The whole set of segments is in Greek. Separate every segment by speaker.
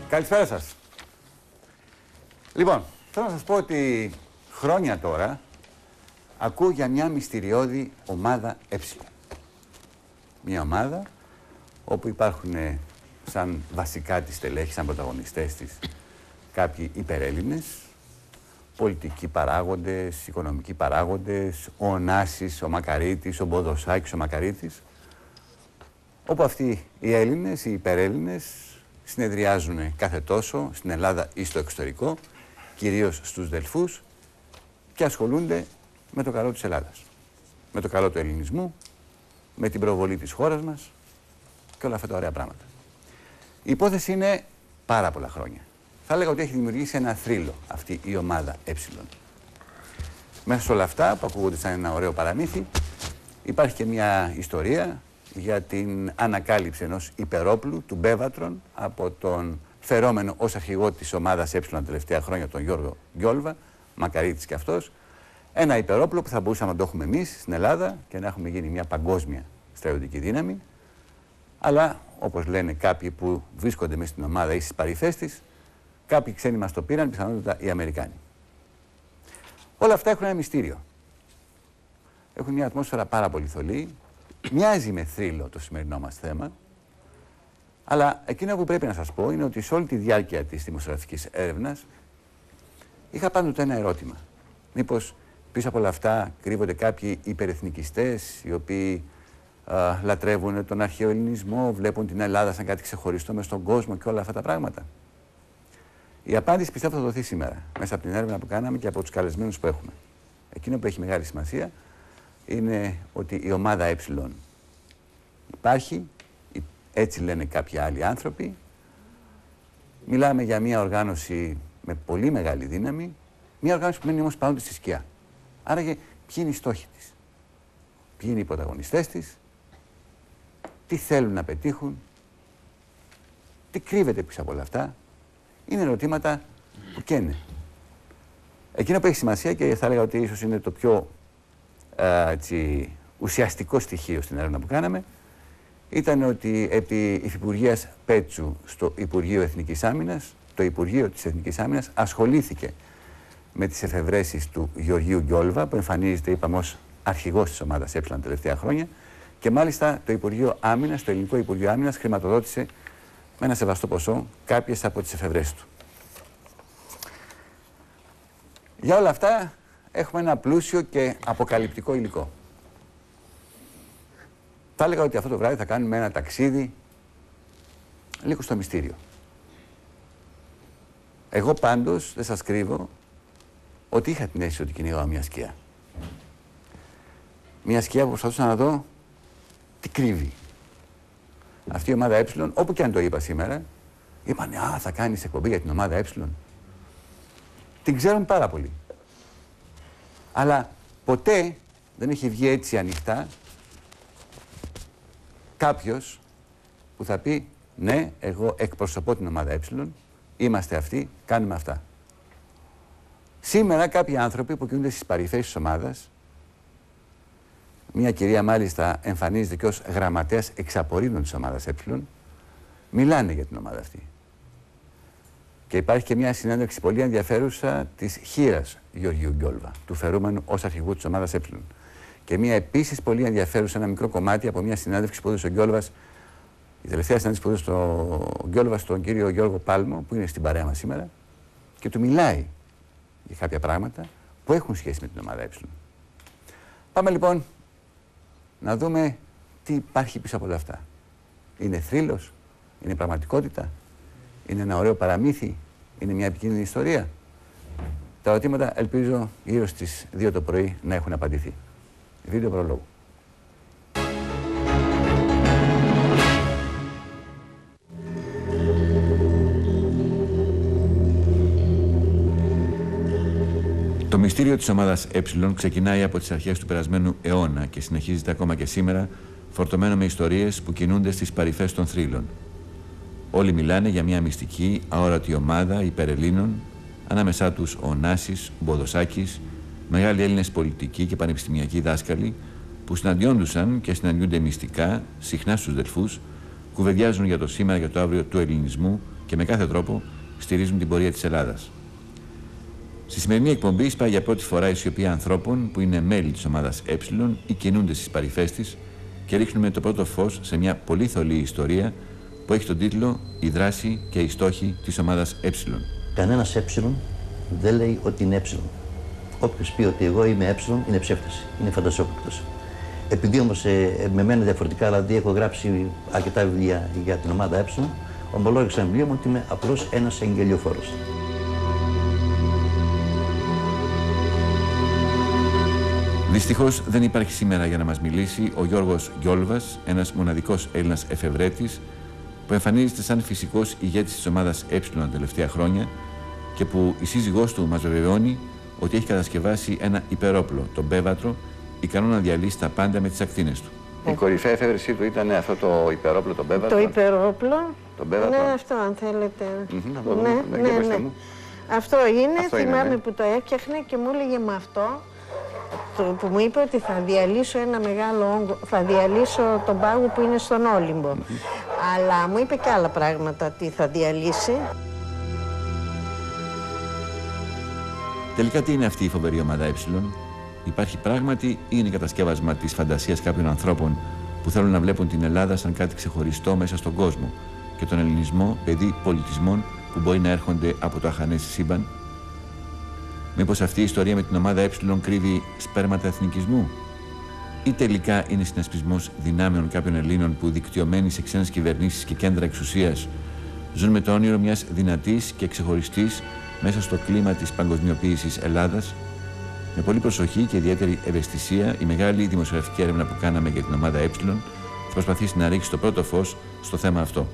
Speaker 1: Καλησπέρα σας. Λοιπόν, θέλω να σας πω ότι χρόνια τώρα ακούω για μια μυστηριώδη ομάδα Ε. Μια ομάδα όπου υπάρχουν σαν βασικά της στελέχη, σαν πρωταγωνιστές της, κάποιοι υπερέλληνες, πολιτικοί παράγοντες, οικονομικοί παράγοντες, ο Ωνάσης, ο Μακαρίτης, ο Μποδοσάκης, ο Μακαρίτης, όπου αυτοί οι Έλληνες, οι υπερέλληνες, συνεδριάζουν κάθε τόσο στην Ελλάδα ή στο εξωτερικό, κυρίως στους Δελφούς, και ασχολούνται με το καλό της Ελλάδας, με το καλό του ελληνισμού, με την προβολή της χώρας μας και όλα αυτά τα ωραία πράγματα. Η υπόθεση είναι πάρα πολλά χρόνια. Θα έλεγα ότι έχει δημιουργήσει ένα θρύλο αυτή η ομάδα Ε. Μέσα σε όλα αυτά που ακούγονται σαν ένα ωραίο παραμύθι, υπάρχει και μια ιστορία για την ανακάλυψη ενός υπερόπλου, του Μπέβατρον, από τον φερόμενο ως αρχηγό της ομάδας Ε τα τελευταία χρόνια, τον Γιώργο Γκιόλβα, Μακαρίτης και αυτός. Ένα υπερόπλο που θα μπορούσαμε να το έχουμε εμείς στην Ελλάδα και να έχουμε γίνει μια παγκόσμια στρατιωτική δύναμη. Αλλά, όπως λένε κάποιοι που βρίσκονται μέσα στην ομάδα ή στις παρυφές της, κάποιοι ξένοι μας το πήραν, πιθανότατα οι Αμερικάνοι. Όλα αυτά έχουν ένα μυστήριο. Έχουν μια ατμόσφαιρα πάρα πολύ θολή. Μοιάζει με θρύλο το σημερινό μας θέμα. Αλλά εκείνο που πρέπει να σας πω είναι ότι σε όλη τη διάρκεια της δημοσιογραφικής έρευνας είχα πάντοτε ένα ερώτημα. Μήπως πίσω από όλα αυτά κρύβονται κάποιοι υπερεθνικιστές οι οποίοι λατρεύουν τον αρχαίο ελληνισμό, βλέπουν την Ελλάδα σαν κάτι ξεχωριστό μες στον κόσμο και όλα αυτά τα πράγματα. Η απάντηση πιστεύω θα δοθεί σήμερα, μέσα από την έρευνα που κάναμε και από τους καλεσμένους που έχουμε. Εκείνο που έχει μεγάλη σημασία είναι ότι η ομάδα Ε υπάρχει, έτσι λένε κάποιοι άλλοι άνθρωποι. Μιλάμε για μια οργάνωση με πολύ μεγάλη δύναμη, μια οργάνωση που μένει όμως πάντοτε στη σκιά. Άραγε, ποιοι είναι οι στόχοι της, ποιοι είναι οι πρωταγωνιστές της, τι θέλουν να πετύχουν, τι κρύβεται πίσω από όλα αυτά. Είναι ερωτήματα που καίνε. Εκείνο που έχει σημασία και θα έλεγα ότι ίσως είναι το πιο ουσιαστικό στοιχείο στην έρευνα που κάναμε, ήταν ότι επί υφυπουργείας Πέτσου στο Υπουργείο Εθνικής Άμυνας, το Υπουργείο της Εθνικής Άμυνας ασχολήθηκε με τις εφευρέσεις του Γεωργίου Γκιόλβα, που εμφανίζεται, είπαμε, ως αρχηγός της ομάδας Ε τα τελευταία χρόνια, και μάλιστα το Υπουργείο Άμυνας, το Ελληνικό Υπουργείο Άμυνας, χρηματοδότησε με ένα σεβαστό ποσό κάποιες από τις εφευρέσεις του. Για όλα αυτά έχουμε ένα πλούσιο και αποκαλυπτικό υλικό. Θα έλεγα ότι αυτό το βράδυ θα κάνουμε ένα ταξίδι λίγο στο μυστήριο. Εγώ πάντως δεν σας κρύβω ότι είχα την αίσθηση ότι κυνηγάω μια σκιά. Μια σκιά που προσπαθούσα να δω τι κρύβει. Αυτή η ομάδα Ε, όπου και αν το είπα σήμερα, είπανε «Α, θα κάνεις εκπομπή για την ομάδα Ε». Την ξέρουν πάρα πολύ. Αλλά ποτέ δεν έχει βγει έτσι ανοιχτά κάποιος που θα πει «Ναι, εγώ εκπροσωπώ την ομάδα Ε, είμαστε αυτοί, κάνουμε αυτά». Σήμερα κάποιοι άνθρωποι που κινούνται στις παρυφές της ομάδας, μια κυρία μάλιστα εμφανίζεται και ως γραμματέας εξαπορρίνων της ομάδας Ε, μιλάνε για την ομάδα αυτή. Και υπάρχει και μια συνέντευξη πολύ ενδιαφέρουσα της χήρας Γεωργίου Γκιόλβα, του φερούμενου ως αρχηγού της ομάδας Ε. Και μια επίσης πολύ ενδιαφέρουσα, ένα μικρό κομμάτι από μια συνέντευξη που έδωσε ο Γκιόλβας, η τελευταία συνέντευξη που έδωσε ο Γκιόλβας στον κύριο Γιώργο Πάλμο, που είναι στην παρέα μας σήμερα, και του μιλάει για κάποια πράγματα που έχουν σχέση με την ομάδα Ε. Πάμε λοιπόν να δούμε τι υπάρχει πίσω από όλα αυτά. Είναι θρύλος, είναι πραγματικότητα, είναι ένα ωραίο παραμύθι, είναι μια επικίνδυνη ιστορία. Τα ερωτήματα ελπίζω γύρω στις 2 το πρωί να έχουν απαντηθεί. Βίντεο προλόγου. Το μυστήριο της ομάδας Ε ξεκινάει από τις αρχές του περασμένου αιώνα και συνεχίζεται ακόμα και σήμερα, φορτωμένο με ιστορίες που κινούνται στις παρυφές των θρύλων. Όλοι μιλάνε για μια μυστική, αόρατη ομάδα υπερελλήνων, ανάμεσά τους ο Ωνάσης, ο Μποδοσάκης, μεγάλοι Έλληνες πολιτικοί και πανεπιστημιακοί δάσκαλοι που συναντιόντουσαν και συναντιούνται μυστικά, συχνά στους Δελφούς, κουβεντιάζουν για το σήμερα και το αύριο του ελληνισμού
Speaker 2: και με κάθε τρόπο στηρίζουν την πορεία της Ελλάδας. Στη σημερινή εκπομπή σπάει για πρώτη φορά η σιωπή ανθρώπων που είναι μέλη της ομάδας Ε ή κινούνται στις παρυφές της και ρίχνουμε το πρώτο φως σε μια πολύ θολή ιστορία που έχει τον τίτλο «Η δράση και οι στόχοι της ομάδας Ε».
Speaker 3: Κανένας Ε δεν λέει ότι είναι Ε. Όποιος πει ότι εγώ είμαι Ε είναι ψεύτης, είναι φαντασιόπληκτος. Επειδή όμως με μένει διαφορετικά, δηλαδή έχω γράψει αρκετά βιβλία για την ομάδα Ε, ομολόγησα ένα βιβλίο μου ότι είμαι απλώς ένας εγγελιοφόρος.
Speaker 2: Δυστυχώς δεν υπάρχει σήμερα για να μας μιλήσει ο Γιώργος Γκιόλβας, ένας μοναδικός Έλληνας εφευρέτης που εμφανίζεται σαν φυσικός ηγέτης της ομάδας Ε τα τελευταία χρόνια και που η σύζυγός του μας βεβαιώνει ότι έχει κατασκευάσει ένα υπερόπλο, τον Μπέβατρο, ικανό να διαλύσει τα πάντα με τις ακτίνες του.
Speaker 1: Η κορυφαία εφεύρεσή του ήταν αυτό το υπερόπλο, τον Μπέβατρο.
Speaker 4: Το υπερόπλο.
Speaker 1: Τον Μπέβατρο.
Speaker 4: Ναι, αυτό αν θέλετε.
Speaker 1: Ναι.
Speaker 4: Αυτό είναι, θυμάμαι που το έφτιαχνε και μου έλεγε με αυτό, που μου είπε ότι θα διαλύσω ένα μεγάλο όγκο, θα διαλύσω τον πάγο που είναι στον Όλυμπο. Αλλά μου είπε και άλλα πράγματα τι θα διαλύσει.
Speaker 2: Τελικά τι είναι αυτή η φοβερή ομάδα Ε? Υπάρχει πράγματι ή είναι κατασκεύασμα της φαντασίας κάποιων ανθρώπων που θέλουν να βλέπουν την Ελλάδα σαν κάτι ξεχωριστό μέσα στον κόσμο και τον ελληνισμό παιδί πολιτισμών που μπορεί να έρχονται από το αχανές σύμπαν? Μήπως αυτή η ιστορία με την ομάδα Ε κρύβει σπέρματα εθνικισμού? Ή τελικά είναι συνασπισμός δυνάμεων κάποιων Ελλήνων που δικτυωμένοι σε ξένες κυβερνήσεις και κέντρα εξουσίας ζουν με το όνειρο μιας δυνατής και ξεχωριστής μέσα στο κλίμα της παγκοσμιοποίησης Ελλάδας? Με πολύ προσοχή και ιδιαίτερη ευαισθησία, η μεγάλη δημοσιογραφική έρευνα που κάναμε για την ομάδα Ε θα προσπαθήσει να ρίξει το πρώτο φως στο θέμα αυτό.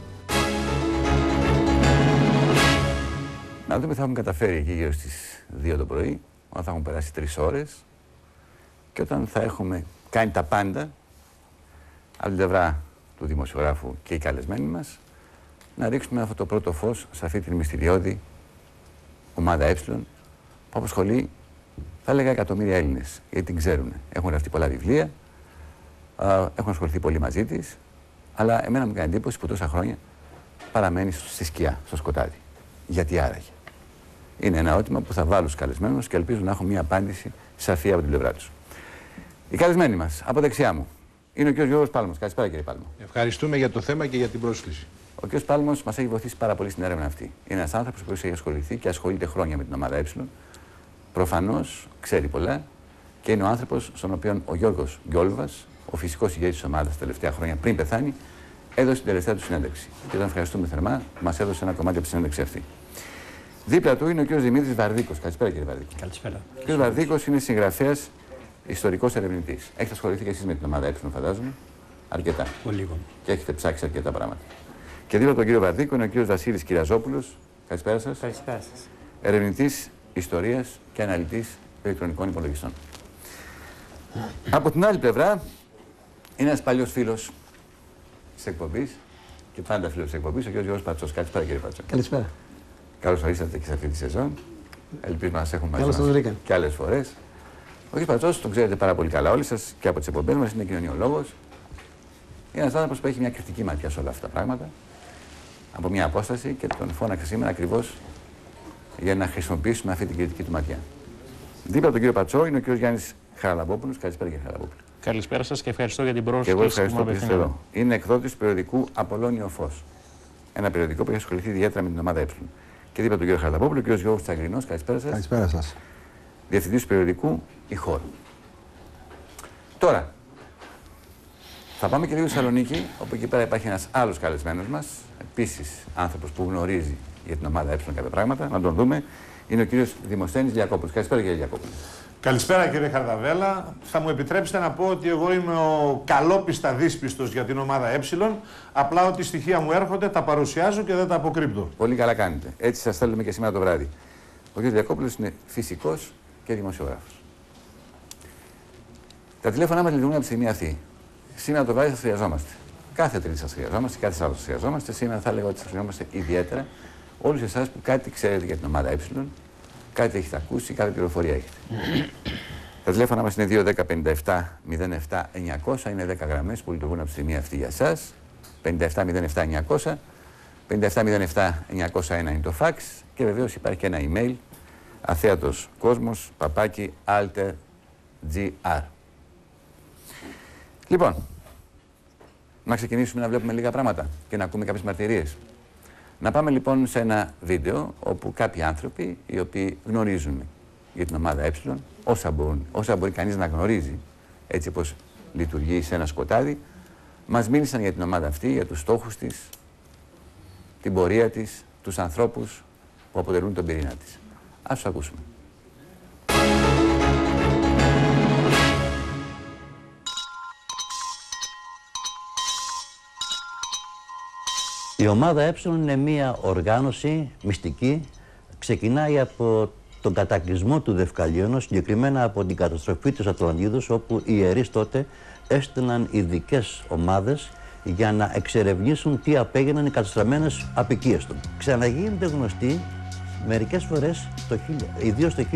Speaker 1: Να δούμε, θα έχουμε καταφέρει εκεί γύρω στις 2 το πρωί, όταν θα έχουν περάσει 3 ώρες και όταν θα έχουμε κάνει τα πάντα από την πλευρά του δημοσιογράφου και οι καλεσμένοι μας, να ρίξουμε αυτό το πρώτο φως σε αυτή την μυστηριώδη ομάδα Ε που απασχολεί, θα έλεγα, εκατομμύρια Έλληνες, γιατί την ξέρουν. Έχουν γραφτεί πολλά βιβλία, έχουν ασχοληθεί πολύ μαζί της, αλλά εμένα μου κάνει εντύπωση που τόσα χρόνια παραμένει στη σκιά, στο σκοτάδι. Γιατί άραγε? Είναι ένα ερώτημα που θα βάλω στους καλεσμένους και ελπίζω να έχω μια απάντηση σαφή από την πλευρά τους. Οι καλεσμένοι μας, από δεξιά μου, είναι ο κ. Γιώργος Πάλμος. Καλησπέρα, κύριε Πάλμο.
Speaker 5: Ευχαριστούμε για το θέμα και για την πρόσκληση.
Speaker 1: Ο κ. Πάλμος μας έχει βοηθήσει πάρα πολύ στην έρευνα αυτή. Είναι ένας άνθρωπος που έχει ασχοληθεί και ασχολείται χρόνια με την ομάδα Ε. Προφανώς ξέρει πολλά και είναι ο άνθρωπος στον οποίο ο Γιώργος Γκιόλβας, ο φυσικός ηγέτης της ομάδας τα τελευταία χρόνια πριν πεθάνει, έδωσε την τελευταία του συνέντευξη. Και τον ευχαριστούμε θερμά που μας έδωσε ένα κομμάτι από τη συνέντευξη αυτή. Δίπλα του είναι ο κ. Δημήτρης Βαρδίκος. Καλησπέρα, κύριε Βαρδίκο.
Speaker 6: Καλησπέρα.
Speaker 1: Ο κ. Βαρδίκος είναι συγγραφέας, ιστορικός ερευνητής. Έχετε ασχοληθεί και εσείς με την ομάδα Ε, φαντάζομαι. Αρκετά.
Speaker 6: Πολύ.
Speaker 1: Και έχετε ψάξει αρκετά πράγματα. Και δίπλα τον κύριο Βαρδίκο είναι ο κ. Βασίλης Κυραζόπουλος. Καλησπέρα σας.
Speaker 6: Καλησπέρα σας.
Speaker 1: Ερευνητής ιστορίας και αναλυτής ηλεκτρονικών υπολογιστών. Από την άλλη πλευρά είναι ένας παλιός φίλος της εκπομπής και πάντα φίλος της εκπομπής, ο κ. Γιώργος Πατσός. Καλησπέρα, κύριε Πατσό.
Speaker 7: Καλησπέρα.
Speaker 1: Καλώς ορίσατε και σε αυτή τη σεζόν. Ελπίζω να σας έχουμε μαζί
Speaker 7: Καλώς
Speaker 1: μας και άλλες φορές. Ο κ. Πατσός τον ξέρετε πάρα πολύ καλά όλοι σας και από τις εκπομπές μας, είναι κοινωνιολόγος. Είναι ένας άνθρωπος που έχει μια κριτική ματιά σε όλα αυτά τα πράγματα από μια απόσταση και τον φώναξε σήμερα ακριβώς για να χρησιμοποιήσουμε αυτή την κριτική του ματιά. Δίπλα από τον κύριο Πατσό είναι ο κ. Γιάννης Χαραλαμπόπουλος. Καλησπέρα, κύριε Χαραλαμπόπουλο.
Speaker 6: Καλησπέρα σας και ευχαριστώ για την πρόσκληση.
Speaker 1: Και εγώ ευχαριστώ που είστε εδώ. Είναι εκδότης του περιοδικού Απολώνιο Φως. Ένα περιοδικό που έχει ασχοληθεί ιδιαίτερα με την ομάδα Ε. Και δίπλα από τον κύριο Χαραλαμπόπουλο, ο κ. Γιώργος Τσαγρινός. Καλησπέρα σας.
Speaker 7: Καλησπέρα σας.
Speaker 1: Διευθυντής του περιοδικού Η Χώρα. Τώρα, θα πάμε και λίγο στη Θεσσαλονίκη, όπου εκεί πέρα υπάρχει ένας άλλος καλεσμένος μας, επίσης άνθρωπος που γνωρίζει για την ομάδα Ε κάποια πράγματα. Να τον δούμε. Είναι ο κύριος Δημοσθένης Λιακόπουλος. Καλησπέρα, κύριε Λιακόπουλο.
Speaker 5: Καλησπέρα, κύριε Χαρδαβέλα. Θα μου επιτρέψετε να πω ότι εγώ είμαι ο καλόπιστα δύσπιστος για την ομάδα Ε. Απλά ό,τι στοιχεία μου έρχονται τα παρουσιάζω και δεν τα αποκρύπτω.
Speaker 1: Πολύ καλά κάνετε. Έτσι σας θέλουμε και σήμερα το βράδυ. Ο κ. Λιακόπουλος είναι φυσικός και δημοσιογράφος. Τα τηλέφωνά μας λειτουργούν από τη στιγμή αυτή. Σήμερα το βράδυ σας χρειαζόμαστε. Κάθε Τρίτη σας χρειαζόμαστε, κάθε Σάββατο σας χρειαζόμαστε. Σήμερα θα έλεγα ότι σας χρειαζόμαστε ιδιαίτερα όλους εσάς που κάτι ξέρετε για την ομάδα Ε, κάτι έχετε ακούσει, κάθε πληροφορία έχετε. Τα τηλέφωνα μας είναι 2-10-57-07-900, είναι 10 γραμμές που λειτουργούν από τη στιγμή αυτή για εσάς. 57-07-900. 5707-901 είναι το φαξ και βεβαίως υπάρχει και ένα email atheatoscosmos@alter.gr. Λοιπόν, να ξεκινήσουμε να βλέπουμε λίγα πράγματα και να ακούμε κάποιες μαρτυρίες. Να πάμε λοιπόν σε ένα βίντεο όπου κάποιοι άνθρωποι οι οποίοι γνωρίζουν για την ομάδα Ε, όσα μπορεί κανείς να γνωρίζει, έτσι όπως λειτουργεί σε ένα σκοτάδι, μας μίλησαν για την ομάδα αυτή, για τους στόχους της, την πορεία της, τους ανθρώπους που αποτελούν τον πυρήνα της. Ας τους ακούσουμε.
Speaker 3: Η ομάδα Ε είναι μια οργάνωση μυστική, ξεκινάει από τον κατακλυσμό του Δευκαλίωνος, συγκεκριμένα από την καταστροφή της Ατλαντίδος, όπου οι ιερείς τότε έστελναν ειδικές ομάδες για να εξερευνήσουν τι απέγιναν οι καταστραμμένες απικίες του. Ξαναγίνεται γνωστή μερικές φορές, ιδίως το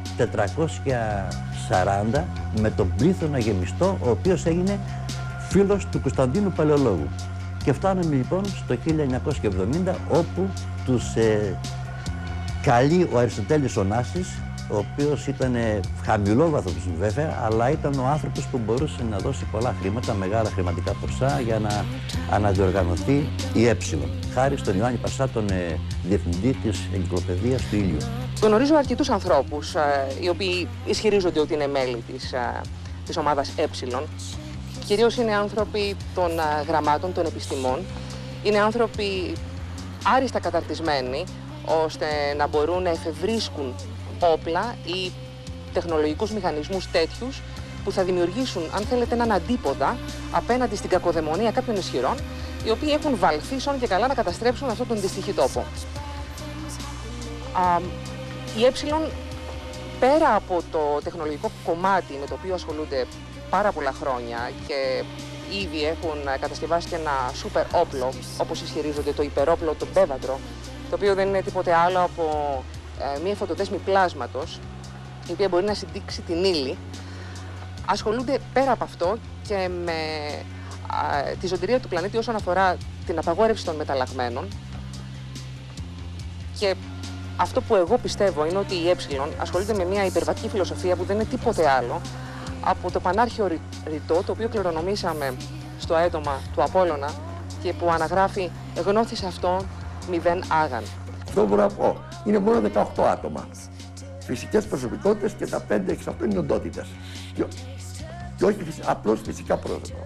Speaker 3: 1440, με τον Πλήθωνα Γεμιστό, ο οποίος έγινε φίλος του Κωνσταντίνου Παλαιολόγου. Και φτάνουμε λοιπόν στο 1970, όπου τους καλεί ο Αριστοτέλης Ωνάσης, ο οποίος ήταν χαμηλόβαθμος βέβαια, αλλά ήταν ο άνθρωπος που μπορούσε να δώσει πολλά χρήματα, μεγάλα χρηματικά ποσά, για να αναδιοργανωθεί η Ε. Χάρη στον Ιωάννη Πασά, τον διευθυντή της Ενcyclopædiας του Ήλιου.
Speaker 7: Γνωρίζω αρκετούς ανθρώπους οι οποίοι ισχυρίζονται ότι είναι μέλη της ομάδας Ε. Κυρίως είναι άνθρωποι των γραμμάτων, των επιστημών. Είναι άνθρωποι άριστα καταρτισμένοι, ώστε να μπορούν να εφευρίσκουν όπλα ή τεχνολογικούς μηχανισμούς τέτοιους που θα δημιουργήσουν, αν θέλετε, έναν αντίποδα απέναντι στην κακοδαιμονία κάποιων ισχυρών, οι οποίοι έχουν βαλθεί σόν και καλά να καταστρέψουν αυτόν τον δυστυχή τόπο. Η Ε, πέρα από το τεχνολογικό κομμάτι με το οποίο ασχολούνται πάρα πολλά χρόνια και ήδη έχουν κατασκευάσει και ένα σούπερ όπλο, όπως ισχυρίζονται, το υπερόπλο, το Μπέβαντρο, το οποίο δεν είναι τίποτε άλλο από μια φωτοδέσμη πλάσματος, η οποία μπορεί να συντήξει την ύλη. Ασχολούνται πέρα από αυτό και με τη ζωντηρία του πλανήτη όσον αφορά την απαγόρευση των μεταλλαγμένων. Και αυτό που εγώ πιστεύω είναι ότι η Ε ασχολείται με μια υπερβατική φιλοσοφία που δεν είναι τίποτε άλλο από το πανάρχιο ρητό, το οποίο κληρονομήσαμε στο έντομα του Απόλλωνα και που αναγράφει «Γνώθης αυτόν μηδέν άγαν».
Speaker 8: Αυτό μπορώ να πω. Είναι μόνο 18 άτομα. Φυσικές προσωπικότητες και τα 5 εξ αυτών είναι οντότητες. Και όχι απλώς φυσικά πρόσωπα.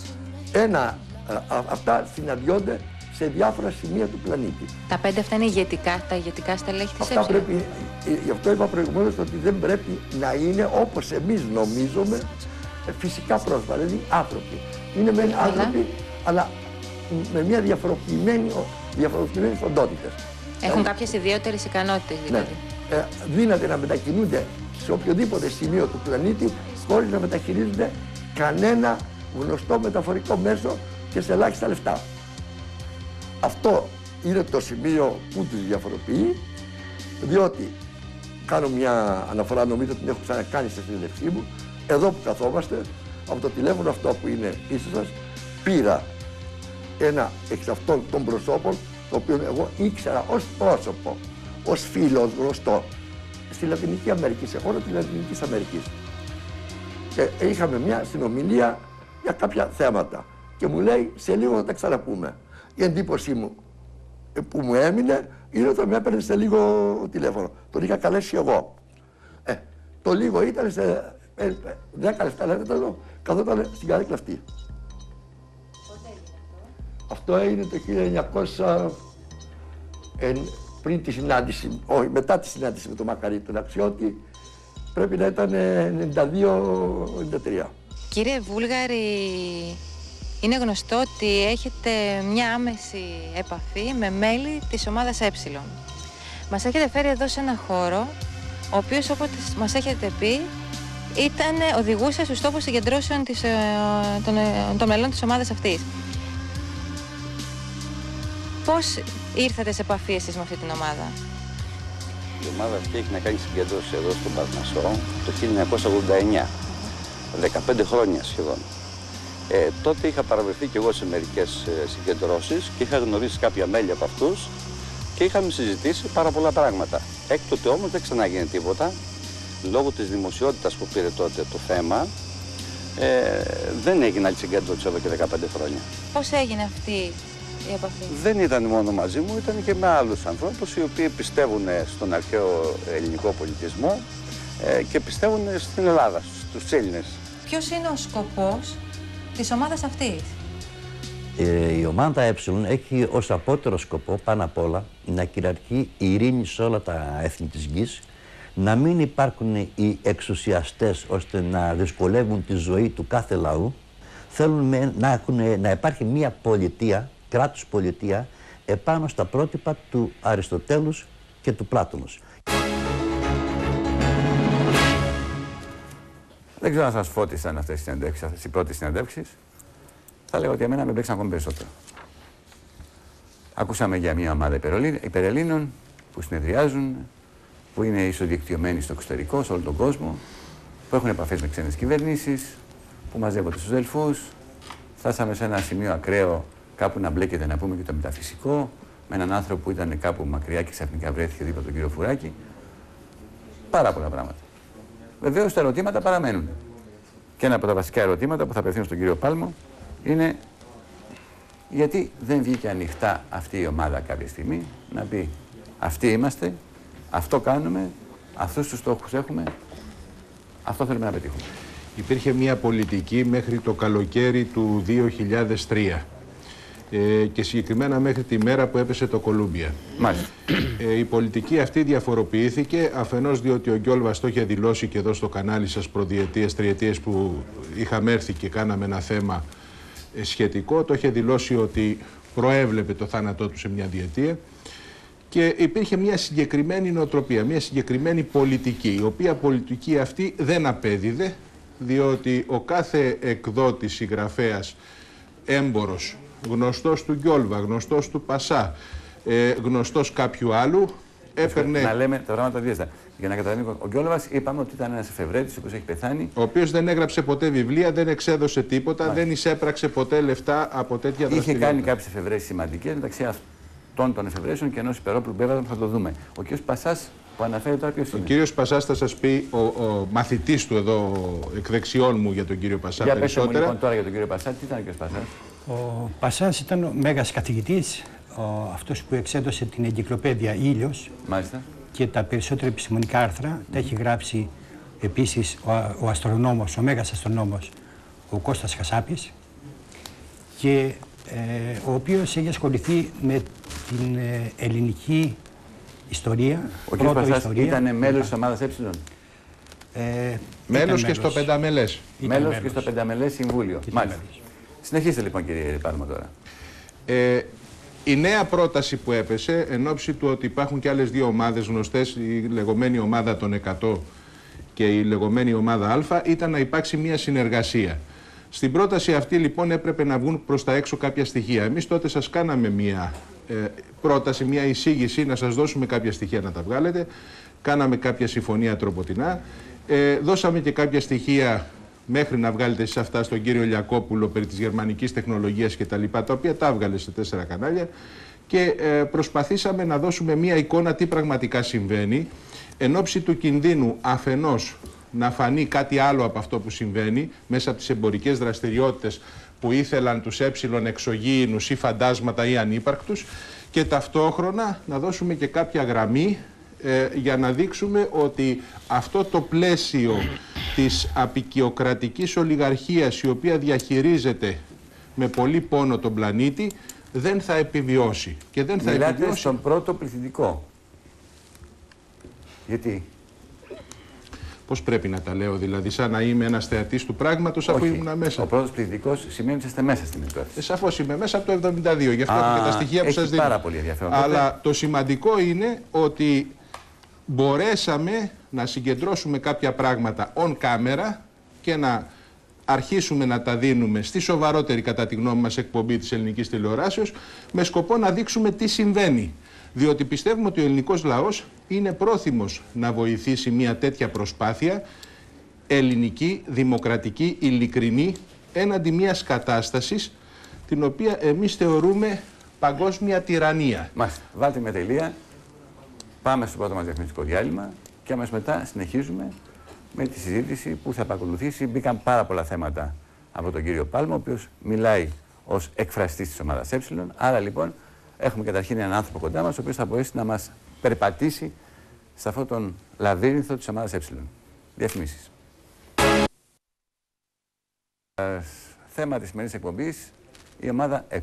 Speaker 8: Αυτά συναντιόνται σε διάφορα σημεία του πλανήτη.
Speaker 9: Τα 5 αυτά είναι ηγετικά, τα ηγετικά στελέχη της
Speaker 8: Αυτά πρέπει, γι' αυτό είπα προηγουμένως ότι δεν πρέπει να είναι όπως εμείς νομίζουμε φυσικά πρόσωπα, δηλαδή άνθρωποι. Είναι μεν άνθρωποι, αλλά με μια διαφοροποιημένες οντότητες.
Speaker 9: Έχουν κάποιες ιδιαίτερες ικανότητες δηλαδή.
Speaker 8: Ναι. Δύναται να μετακινούνται σε οποιοδήποτε σημείο του πλανήτη χωρίς να μεταχειρίζονται κανένα γνωστό μεταφορικό μέσο και σε ελάχιστα λεφτά. Αυτό είναι το σημείο που τους διαφοροποιεί, διότι κάνω μια αναφορά, νομίζω ότι την έχω ξανακάνει στη συνέντευξή μου. Εδώ που καθόμαστε, από το τηλέφωνο αυτό που είναι πίσω σας, πήρα ένα εξ αυτών των προσώπων, το οποίο εγώ ήξερα ως πρόσωπο, ως φίλο, ως γνωστό, στη Λατινική Αμερική, σε χώρο της Λατινικής Αμερικής. Και είχαμε μια συνομιλία για κάποια θέματα. Και μου λέει, σε λίγο θα τα ξαναπούμε. Η εντύπωσή μου που μου έμεινε είναι ότι με έπαιρνε σε λίγο τηλέφωνο. Τον είχα καλέσει εγώ. Το λίγο ήταν σε 10 λεπτά, λέτε, καθόταν στην καρέκλα αυτή.
Speaker 9: Πότε έγινε αυτό?
Speaker 8: Αυτό έγινε το 1900, πριν τη συνάντηση, όχι, μετά τη συνάντηση με τον Μακαρίτη, τον Αξιώτη, πρέπει να ήταν 92-93.
Speaker 9: Κύριε Βούλγαρη, είναι γνωστό ότι έχετε μια άμεση επαφή με μέλη της ομάδας Ε. Μας έχετε φέρει εδώ σε ένα χώρο, ο οποίος, όπως μας έχετε πει, οδηγούσε στους τόπους συγκεντρώσεων των μελών της ομάδας αυτής. Πώς ήρθατε σε επαφή εσείς με αυτή την ομάδα?
Speaker 10: Η ομάδα αυτή έχει να κάνει συγκεντρώσεις εδώ στον Παρνασσό το 1989, 15 χρόνια σχεδόν. Τότε είχα παραβρεθεί και εγώ σε μερικές συγκεντρώσεις και είχα γνωρίσει κάποια μέλη από αυτούς και είχαμε συζητήσει πάρα πολλά πράγματα. Έκτοτε όμως δεν ξανάγινε τίποτα. Λόγω της δημοσιότητας που πήρε τότε το θέμα, δεν έγινε άλλη συγκέντρωση εδώ και 15 χρόνια.
Speaker 9: Πώς έγινε αυτή η επαφή?
Speaker 10: Δεν ήταν μόνο μαζί μου, ήταν και με άλλους ανθρώπους οι οποίοι πιστεύουν στον αρχαίο ελληνικό πολιτισμό και πιστεύουν στην Ελλάδα, στους Έλληνες.
Speaker 9: Ποιος είναι ο σκοπός της ομάδας αυτής?
Speaker 3: Η ομάδα Ε έχει ως απότερο σκοπό πάνω απ' όλα να κυριαρχεί η ειρήνη σε όλα τα έθνη της γης, να μην υπάρχουν οι εξουσιαστές ώστε να δυσκολεύουν τη ζωή του κάθε λαού. Θέλουν να υπάρχει μια πολιτεία, κράτους πολιτεία, επάνω στα πρότυπα του Αριστοτέλους και του Πλάτωνος.
Speaker 1: Δεν ξέρω αν σας φώτισαν αυτές οι συνεντεύξεις, αυτές οι πρώτες συνεντεύξεις. Θα λέγω ότι εμένα με μπέξαν ακόμη περισσότερο. Ακούσαμε για μια ομάδα υπερελλήνων που συνεδριάζουν, που είναι ισοδικτυωμένοι στο εξωτερικό, σε όλο τον κόσμο, που έχουν επαφές με ξένες κυβερνήσεις, που μαζεύονται στους αδελφούς. Φτάσαμε σε ένα σημείο ακραίο, κάπου να μπλέκεται, να πούμε, και το μεταφυσικό, με έναν άνθρωπο που ήταν κάπου μακριά και ξαφνικά βρέθηκε δίπλα τον κύριο Φουράκη. Πάρα πολλά πράγματα. Βεβαίως τα ερωτήματα παραμένουν. Και ένα από τα βασικά ερωτήματα που θα απευθύνω στον κύριο Πάλμο είναι γιατί δεν βγήκε ανοιχτά αυτή η ομάδα κάποια στιγμή να πει αυτοί είμαστε, αυτό κάνουμε, αυτούς τους στόχους έχουμε, αυτό θέλουμε να πετύχουμε.
Speaker 5: Υπήρχε μια πολιτική μέχρι το καλοκαίρι του 2003 και συγκεκριμένα μέχρι τη μέρα που έπεσε το Κολούμπια.
Speaker 1: Μάλιστα.
Speaker 5: Η πολιτική αυτή διαφοροποιήθηκε αφενός διότι ο Γκιόλβας το είχε δηλώσει και εδώ στο κανάλι σας προδιετίες, τριετίες που είχαμε έρθει και κάναμε ένα θέμα σχετικό. Το είχε δηλώσει ότι προέβλεπε το θάνατό του σε μια διετία και υπήρχε μια συγκεκριμένη νοοτροπία, μια συγκεκριμένη πολιτική, η οποία πολιτική αυτή δεν απέδιδε διότι ο κάθε εκδότης, συγγραφέας, έμπορος, γνωστός του Γκιόλβα, γνωστός του Πασά, γνωστός κάποιου άλλου, έπαιρνε...
Speaker 1: Να λέμε τα πράγματα δύστα. Για να καταλαβαίνουμε, ο Γκιόλβας είπαμε ότι ήταν ένας εφευρέτης, ο οποίος έχει πεθάνει.
Speaker 5: Ο οποίος δεν έγραψε ποτέ βιβλία, δεν εξέδωσε τίποτα, δεν εισέπραξε ποτέ λεφτά από τέτοια δραστηριότητα. Είχε
Speaker 1: κάνει κάποιες εφευρέσεις σημαντικές, μεταξύ αυτών των εφευρέσεων και ενός Υπερόπλου Μπέβαδα που θα το δούμε. Ο κ. Πασάς που αναφέρει τώρα ποιος είναι.
Speaker 5: Ο κύριος Πασάς θα σας πει, ο μαθητής του εδώ, εκ δεξιών μου για τον κύριο Πασά περισσότερα.
Speaker 1: Για πέστε μου λοιπόν τώρα για τον κύριο Πασά, τι ήταν ο κύριος Πασάς?
Speaker 11: Ο Πασάς ήταν ο μέγας καθηγητής, αυτός που εξέδωσε την εγκυκλοπαίδεια Ήλιος.
Speaker 1: Μάλιστα.
Speaker 11: Και τα περισσότερα επιστημονικά άρθρα τα έχει γράψει επίσης ο αστρονόμος, ο μέγας αστρονόμος, ο Κώστας Χασάπης, και ο οποίος έχει ασχοληθεί με την ελληνική ιστορία.
Speaker 1: Ο κ. Πασάς ήταν μέλος της ομάδας Ε.
Speaker 5: Μέλος και στο πενταμελές.
Speaker 1: Μέλος και στο πενταμελές συμβούλιο. Μάλιστα. Συνεχίστε λοιπόν κύριε Πάλμα τώρα.
Speaker 5: Η νέα πρόταση που έπεσε, εν ώψη του ότι υπάρχουν και άλλες δύο ομάδες γνωστές, η λεγόμενη ομάδα των 100 και η λεγόμενη ομάδα Α, ήταν να υπάρξει μια συνεργασία. Στην πρόταση αυτή λοιπόν έπρεπε να βγουν προς τα έξω κάποια στοιχεία. Εμείς τότε σας κάναμε μια πρόταση, μια εισήγηση, να σας δώσουμε κάποια στοιχεία να τα βγάλετε. Κάναμε κάποια συμφωνία τροποτινά. Δώσαμε και κάποια στοιχεία μέχρι να βγάλετε εσείς αυτά στον κύριο Λιακόπουλο περί της γερμανικής τεχνολογίας κτλ. Τα οποία τα έβγαλε σε 4 κανάλια και προσπαθήσαμε να δώσουμε μία εικόνα τι πραγματικά συμβαίνει εν ώψη του κινδύνου αφενός να φανεί κάτι άλλο από αυτό που συμβαίνει μέσα από τις εμπορικές δραστηριότητες που ήθελαν τους εξωγήινους ή φαντάσματα ή ανύπαρκτους, και ταυτόχρονα να δώσουμε και κάποια γραμμή για να δείξουμε ότι αυτό το πλαίσιο της απικιοκρατικής ολιγαρχίας, η οποία διαχειρίζεται με πολύ πόνο τον πλανήτη, δεν θα επιβιώσει. Και δεν θα
Speaker 1: μιλάτε
Speaker 5: επιβιώσει
Speaker 1: στον πρώτο πληθυντικό. Γιατί?
Speaker 5: Πώς πρέπει να τα λέω, δηλαδή, σαν να είμαι ένας θεατής του πράγματος, αφού ήμουν μέσα?
Speaker 1: Ο πρώτος πληθυντικός σημαίνει ότι είστε μέσα στην υπόθεση.
Speaker 5: Σαφώς είμαι μέσα από το 72, γι' αυτό και τα στοιχεία που σας δίνω.
Speaker 1: Πάρα πολύ ενδιαφέρον.
Speaker 5: Αλλά το σημαντικό είναι ότι μπορέσαμε να συγκεντρώσουμε κάποια πράγματα on camera και να αρχίσουμε να τα δίνουμε στη σοβαρότερη, κατά τη γνώμη μας, εκπομπή της ελληνικής τηλεοράσεως, με σκοπό να δείξουμε τι συμβαίνει. Διότι πιστεύουμε ότι ο ελληνικός λαός είναι πρόθυμος να βοηθήσει μια τέτοια προσπάθεια, ελληνική, δημοκρατική, ειλικρινή, έναντι μιας κατάστασης την οποία εμείς θεωρούμε παγκόσμια τυραννία.
Speaker 1: Μάλιστα. Βάλτε μια τελεία. Πάμε στο πρώτο μας διαφημιστικό διάλειμμα και αμέσως μετά συνεχίζουμε με τη συζήτηση που θα επακολουθήσει. Μπήκαν πάρα πολλά θέματα από τον κύριο Πάλμα, ο οποίος μιλάει ως εκφραστής της ομάδας Ε. Άρα λοιπόν έχουμε καταρχήν έναν άνθρωπο κοντά μας, ο οποίος θα μπορέσει να μας περπατήσει σε αυτόν τον λαβύρινθο της ομάδας Ε. Διαφημίσεις. Θέμα της σημερινής εκπομπής, η ομάδα Ε.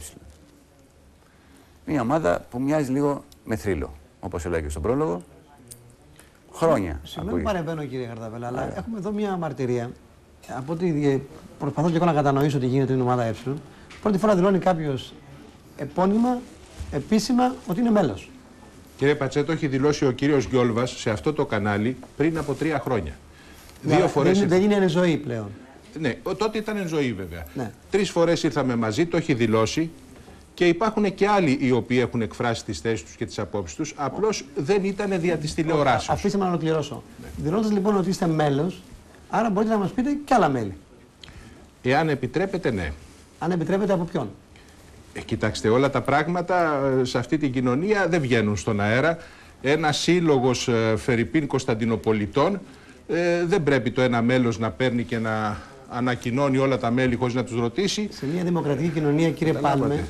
Speaker 1: Μια ομάδα που μοιάζει λίγο με θρύλο, όπως έλεγε στον πρόλογο. Χρόνια.
Speaker 12: Συγγνώμη παρεμβαίνω, κύριε Χαρδαβέλα, αλλά έχουμε εδώ μια μαρτυρία. Από ότι προσπαθώ και εγώ να κατανοήσω τι γίνεται στην ομάδα Ε. Πρώτη φορά δηλώνει κάποιος επώνυμα, επίσημα, ότι είναι μέλος.
Speaker 5: Κύριε Πατσέτο, έχει δηλώσει ο κύριος Γιόλβας σε αυτό το κανάλι πριν από 3 χρόνια. Δύο φορές
Speaker 12: δεν είναι εν ζωή πλέον.
Speaker 5: Ναι, τότε ήταν εν ζωή βέβαια.
Speaker 12: Ναι.
Speaker 5: 3 φορές ήρθαμε μαζί, το έχει δηλώσει. Και υπάρχουν και άλλοι οι οποίοι έχουν εκφράσει τις θέσεις τους και τις απόψεις τους, απλώς δεν ήταν δια της τηλεοράσεως.
Speaker 12: Αφήστε με να ολοκληρώσω. Ναι. Δηλώνοντας λοιπόν ότι είστε μέλος, άρα μπορείτε να μας πείτε και άλλα μέλη.
Speaker 5: Εάν επιτρέπετε, ναι.
Speaker 12: Αν επιτρέπετε, από ποιον?
Speaker 5: Κοιτάξτε, όλα τα πράγματα σε αυτή την κοινωνία δεν βγαίνουν στον αέρα. Ένας σύλλογος Φερρυπίν Κωνσταντινοπολιτών δεν πρέπει το ένα μέλος να παίρνει και να ανακοινώνει όλα τα μέλη χωρίς να τους ρωτήσει.
Speaker 12: Σε μια δημοκρατική κοινωνία, κύριε Πάλμε,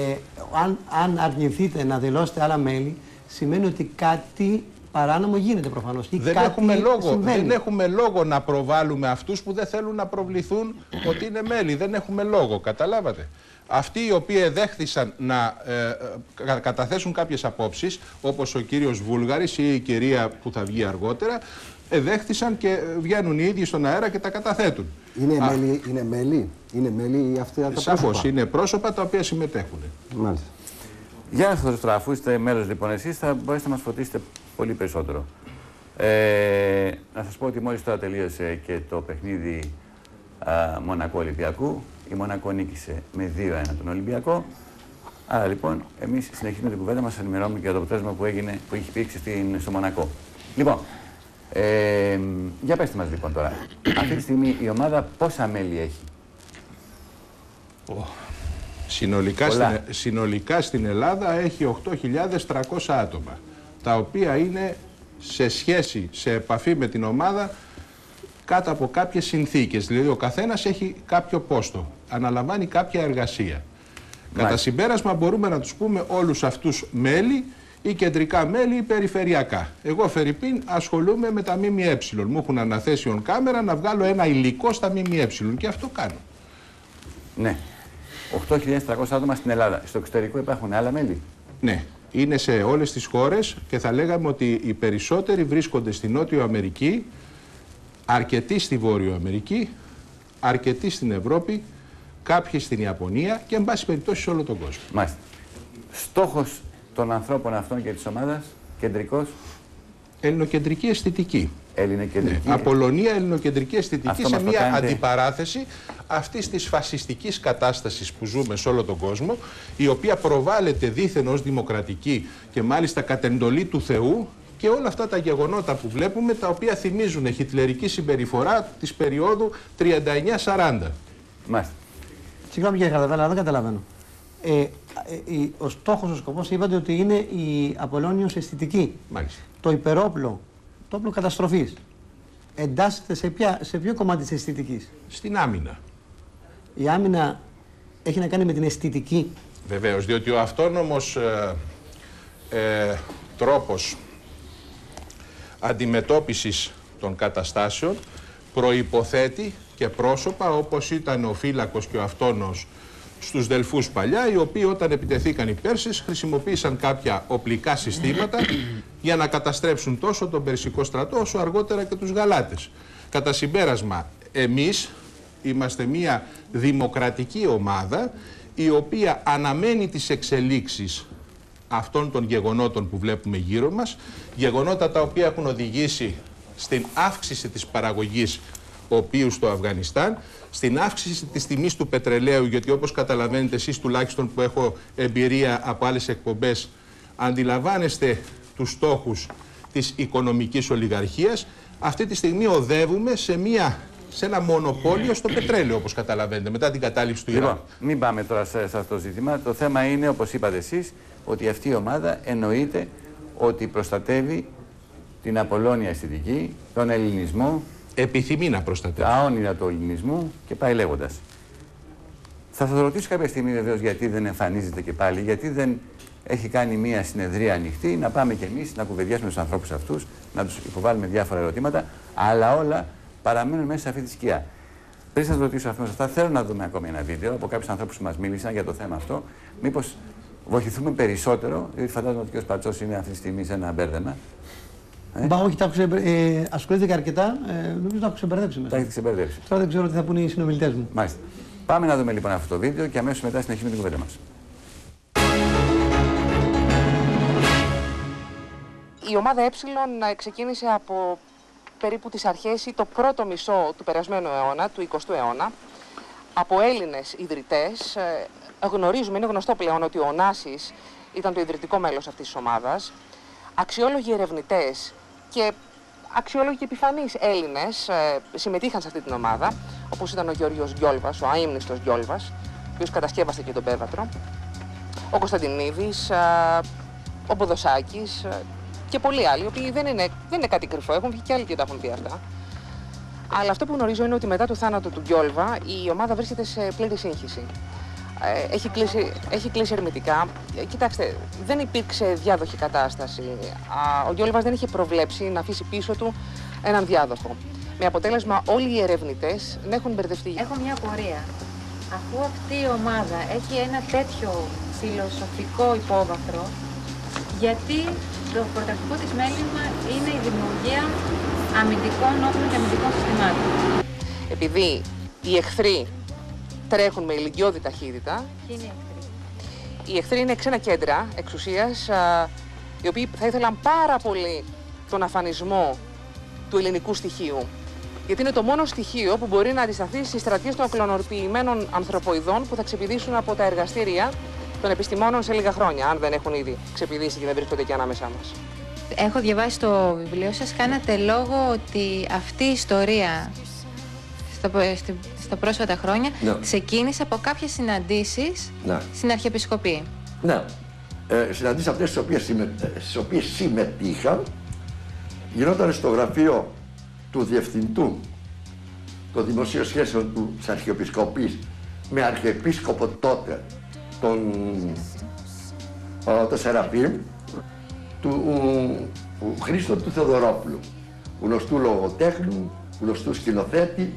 Speaker 12: αν αρνηθείτε να δηλώσετε άλλα μέλη, σημαίνει ότι κάτι παράνομο γίνεται προφανώς.
Speaker 5: Δεν έχουμε λόγο να προβάλλουμε αυτούς που δεν θέλουν να προβληθούν ότι είναι μέλη. Δεν έχουμε λόγο, καταλάβατε. Αυτοί οι οποίοι δέχθησαν να καταθέσουν κάποιες απόψεις, όπως ο κύριος Βούλγαρης ή η κυρία που θα βγει αργότερα, δέχτησαν και βγαίνουν οι ίδιοι στον αέρα και τα καταθέτουν.
Speaker 13: Είναι μέλη αυτά τα πρόσωπα?
Speaker 5: Σαφώς, είναι πρόσωπα τα οποία συμμετέχουν.
Speaker 13: Μάλιστα.
Speaker 1: Για να σας αφού είστε μέλος λοιπόν εσείς, θα μπορέσετε να μας φωτίσετε πολύ περισσότερο. Να σας πω ότι μόλις τώρα τελείωσε και το παιχνίδι Μονακό Ολυμπιακού. Η Μονακό νίκησε με 2-1 τον Ολυμπιακό. Άρα λοιπόν, εμείς συνεχίζουμε την κουβέντα μας, σας ενημερώνουμε και για το αποτέλεσμα που έχει υπήρξει στο Μονακό. Λοιπόν, για πέστε μας λοιπόν τώρα, αυτή τη στιγμή η ομάδα πόσα μέλη έχει?
Speaker 5: Συνολικά στην Ελλάδα έχει 8.300 άτομα, τα οποία είναι σε επαφή με την ομάδα κάτω από κάποιες συνθήκες. Δηλαδή ο καθένας έχει κάποιο πόστο, αναλαμβάνει κάποια εργασία. Κατά συμπέρασμα μπορούμε να τους πούμε όλους αυτούς μέλη ή κεντρικά μέλη ή περιφερειακά. Εγώ, Φερρυπίν, ασχολούμαι με τα ΜΜΕ. Μου έχουν αναθέσει on κάμερα να βγάλω ένα υλικό στα ΜΜΕ και αυτό κάνω.
Speaker 1: Ναι. 8.300 άτομα στην Ελλάδα. Στο εξωτερικό υπάρχουν άλλα μέλη?
Speaker 5: Ναι. Είναι σε όλες τις χώρες και θα λέγαμε ότι οι περισσότεροι βρίσκονται στη Νότιο Αμερική, αρκετοί στη Βόρειο Αμερική, αρκετοί στην Ευρώπη, κάποιοι στην Ιαπωνία και εν πάση περιπτώσει σε όλο τον κόσμο.
Speaker 1: Μάλιστα. Στόχος των ανθρώπων αυτών και της ομάδας, κεντρικός?
Speaker 5: Ελληνοκεντρική αισθητική.
Speaker 1: Ελληνοκεντρική.
Speaker 5: Ναι. Απολωνία, ελληνοκεντρική αισθητική. Αυτό σε μια αντιπαράθεση αυτής της φασιστικής κατάστασης που ζούμε σε όλο τον κόσμο, η οποία προβάλλεται δήθεν ως δημοκρατική και μάλιστα κατ' εντολή του Θεού, και όλα αυτά τα γεγονότα που βλέπουμε, τα οποία θυμίζουν χιτλερική συμπεριφορά της περίοδου 39-40.
Speaker 1: Μάλιστα.
Speaker 12: Συγγνώμη κύριε Χαρδαβέλα, δεν καταλαβαίνω. Ο στόχος, ο σκοπός, είπατε ότι είναι η Απολώνιος αισθητική.
Speaker 5: Μάλιστα.
Speaker 12: Το υπερόπλο, το όπλο καταστροφής, εντάσσεται σε ποιο κομμάτι της αισθητικής?
Speaker 5: Στην άμυνα.
Speaker 12: Η άμυνα έχει να κάνει με την αισθητική?
Speaker 5: Βεβαίως, διότι ο αυτόνομος τρόπος αντιμετώπισης των καταστάσεων προϋποθέτει και πρόσωπα όπως ήταν ο Φύλακος και ο Αυτόνος στους Δελφούς παλιά, οι οποίοι όταν επιτεθήκαν οι Πέρσες χρησιμοποίησαν κάποια οπλικά συστήματα για να καταστρέψουν τόσο τον Περσικό στρατό όσο αργότερα και τους Γαλάτες. Κατά συμπέρασμα, εμείς είμαστε μια δημοκρατική ομάδα η οποία αναμένει τις εξελίξεις αυτών των γεγονότων που βλέπουμε γύρω μας, γεγονότα τα οποία έχουν οδηγήσει στην αύξηση της παραγωγής οποίου στο Αφγανιστάν, στην αύξηση της τιμής του πετρελαίου, γιατί όπως καταλαβαίνετε εσείς τουλάχιστον που έχω εμπειρία από άλλες εκπομπές, αντιλαμβάνεστε τους στόχους της οικονομικής ολιγαρχίας. Αυτή τη στιγμή οδεύουμε σε μια σε ένα μονοπόλιο στο πετρέλαιο, όπως καταλαβαίνετε, μετά την κατάληψη του Ιράν.
Speaker 1: Λοιπόν, μην πάμε τώρα σε αυτό το ζήτημα. Το θέμα είναι, όπως είπατε εσείς, ότι αυτή η ομάδα εννοείται ότι προστατεύει την απολώνια αισθητική, τον ελληνισμό.
Speaker 5: Επιθυμεί να προστατεύει.
Speaker 1: Τα όνειρα του ελληνισμού και πάει λέγοντας. Θα σας ρωτήσω κάποια στιγμή βεβαίως γιατί δεν εμφανίζεται και πάλι, γιατί δεν έχει κάνει μια συνεδρία ανοιχτή, να πάμε κι εμείς να κουβεντιάσουμε τους ανθρώπους αυτούς, να τους υποβάλουμε διάφορα ερωτήματα, αλλά όλα παραμένουν μέσα σε αυτή τη σκιά. Πριν σας ρωτήσω αυτά, θέλω να δούμε ακόμη ένα βίντεο από κάποιους ανθρώπους που μας μίλησαν για το θέμα αυτό. Μήπως βοηθηθούμε περισσότερο, διότι φαντάζομαι ότι ο κ. Πατσός είναι αυτή τη στιγμή σε ένα μπέρδεμα.
Speaker 12: Μπα, όχι, ασχολείται και αρκετά. Νομίζω να έχω ξεμπερδέψει μέσα.
Speaker 1: Τα έχετε ξεμπερδέψει.
Speaker 12: Τώρα δεν ξέρω τι θα πούνε οι συνομιλητές μου.
Speaker 1: Μάλιστα. Πάμε να δούμε λοιπόν αυτό το βίντεο και αμέσως μετά συνεχίσουμε την κουβέντα μας.
Speaker 7: Η ομάδα ξεκίνησε από περίπου τις αρχές ή το πρώτο μισό του περασμένου αιώνα, του 20ου αιώνα, από Έλληνες ιδρυτές. Γνωρίζουμε, είναι γνωστό πλέον ότι ο Ωνάσης ήταν το ιδρυτικό μέλος αυτής της ομάδας. Αξιόλογοι ερευνητές και αξιόλογοι και επιφανείς Έλληνες συμμετείχαν σε αυτή την ομάδα, όπως ήταν ο Γεώργιος Γκιόλβας, ο αείμνηστος Γκιόλβας, ο οποίος κατασκεύασε και τον Πέβατρο, ο Κωνσταντινίδης, ο Ποδοσάκης και πολλοί άλλοι, οι οποίοι δεν είναι κάτι κρυφό, έχουν βγει και άλλοι και τα έχουν πει αυτά. Αλλά αυτό που γνωρίζω είναι ότι μετά το θάνατο του Γκιόλβα η ομάδα βρίσκεται σε πλήρη σύγχυση. Έχει κλείσει ερμητικά. Κοιτάξτε, δεν υπήρξε διάδοχη κατάσταση. Ο Γκιόλβας δεν είχε προβλέψει να αφήσει πίσω του έναν διάδοχο. Με αποτέλεσμα όλοι οι ερευνητές να έχουν μπερδευτεί.
Speaker 9: Έχω μια απορία. Αφού αυτή η ομάδα έχει ένα τέτοιο φιλοσοφικό υπόβαθρο, γιατί το πρωταρχικό της μέλημα είναι η δημιουργία αμυντικών όπλων και αμυντικών συστημάτων.
Speaker 7: Επειδή οι εχθροί τρέχουν με ηλικιώδη ταχύτητα.
Speaker 9: Ποιοι είναι οι εχθροί?
Speaker 7: Οι εχθροί είναι ξένα κέντρα εξουσίας, οι οποίοι θα ήθελαν πάρα πολύ τον αφανισμό του ελληνικού στοιχείου. Γιατί είναι το μόνο στοιχείο που μπορεί να αντισταθεί στις στρατιές των κλωνοποιημένων ανθρωποειδών που θα ξεπηδήσουν από τα εργαστήρια των επιστημόνων σε λίγα χρόνια, αν δεν έχουν ήδη ξεπηδήσει και δεν βρίσκονται και ανάμεσά μας.
Speaker 9: Έχω διαβάσει στο βιβλίο σας, κάνατε λόγο ότι αυτή η ιστορία στα πρόσφατα χρόνια ξεκίνησε από κάποιες συναντήσεις στην Αρχιεπισκοπή.
Speaker 8: Ναι. Συναντήσεις αυτές στις οποίες συμμετείχα γινόταν στο γραφείο του Διευθυντού των Δημοσίων Σχέσεων της Αρχιεπισκοπής με Αρχιεπίσκοπο τότε τον Σεραφείμ, του Χρήστο του Θεοδωρόπουλου, γνωστού λογοτέχνου, γνωστού σκηνοθέτη.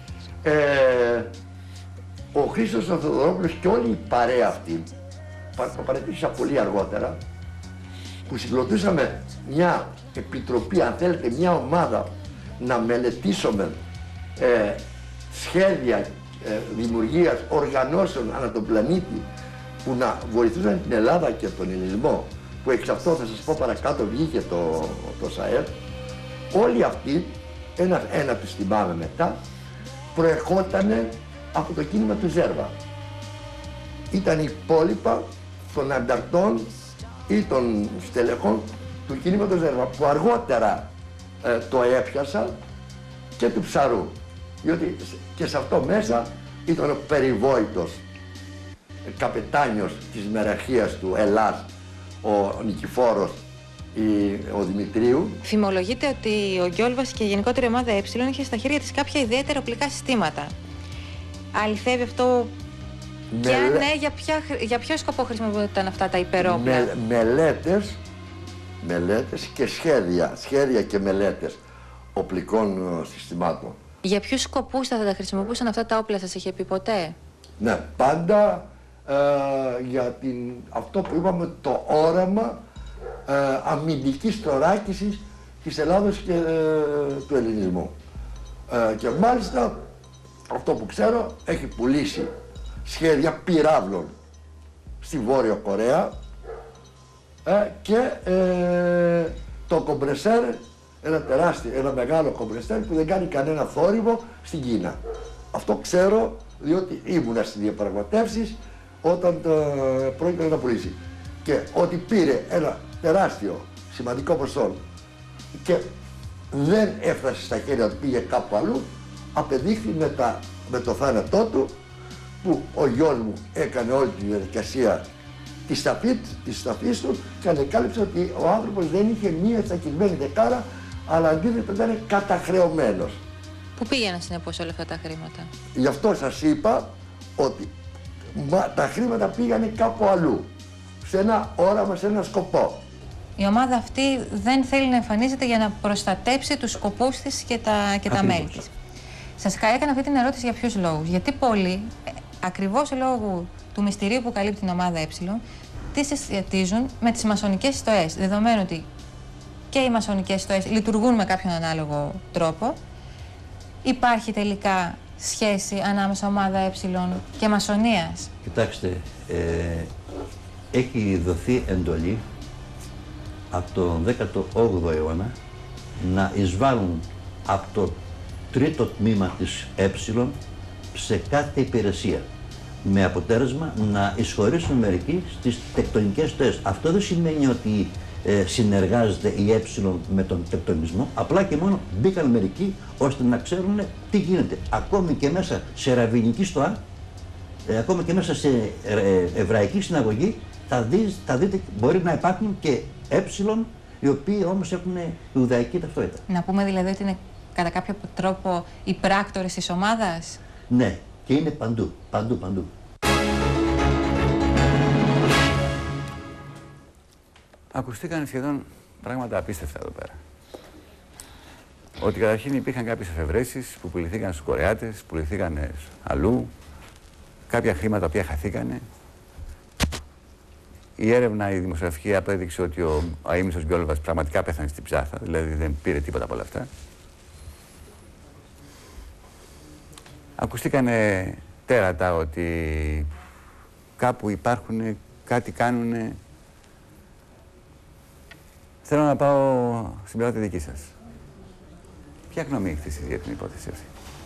Speaker 8: Ο Χρήστος ο Θεοδωρόπουλος και όλη η παρέα αυτή, το παρατήρησα πολύ αργότερα, που συγκροτήσαμε μια επιτροπή, αν θέλετε, μια ομάδα να μελετήσουμε σχέδια δημιουργίας οργανώσεων ανά τον πλανήτη που να βοηθούσαν την Ελλάδα και τον ελληνισμό, που εξ αυτό θα σας πω παρακάτω βγήκε το ΣΑΕΠ. Όλοι αυτοί, ένα τους θυμάμαι μετά, προερχόταν από το κίνημα του Ζέρβα. Ήταν υπόλοιπα των ανταρτών ή των στελεχών του κίνηματος Ζέρβα, που αργότερα το έπιασα, και του Ψαρού. Διότι και σε αυτό μέσα ήταν ο περιβόητος καπετάνιος της μεραρχίας του Ελλάς, ο Νικηφόρος ο Δημητρίου.
Speaker 9: Φημολογείται ότι ο Γκιόλβας και η γενικότερη ομάδα είχε στα χέρια της κάποια ιδιαίτερα οπλικά συστήματα. Αληθεύει αυτό? Και αν ναι, για ποιο σκοπό χρησιμοποιούνταν αυτά τα υπερόπλα?
Speaker 8: Μελέτες και σχέδια και μελέτες οπλικών συστημάτων.
Speaker 9: Για ποιους σκοπούς θα τα χρησιμοποιούσαν αυτά τα όπλα, σας είχε πει ποτέ?
Speaker 8: Ναι, πάντα για αυτό που είπαμε, το όραμα αμυντικής θωράκισης της Ελλάδος και του ελληνισμού. Και μάλιστα αυτό που ξέρω, έχει πουλήσει σχέδια πυράβλων στη Βόρεια Κορέα και το κομπρεσέρ, ένα μεγάλο κομπρεσέρ που δεν κάνει κανένα θόρυβο στην Κίνα. Αυτό ξέρω διότι ήμουνα στις διαπραγματεύσεις όταν πρόκειται να πουλήσει. Και ότι πήρε ένα τεράστιο σημαντικό ποσό και δεν έφτασε στα χέρια του, πήγε κάπου αλλού, απεδείχθη με το θάνατό του, που ο γιος μου έκανε όλη τη διαδικασία της ταφής του και ανεκάλυψε ότι ο άνθρωπος δεν είχε μία τσακισμένη δεκάρα, αλλά αντίθετα ήταν καταχρεωμένος.
Speaker 9: Πού πήγαιναν συνεπώς όλα αυτά τα χρήματα?
Speaker 8: Γι' αυτό σας είπα ότι τα χρήματα πήγανε κάπου αλλού, σε ένα όραμα, σε ένα σκοπό.
Speaker 9: Η ομάδα αυτή δεν θέλει να εμφανίζεται για να προστατέψει τους σκοπούς της και τα μέλη της. Σας έκανα αυτή την ερώτηση για ποιους λόγους? Γιατί πολλοί, ακριβώς λόγω του μυστηρίου που καλύπτει την ομάδα Ε, τις συσχετίζουν με τις μασονικές στοές. Δεδομένου ότι και οι μασονικές στοές λειτουργούν με κάποιον ανάλογο τρόπο, υπάρχει τελικά σχέση ανάμεσα ομάδα Ε και μασονίας?
Speaker 3: Κοιτάξτε, έχει δοθεί εντολή από τον 18ο αιώνα να εισβάλλουν από το τρίτο τμήμα της Ε σε κάθε υπηρεσία, με αποτέλεσμα να εισχωρήσουν μερικοί στις τεκτονικές στοές. Αυτό δεν σημαίνει ότι συνεργάζεται η Ε με τον τεκτονισμό, απλά και μόνο μπήκαν μερικοί ώστε να ξέρουν τι γίνεται. Ακόμη και μέσα σε ραβινική στοά, ακόμη και μέσα σε εβραϊκή συναγωγή, θα δείτε μπορεί να υπάρχουν και Ε, οι οποίοι όμως έχουν ιουδαϊκή ταυτότητα.
Speaker 9: Να πούμε δηλαδή ότι είναι κατά κάποιο τρόπο οι πράκτορες της ομάδας?
Speaker 3: Ναι, και είναι παντού, παντού.
Speaker 1: Ακουστήκαν σχεδόν πράγματα απίστευτα εδώ πέρα. Ότι καταρχήν υπήρχαν κάποιες εφευρέσεις που πουληθήκαν στους Κορεάτες, πουληθήκαν αλλού, κάποια χρήματα που χαθήκανε. Η έρευνα, η δημοσιογραφική, απέδειξε ότι ο αείμνηστος Γκιόλβας πραγματικά πέθανε στην ψάθα, δηλαδή δεν πήρε τίποτα από όλα αυτά. Ακουστήκανε τέρατα ότι κάπου υπάρχουν, κάτι κάνουνε. Θέλω να πάω στην πλευρά τη δική σας. Ποια γνώμη έχετε εσείς για την υπόθεση αυτή?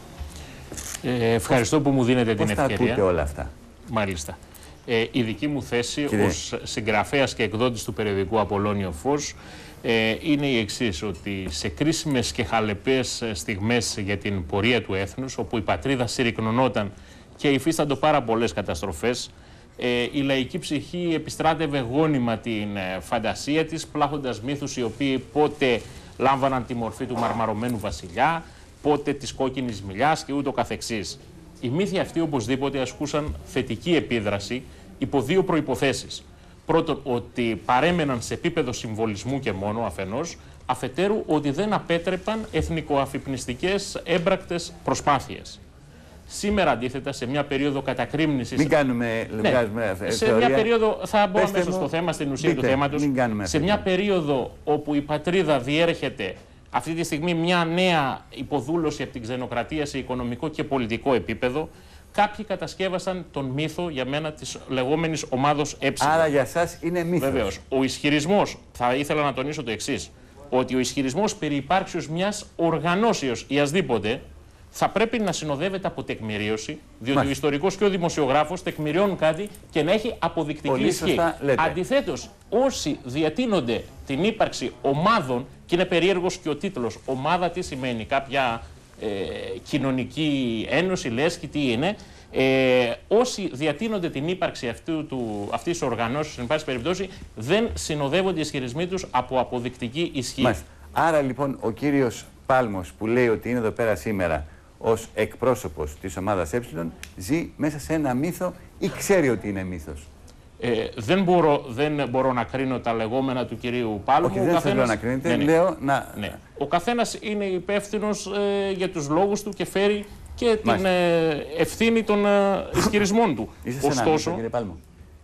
Speaker 6: Ευχαριστώ που μου δίνετε την ευκαιρία.
Speaker 1: Πώς τα ακούτε όλα αυτά?
Speaker 6: Μάλιστα. Η δική μου θέση ως συγγραφέας και εκδότης του περιοδικού Απολώνιο Φως είναι η εξής, ότι σε κρίσιμες και χαλεπές στιγμές για την πορεία του έθνους, όπου η πατρίδα συρρικνωνόταν και υφίσταντο πάρα πολλές καταστροφές, η λαϊκή ψυχή επιστράτευε γόνιμα την φαντασία της, πλάχοντας μύθους οι οποίοι πότε λάμβαναν τη μορφή του μαρμαρωμένου βασιλιά, πότε της κόκκινης μιλιάς και ούτω καθεξής. Οι μύθοι αυτοί οπωσδήποτε ασκούσαν θετική επίδραση υπό δύο προϋποθέσεις. Πρώτον, ότι παρέμεναν σε επίπεδο συμβολισμού και μόνο αφενός, αφετέρου ότι δεν απέτρεπαν εθνικοαφυπνιστικές έμπρακτες προσπάθειες. Σήμερα, αντίθετα, σε μια περίοδο κατακρίμνησης.
Speaker 1: Μην κάνουμε.
Speaker 6: Σε μια περίοδο. Θα μπω αμέσως στο θέμα, στην ουσία του θέματος. Σε μια περίοδο όπου η πατρίδα διέρχεται αυτή τη στιγμή μια νέα υποδούλωση από την ξενοκρατία σε οικονομικό και πολιτικό επίπεδο, κάποιοι κατασκεύασαν τον μύθο για μένα της λεγόμενης ομάδος Ε.
Speaker 1: Άρα για σας είναι μύθος.
Speaker 6: Βεβαίως. Ο ισχυρισμός, θα ήθελα να τονίσω το εξής, ότι ο ισχυρισμός περί υπάρξεως μιας οργανώσεως ή ασδήποτε θα πρέπει να συνοδεύεται από τεκμηρίωση, διότι ο ιστορικός και ο δημοσιογράφος τεκμηριώνουν κάτι και να έχει αποδεικτική ισχύ. Αντιθέτως, όσοι διατείνονται την ύπαρξη ομάδων, και είναι περίεργος και ο τίτλος, ομάδα τι σημαίνει, κάποια κοινωνική ένωση, λέσχη, τι είναι, όσοι διατείνονται την ύπαρξη αυτής της οργανώσεως, εν πάση περιπτώσει, δεν συνοδεύονται οι ισχυρισμοί τους από αποδεικτική ισχύ.
Speaker 1: Μάλιστα. Άρα λοιπόν ο κύριος Πάλμος που λέει ότι είναι εδώ πέρα σήμερα ως εκπρόσωπος της ομάδας Ε, ζει μέσα σε ένα μύθο ή ξέρει ότι είναι μύθος?
Speaker 6: Δεν μπορώ να κρίνω τα λεγόμενα του κυρίου Πάλμου.
Speaker 1: Όχι, δεν θέλω να κρίνετε, λέω να...
Speaker 6: Ναι. Ο καθένας είναι υπεύθυνος για τους λόγους του και φέρει και την ευθύνη των ισχυρισμών του.
Speaker 1: Είσαι ωστόσο, κύριε Πάλμο.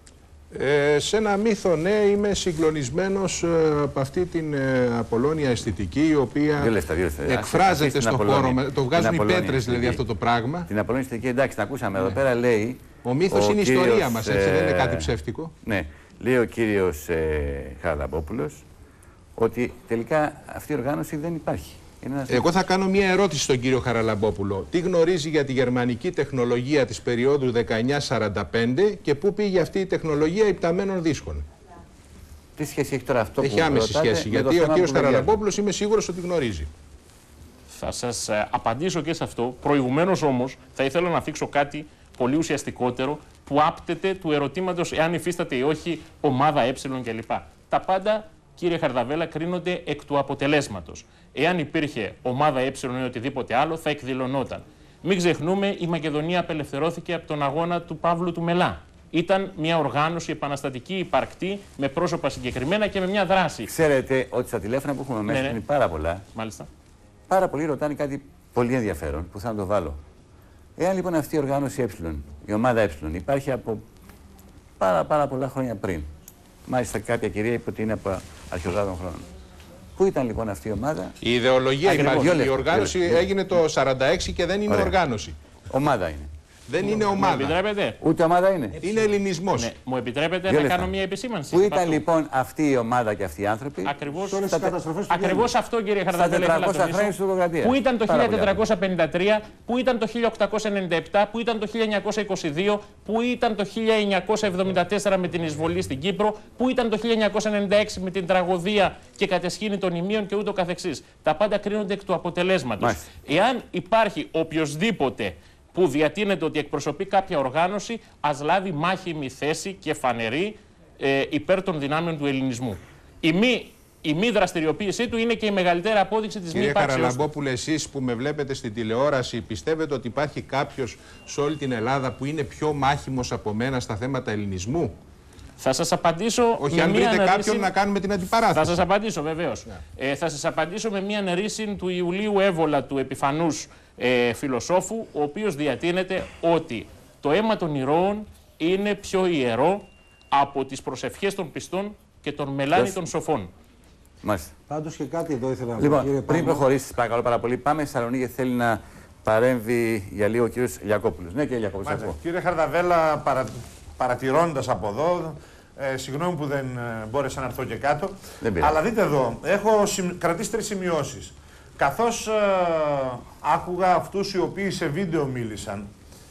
Speaker 5: Σε ένα μύθο, ναι, είμαι συγκλονισμένος από αυτή την Απολώνια αισθητική, η οποία εκφράζεται στον χώρο. Το βγάζουν οι πέτρες, δηλαδή, αυτό το πράγμα.
Speaker 1: Την Απολώνια αισθητική, εντάξει, την ακούσαμε εδώ πέρα, λέει.
Speaker 5: Ο μύθος είναι η ιστορία μας, έτσι, δεν είναι κάτι ψεύτικο.
Speaker 1: Ναι, λέει ο κύριος Χαραλαμπόπουλος ότι τελικά αυτή η οργάνωση δεν υπάρχει.
Speaker 5: Εγώ θα κάνω μία ερώτηση στον κύριο Χαραλαμπόπουλο. Τι γνωρίζει για τη γερμανική τεχνολογία της περίοδου 1945 και πού πήγε αυτή η τεχνολογία υπταμένων δίσκων?
Speaker 1: Τι σχέση έχει τώρα αυτό?
Speaker 5: Έχει άμεση σχέση, γιατί ο κύριος Χαραλαμπόπουλος είμαι σίγουρος ότι γνωρίζει.
Speaker 6: Θα σας απαντήσω και σε αυτό. Προηγουμένως όμως θα ήθελα να θίξω κάτι πολύ ουσιαστικότερο που άπτεται του ερωτήματος εάν υφίσταται ή όχι ομάδα ε κλπ. Τα πάντα, κύριε Χαρδαβέλα, κρίνονται εκ του αποτελέσματος. Εάν υπήρχε ομάδα ε ή οτιδήποτε άλλο, θα εκδηλωνόταν. Μην ξεχνούμε, η Μακεδονία απελευθερώθηκε από τον αγώνα του Παύλου του Μελά. Ήταν μια οργάνωση επαναστατική, υπαρκτή, με πρόσωπα συγκεκριμένα και με μια δράση.
Speaker 1: Ξέρετε ότι στα τηλέφωνα που έχουμε μέσα είναι πάρα πολλά.
Speaker 6: Μάλιστα.
Speaker 1: Πάρα πολλοί ρωτάνε κάτι πολύ ενδιαφέρον που θα το βάλω. Εάν λοιπόν αυτή η οργάνωση ε, η ομάδα ε, υπάρχει από πάρα πολλά χρόνια πριν. Μάλιστα κάποια κυρία είπε ότι είναι από αρχαιοτά των χρόνων. Πού ήταν λοιπόν αυτή η ομάδα?
Speaker 5: Η ιδεολογία υπάρχει. Η οργάνωση έγινε το 1946 και δεν είναι οργάνωση.
Speaker 1: Ομάδα είναι.
Speaker 5: Δεν είναι ομάδα.
Speaker 6: Μου επιτρέπετε?
Speaker 1: Ούτε ομάδα είναι.
Speaker 5: Είναι ελληνισμός.
Speaker 6: Ναι. Μου επιτρέπετε να κάνω μια επισήμανση?
Speaker 1: Πού ήταν λοιπόν αυτή η ομάδα και αυτοί οι άνθρωποι?
Speaker 6: Ακριβώς αυτό, κύριε Χαρδαβέλα.
Speaker 1: Στα 400 χρόνια της Τουρκοκρατίας.
Speaker 6: Πού ήταν το 1453, πού ήταν το 1897, πού ήταν το 1922, πού ήταν το 1974 με την εισβολή στην Κύπρο, πού ήταν το 1996 με την τραγωδία και κατεσχήνη των Ιμίων και ούτω καθεξής. Τα πάντα κρίνονται εκ του αποτελέσματος. Εάν υπάρχει οποιοσδήποτε που διατείνεται ότι εκπροσωπεί κάποια οργάνωση, ας λάβει μάχημη θέση και φανερή υπέρ των δυνάμεων του ελληνισμού. Η μη δραστηριοποίησή του είναι και η μεγαλύτερη απόδειξη της μη υπάρξεως.
Speaker 5: Κύριε Χαραλαμπόπουλε, εσείς που με βλέπετε στην τηλεόραση, πιστεύετε ότι υπάρχει κάποιος σε όλη την Ελλάδα που είναι πιο μάχημος από μένα στα θέματα ελληνισμού?
Speaker 6: Θα σας απαντήσω.
Speaker 5: Όχι, αν βρείτε κάποιον να κάνουμε την αντιπαράθεση.
Speaker 6: Θα σας απαντήσω, βεβαίως. Θα σας απαντήσω με μια αναιρήση του Ιουλίου Εύβολα, του επιφανούς φιλοσόφου, ο οποίος διατείνεται ότι το αίμα των ηρώων είναι πιο ιερό από τις προσευχές των πιστών και των μελάνι των σοφών.
Speaker 1: Μάλιστα.
Speaker 13: Πάντως και κάτι εδώ ήθελα να πω.
Speaker 1: Λοιπόν, πριν προχωρήσεις, παρακαλώ πάρα πολύ, πάμε στη Θεσσαλονίκη. Θέλει να παρέμβει για λίγο ο κύριος Λιακόπουλος. Ναι, κύριε Λιακόπουλος.
Speaker 14: Κύριε Χαρδαβέλα, παρατηρώντας από εδώ, συγγνώμη που δεν μπόρεσα να έρθω και κάτω, αλλά δείτε εδώ, έχω κρατήσει 3 σημειώσεις. Καθώς άκουγα αυτούς οι οποίοι σε βίντεο μίλησαν,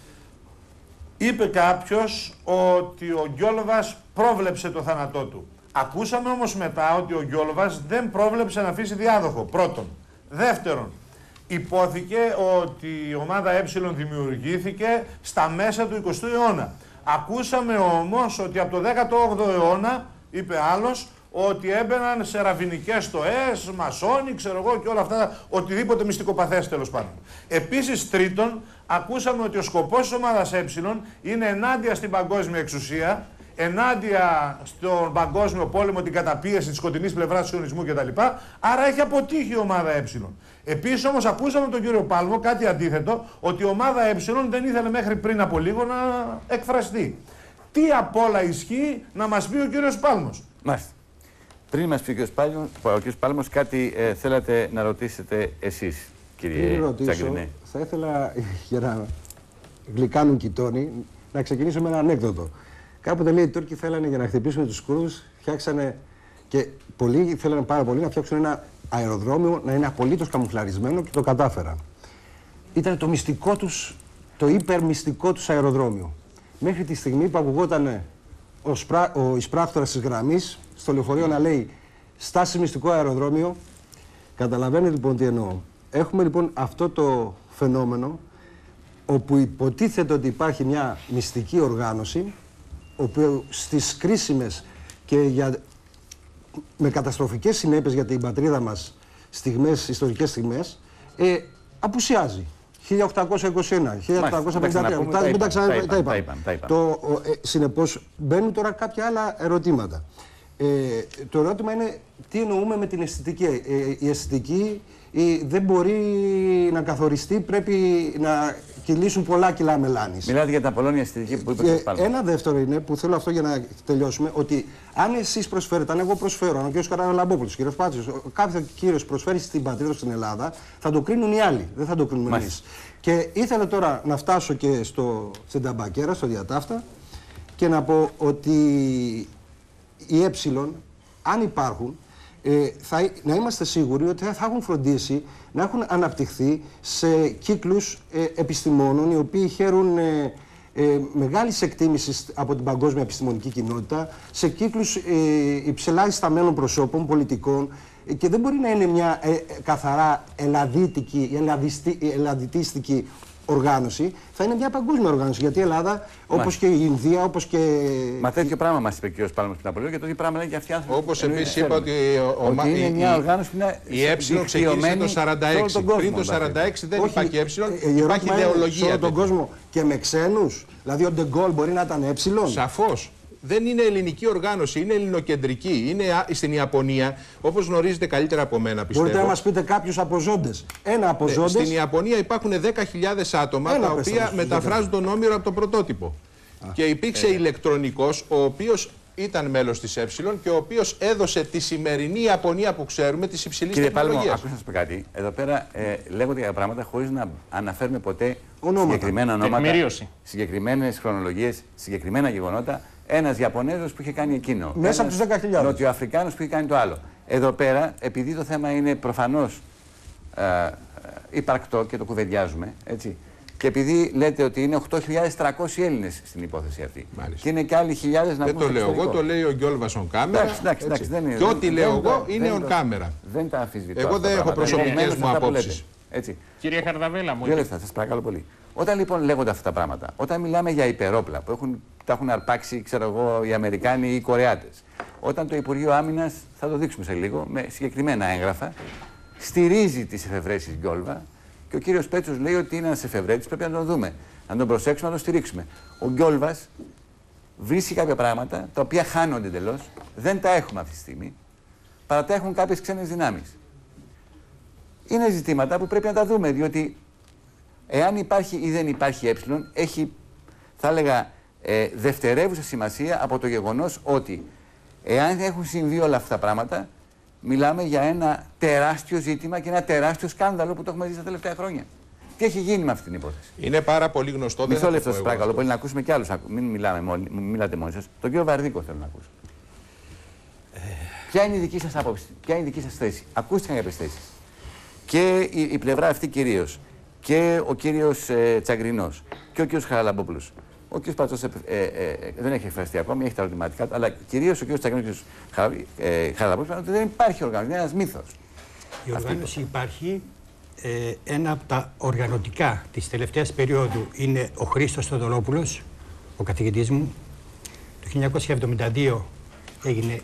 Speaker 14: είπε κάποιος ότι ο Γκιόλοβας πρόβλεψε το θάνατό του. Ακούσαμε όμως μετά ότι ο Γκιόλοβας δεν πρόβλεψε να αφήσει διάδοχο, πρώτον. Δεύτερον, υπόθηκε ότι η ομάδα ε δημιουργήθηκε στα μέσα του 20ου αιώνα. Ακούσαμε όμως ότι από το 18ο αιώνα, είπε άλλος, ότι έμπαιναν σε ραβινικές στοές, μασόνοι, ξέρω εγώ και όλα αυτά, οτιδήποτε μυστικοπαθές τέλος πάντων. Επίσης, τρίτον, ακούσαμε ότι ο σκοπός της ομάδας ε είναι ενάντια στην παγκόσμια εξουσία, ενάντια στον παγκόσμιο πόλεμο, την καταπίεση της σκοτεινής πλευράς του σιωνισμού κτλ. Άρα έχει αποτύχει η ομάδα ε. Επίσης όμως ακούσαμε τον κύριο Πάλμο κάτι αντίθετο, ότι η ομάδα ε δεν ήθελε μέχρι πριν από λίγο να εκφραστεί. Τι απ' όλα ισχύει να μας πει ο κύριος Πάλμος?
Speaker 1: Μάλιστα. Πριν μας πει ο κύριος Πάλμος, κάτι θέλατε να ρωτήσετε εσείς, κύριε Τσαγκρινέ?
Speaker 13: Θα ήθελα, για να γλυκάνουν κοιτώνει, να ξεκινήσω με ένα ανέκδοτο. Κάποτε λέει οι Τούρκοι θέλανε για να χτυπήσουν τους Κούρδους, φτιάξανε και πολλοί θέλανε πάρα πολύ να φτιάξουν ένα αεροδρόμιο να είναι απολύτως καμουφλαρισμένο και το κατάφεραν. Ήταν το μυστικό τους, το υπερμυστικό τους αεροδρόμιο. Μέχρι τη στιγμή που ακουγόταν ο εισπράκτορας της γραμμής στο λεωφορείο να λέει στάση μυστικό αεροδρόμιο. Καταλαβαίνετε λοιπόν τι εννοώ. Έχουμε λοιπόν αυτό το φαινόμενο όπου υποτίθεται ότι υπάρχει μια μυστική οργάνωση όπου στις κρίσιμες και με καταστροφικές συνέπειες για την πατρίδα μας στιγμές, ιστορικές στιγμές, απουσιάζει. 1821, 1853, τα είπαμε. Συνεπώς μπαίνουν τώρα κάποια άλλα ερωτήματα. Το ερώτημα είναι τι εννοούμε με την αισθητική. Η αισθητική δεν μπορεί να καθοριστεί, πρέπει να κυλήσουν πολλά κιλά μελάνης.
Speaker 1: Μιλάτε για τα Πολώνια αισθητική που είπατε πάλι.
Speaker 13: Ένα δεύτερο είναι που θέλω αυτό για να τελειώσουμε, ότι αν εσείς προσφέρετε, αν εγώ προσφέρω, αν ο κ. Καραλαμπόπουλος, ο κ. Πάτσος, κάθε κύριος προσφέρει στην πατρίδα στην Ελλάδα, θα το κρίνουν οι άλλοι, δεν θα το κρίνουμε εμείς. Και ήθελα τώρα να φτάσω και στην ταμπακέρα, στο διατάφτα, και να πω ότι οι ε, αν υπάρχουν, να είμαστε σίγουροι ότι θα έχουν φροντίσει να έχουν αναπτυχθεί σε κύκλους επιστημόνων οι οποίοι χαίρουν μεγάλης εκτίμησης από την παγκόσμια επιστημονική κοινότητα, σε κύκλους υψηλά ισταμένων προσώπων, πολιτικών, Και δεν μπορεί να είναι μια καθαρά ελλαδίτικη, ελλαδιτίστικη οργάνωση. Θα είναι μια παγκόσμια οργάνωση. Γιατί η Ελλάδα, όπως και η Ινδία, όπως και.
Speaker 1: Μα τέτοιο πράγμα μας είπε και ο Σπάλμος πριν από λίγο και το ίδιο πράγμα λέει και αυτοί οι άνθρωποι.
Speaker 5: Όπως επίσης είπα ότι
Speaker 1: είναι μια οργάνωση που είναι.
Speaker 5: Η Ε ξεκίνησε το 46. Πριν το 46 δεν υπάρχει Ε, υπάρχει ιδεολογία.
Speaker 13: Σε όλο τον κόσμο και με ξένους. Δηλαδή ο Ντεγκόλ μπορεί να ήταν Ε.
Speaker 5: Σαφώς. Δεν είναι ελληνική οργάνωση, είναι ελληνοκεντρική. Είναι στην Ιαπωνία, όπως γνωρίζετε καλύτερα από μένα, πιστεύω.
Speaker 13: Μπορείτε να μας πείτε κάποιους αποζώντες. Ένα αποζώντες.
Speaker 5: Στην Ιαπωνία υπάρχουν 10.000 άτομα τα οποία μεταφράζουν τον Όμηρο από το πρωτότυπο. Και υπήρξε ηλεκτρονικός, ο οποίος ήταν μέλος της Ε και ο οποίος έδωσε τη σημερινή Ιαπωνία που ξέρουμε της υψηλής τεχνολογίας.
Speaker 1: Κύριε Πάλμο, ακούστε να σας πω κάτι. Εδώ πέρα λέγονται για πράγματα χωρίς να αναφέρουμε ποτέ συγκεκριμένα ονόματα, συγκεκριμένες χρονολογίες, συγκεκριμένα γεγονότα. Ένας Ιαπωνέζος που είχε κάνει εκείνο.
Speaker 13: Μέσα από τους 10.000.
Speaker 1: Νοτιοαφρικάνος που είχε κάνει το άλλο. Εδώ πέρα, επειδή το θέμα είναι προφανώς υπαρκτό και το κουβεντιάζουμε, έτσι. Και επειδή λέτε ότι είναι 8.300 Έλληνες στην υπόθεση αυτή. Μάλιστα. Και είναι και άλλοι χιλιάδες να
Speaker 5: δεν το λέω εγώ, το λέει ο Γκιόλβας on camera.
Speaker 1: Εντάξει,
Speaker 5: και ό,τι λέω εγώ είναι on camera.
Speaker 1: Δεν τα αμφισβητώ.
Speaker 5: Εγώ δεν έχω προσωπικές μου απόψεις.
Speaker 6: Κύριε Χαρδαβέλα, μου.
Speaker 1: Δύο λεπτά, σας παρακαλώ πολύ. Όταν λοιπόν λέγονται αυτά τα πράγματα, όταν μιλάμε για υπερόπλα που τα έχουν αρπάξει, ξέρω εγώ, οι Αμερικάνοι ή οι Κορεάτες, όταν το Υπουργείο Άμυνας, θα το δείξουμε σε λίγο, με συγκεκριμένα έγγραφα, στηρίζει τις εφευρέσεις Γκιόλβα και ο κύριος Πέτσος λέει ότι είναι ένας εφευρέτης, πρέπει να τον δούμε, να τον προσέξουμε, να τον στηρίξουμε. Ο Γκιόλβας βρίσκει κάποια πράγματα τα οποία χάνονται εντελώς, δεν τα έχουμε αυτή τη στιγμή, παρά τα έχουν κάποιες ξένες δυνάμεις. Είναι ζητήματα που πρέπει να τα δούμε, διότι εάν υπάρχει ή δεν υπάρχει Ε, έχει, θα έλεγα, δευτερεύουσα σημασία από το γεγονός ότι εάν έχουν συμβεί όλα αυτά τα πράγματα, μιλάμε για ένα τεράστιο ζήτημα και ένα τεράστιο σκάνδαλο που το έχουμε δει τα τελευταία χρόνια. Τι έχει γίνει με αυτή την υπόθεση?
Speaker 5: Είναι πάρα πολύ γνωστό.
Speaker 1: Μισό λεπτό, σας παρακαλώ πολύ, να ακούσουμε κι άλλους. Μην μιλάτε μόνοι σας. Τον κύριο Βαρδίκο θέλω να ακούσω. Ποια είναι η δική σας άποψη, ποια είναι η δική σας θέση? Ακούστηκαν κάποιες θέσεις. Και η πλευρά αυτή κυρίως. Και ο κύριος Τσαγκρινός και ο κύριος Χαραλαμπόπουλος. Ο κύριος Πατσός δεν έχει εκφραστεί ακόμα, έχει τα ερωτηματικά του, αλλά κυρίως ο κύριος Τσαγκρινός και ο κύριος Χαραλαμπόπουλος ότι δεν υπάρχει οργάνωση, είναι ένας μύθος.
Speaker 11: Η οργάνωση υπάρχει. Ένα από τα οργανωτικά της τελευταίας περίοδου είναι ο Χρήστος Θοδωρόπουλος, ο καθηγητής μου. Το 1972 έγινε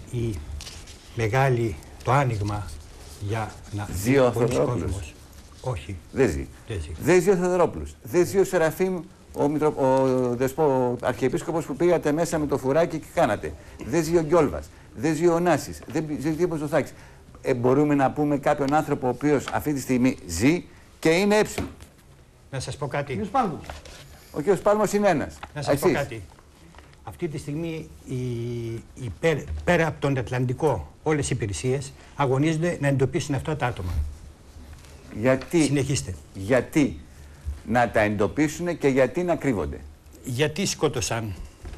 Speaker 11: το άνοιγμα για να
Speaker 1: ζει ο Θοδωρόπουλος.
Speaker 11: Όχι.
Speaker 1: Δεν ζει. Δεν ζει ο Θοδωρόπουλος. Δεν ζει ο Σεραφείμ, ο Αρχιεπίσκοπος που πήγατε μέσα με το φουράκι και κάνατε. Δεν ζει ο Γκιόλβας. Δεν ζει ο Ωνάσης. Δεν ζει ο Ποστοθάκης. Μπορούμε να πούμε κάποιον άνθρωπο ο οποίος αυτή τη στιγμή ζει και είναι Ε.
Speaker 11: Να σας πω κάτι.
Speaker 1: Ο κύριος Πάλμος είναι ένας.
Speaker 11: Να σας πω κάτι. Αυτή τη στιγμή πέρα από τον Ατλαντικό όλες οι υπηρεσίες αγωνίζονται να εντοπίσουν αυτά τα άτομα.
Speaker 1: Γιατί,
Speaker 11: συνεχίστε.
Speaker 1: Γιατί να τα εντοπίσουν και γιατί να κρύβονται?
Speaker 11: Γιατί σκότωσαν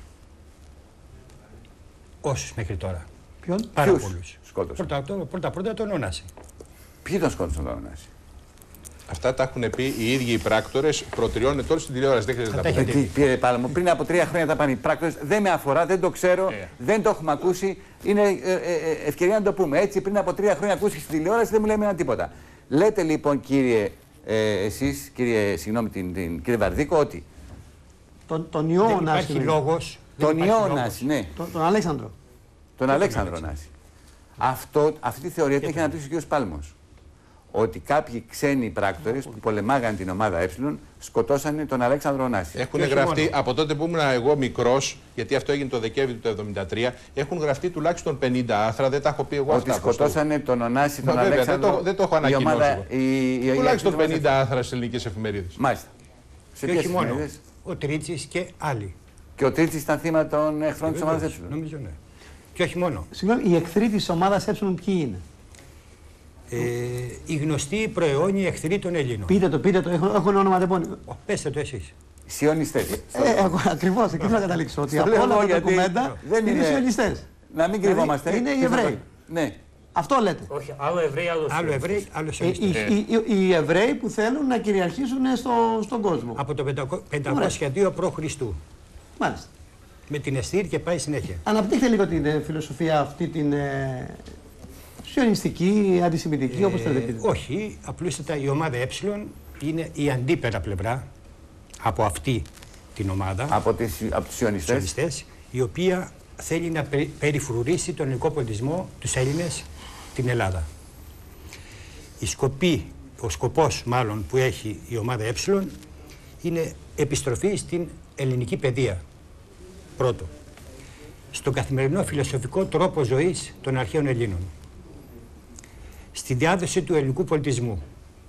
Speaker 11: όσους μέχρι τώρα?
Speaker 1: Ποιον?
Speaker 11: Πάρα πολλούς.
Speaker 1: Σκότωσαν.
Speaker 11: Πρώτα τον Ωνάση.
Speaker 1: Ποιοι τον σκότωσαν τον Ωνάση?
Speaker 5: Αυτά τα έχουν πει οι ίδιοι οι πράκτορες, προτριώνε τώρα στην τηλεόραση. Δεν χρειάζεται να τα πούμε.
Speaker 1: Κύριε Πάλαμο, πριν από 3 χρόνια τα πάνε οι πράκτορες, δεν με αφορά, δεν το ξέρω, δεν το έχουμε ακούσει. Είναι ευκαιρία να το πούμε. Έτσι, πριν από 3 χρόνια ακούσει στην τηλεόραση, δεν μου λέμε ένα τίποτα. Λέτε λοιπόν, κύριε, εσείς, κύριε Βαρδίκο, ότι.
Speaker 12: Τον Ιώ Ωνάση.
Speaker 11: Υπάρχει λόγος.
Speaker 1: Τον Ιώ Ωνάση, ναι.
Speaker 12: Τον Αλέξανδρο.
Speaker 1: Τον Αλέξανδρο Ωνάση. Αυτή τη θεωρία την έχει αναπτύξει ο κ. Πάλμος. Ότι κάποιοι ξένοι πράκτορες που πολεμάγαν την ομάδα Ε σκοτώσανε τον Αλέξανδρο Ωνάση.
Speaker 5: Έχουν γραφτεί από τότε που ήμουν εγώ μικρός, γιατί αυτό έγινε το Δεκέμβρη του 1973, έχουν γραφτεί τουλάχιστον 50 άρθρα, δεν τα έχω πει εγώ
Speaker 1: ότι
Speaker 5: αυτά.
Speaker 1: Ότι σκοτώσανε τον Ωνάση, τον Αλέξανδρο.
Speaker 5: Δεν το έχω ανακοινώσει. Τουλάχιστον 50 άρθρα στις ελληνικές εφημερίδες.
Speaker 1: Μάλιστα.
Speaker 11: Σε ποιες εφημερίδες? Ο Τρίτσης και άλλοι.
Speaker 1: Και ο Τρίτσης ήταν θύμα των εχθρών της ομάδας Ε.
Speaker 11: Νομίζω ναι. Και όχι μόνο.
Speaker 12: Συγγνώμη, οι εχθροί της ομάδας Ε ποιοι είναι?
Speaker 11: Οι γνωστοί προαιώνιοι εχθροί των Ελλήνων.
Speaker 12: Πείτε το, έχω ένα όνομα τεπώνυμο.
Speaker 11: Πέστε το εσείς.
Speaker 1: Σιωνιστές.
Speaker 12: Ακριβώς, εκεί θα καταλήξω. Ότι από όλα τα ντοκουμέντα είναι σιωνιστές.
Speaker 1: Να μην κρυβόμαστε.
Speaker 12: Είναι οι Εβραίοι.
Speaker 1: Ναι.
Speaker 12: Αυτό λέτε.
Speaker 15: Όχι, άλλο Εβραίοι,
Speaker 11: άλλο σιωνιστές.
Speaker 12: Οι Εβραίοι που θέλουν να κυριαρχήσουν στον κόσμο.
Speaker 11: Από το 502 π.Χ.
Speaker 12: Μάλιστα.
Speaker 11: Με την Εστήρ και πάει συνέχεια.
Speaker 12: Αναπτύχτε λίγο την φιλοσοφία αυτή, την Σιωνιστική, αντισημιτική, όπως θέλετε πείτε.
Speaker 11: Όχι, απλούστατα η ομάδα Ε είναι η αντίπερα πλευρά από αυτή την ομάδα.
Speaker 1: Από τους Σιωνιστές.
Speaker 11: Η οποία θέλει να περιφρουρήσει τον ελληνικό πολιτισμό, τους Έλληνες, την Ελλάδα. Ο σκοπός μάλλον που έχει η ομάδα Ε είναι επιστροφή στην ελληνική παιδεία. Πρώτο. Στον καθημερινό φιλοσοφικό τρόπο ζωής των αρχαίων Ελλήνων. Στη διάδοση του ελληνικού πολιτισμού.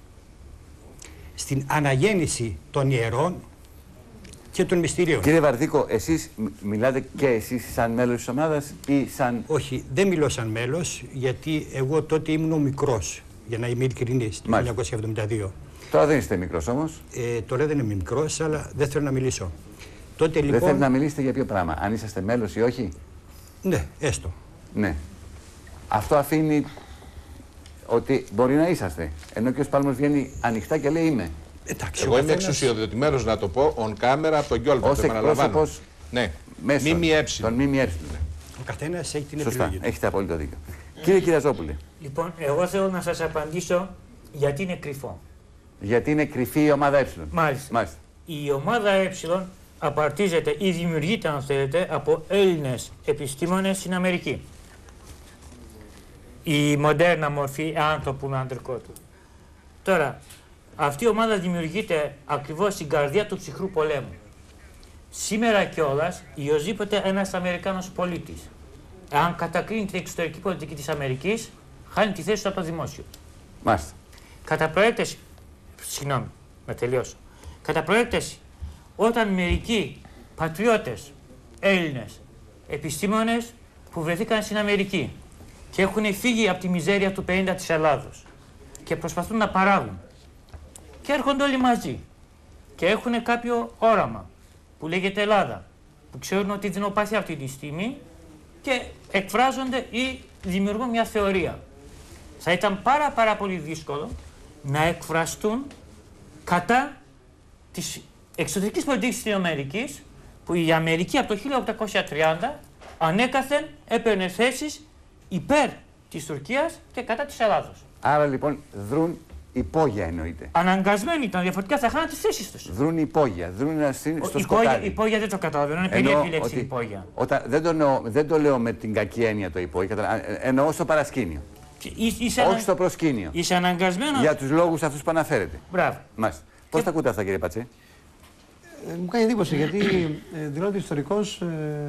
Speaker 11: Στην αναγέννηση των ιερών και των μυστηρίων.
Speaker 1: Κύριε Βαρδίκο, εσείς μιλάτε και εσείς σαν μέλος της ομάδας ή σαν...
Speaker 11: Όχι, δεν μιλώ σαν μέλος, γιατί εγώ τότε ήμουν ο μικρός, για να είμαι ειλικρινής, το 1972.
Speaker 1: Τώρα δεν είστε μικρός όμως.
Speaker 11: Τώρα δεν είμαι μικρός, αλλά δεν θέλω να μιλήσω. Τότε, λοιπόν...
Speaker 1: Δεν θέλετε να μιλήσετε για ποιο πράγμα, αν είσαστε μέλος ή όχι.
Speaker 11: Ναι, έστω.
Speaker 1: Ναι. Αυτό αφήνει ότι μπορεί να είσαστε. Ενώ και ο Σπάλμος βγαίνει ανοιχτά και λέει είμαι.
Speaker 5: Εντάξει, εγώ είμαι εξουσιοδοτημένος να το πω on camera από τον Γκιόλμπερτ.
Speaker 1: Ως εκπρόσωπος
Speaker 5: ναι.
Speaker 1: ΜΜΕ. Τον ΜΜΕ.
Speaker 11: Ο καθένας έχει την
Speaker 1: επιλογή.
Speaker 11: Σωστά,
Speaker 1: έχετε απόλυτο δίκιο. Κύριε Κυριαζόπουλε.
Speaker 15: Λοιπόν, εγώ θέλω να σας απαντήσω γιατί είναι κρυφό.
Speaker 1: Γιατί είναι κρυφή η ομάδα Ε.
Speaker 15: Μάλιστα. Η ομάδα Ε απαρτίζεται ή δημιουργείται, αν θέλετε, από Έλληνες επιστήμονες στην Αμερική. Η μοντέρνα μορφή άνθρωπου ανδρικό του. Τώρα, αυτή η ομάδα δημιουργείται ακριβώς στην καρδιά του ψυχρού πολέμου. Σήμερα κιόλας, ή οσδήποτε ένας Αμερικάνος πολίτης, αν κατακρίνει την εξωτερική πολιτική της Αμερικής, χάνει τη θέση του από το δημόσιο.
Speaker 1: Μάλιστα.
Speaker 15: Κατά προέκταση, συγγνώμη, να τελειώσω. Κατά προέκταση, όταν μερικοί πατριώτες, Έλληνες, επιστήμονες που βρεθήκαν στην Αμερική και έχουν φύγει από τη μιζέρια του 50 της Ελλάδος και προσπαθούν να παράγουν και έρχονται όλοι μαζί και έχουν κάποιο όραμα που λέγεται Ελλάδα, που ξέρουν ότι δεινοπαθεί αυτή τη στιγμή και εκφράζονται ή δημιουργούν μια θεωρία. Θα ήταν πάρα πολύ δύσκολο να εκφραστούν κατά της εξωτερικής πολιτικής της Αμερικής, που η Αμερική από το 1830 ανέκαθεν έπαιρνε θέσεις υπέρ της Τουρκίας και κατά της Ελλάδος.
Speaker 1: Άρα λοιπόν δρούν υπόγεια εννοείται.
Speaker 15: Αναγκασμένοι ήταν, διαφορετικά θα χάναν τις θέσεις τους.
Speaker 1: Δρούν υπόγεια, δρούν στο σκοτάδι.
Speaker 15: Υπόγεια δεν το καταλαβαίνω, είναι περίεργη λέξη υπόγεια.
Speaker 1: Δεν το λέω με την κακή έννοια το υπόγεια, εννοώ στο παρασκήνιο. Όχι στο προσκήνιο.
Speaker 15: Είσαι αναγκασμένο.
Speaker 1: Για τους λόγους αυτούς που αναφέρετε.
Speaker 15: Μπράβο.
Speaker 1: Μάλιστα. Πώς τα ακούτε αυτά, κύριε Πατσέ?
Speaker 12: Μου κάνει εντύπωση γιατί δηλώνεται ιστορικός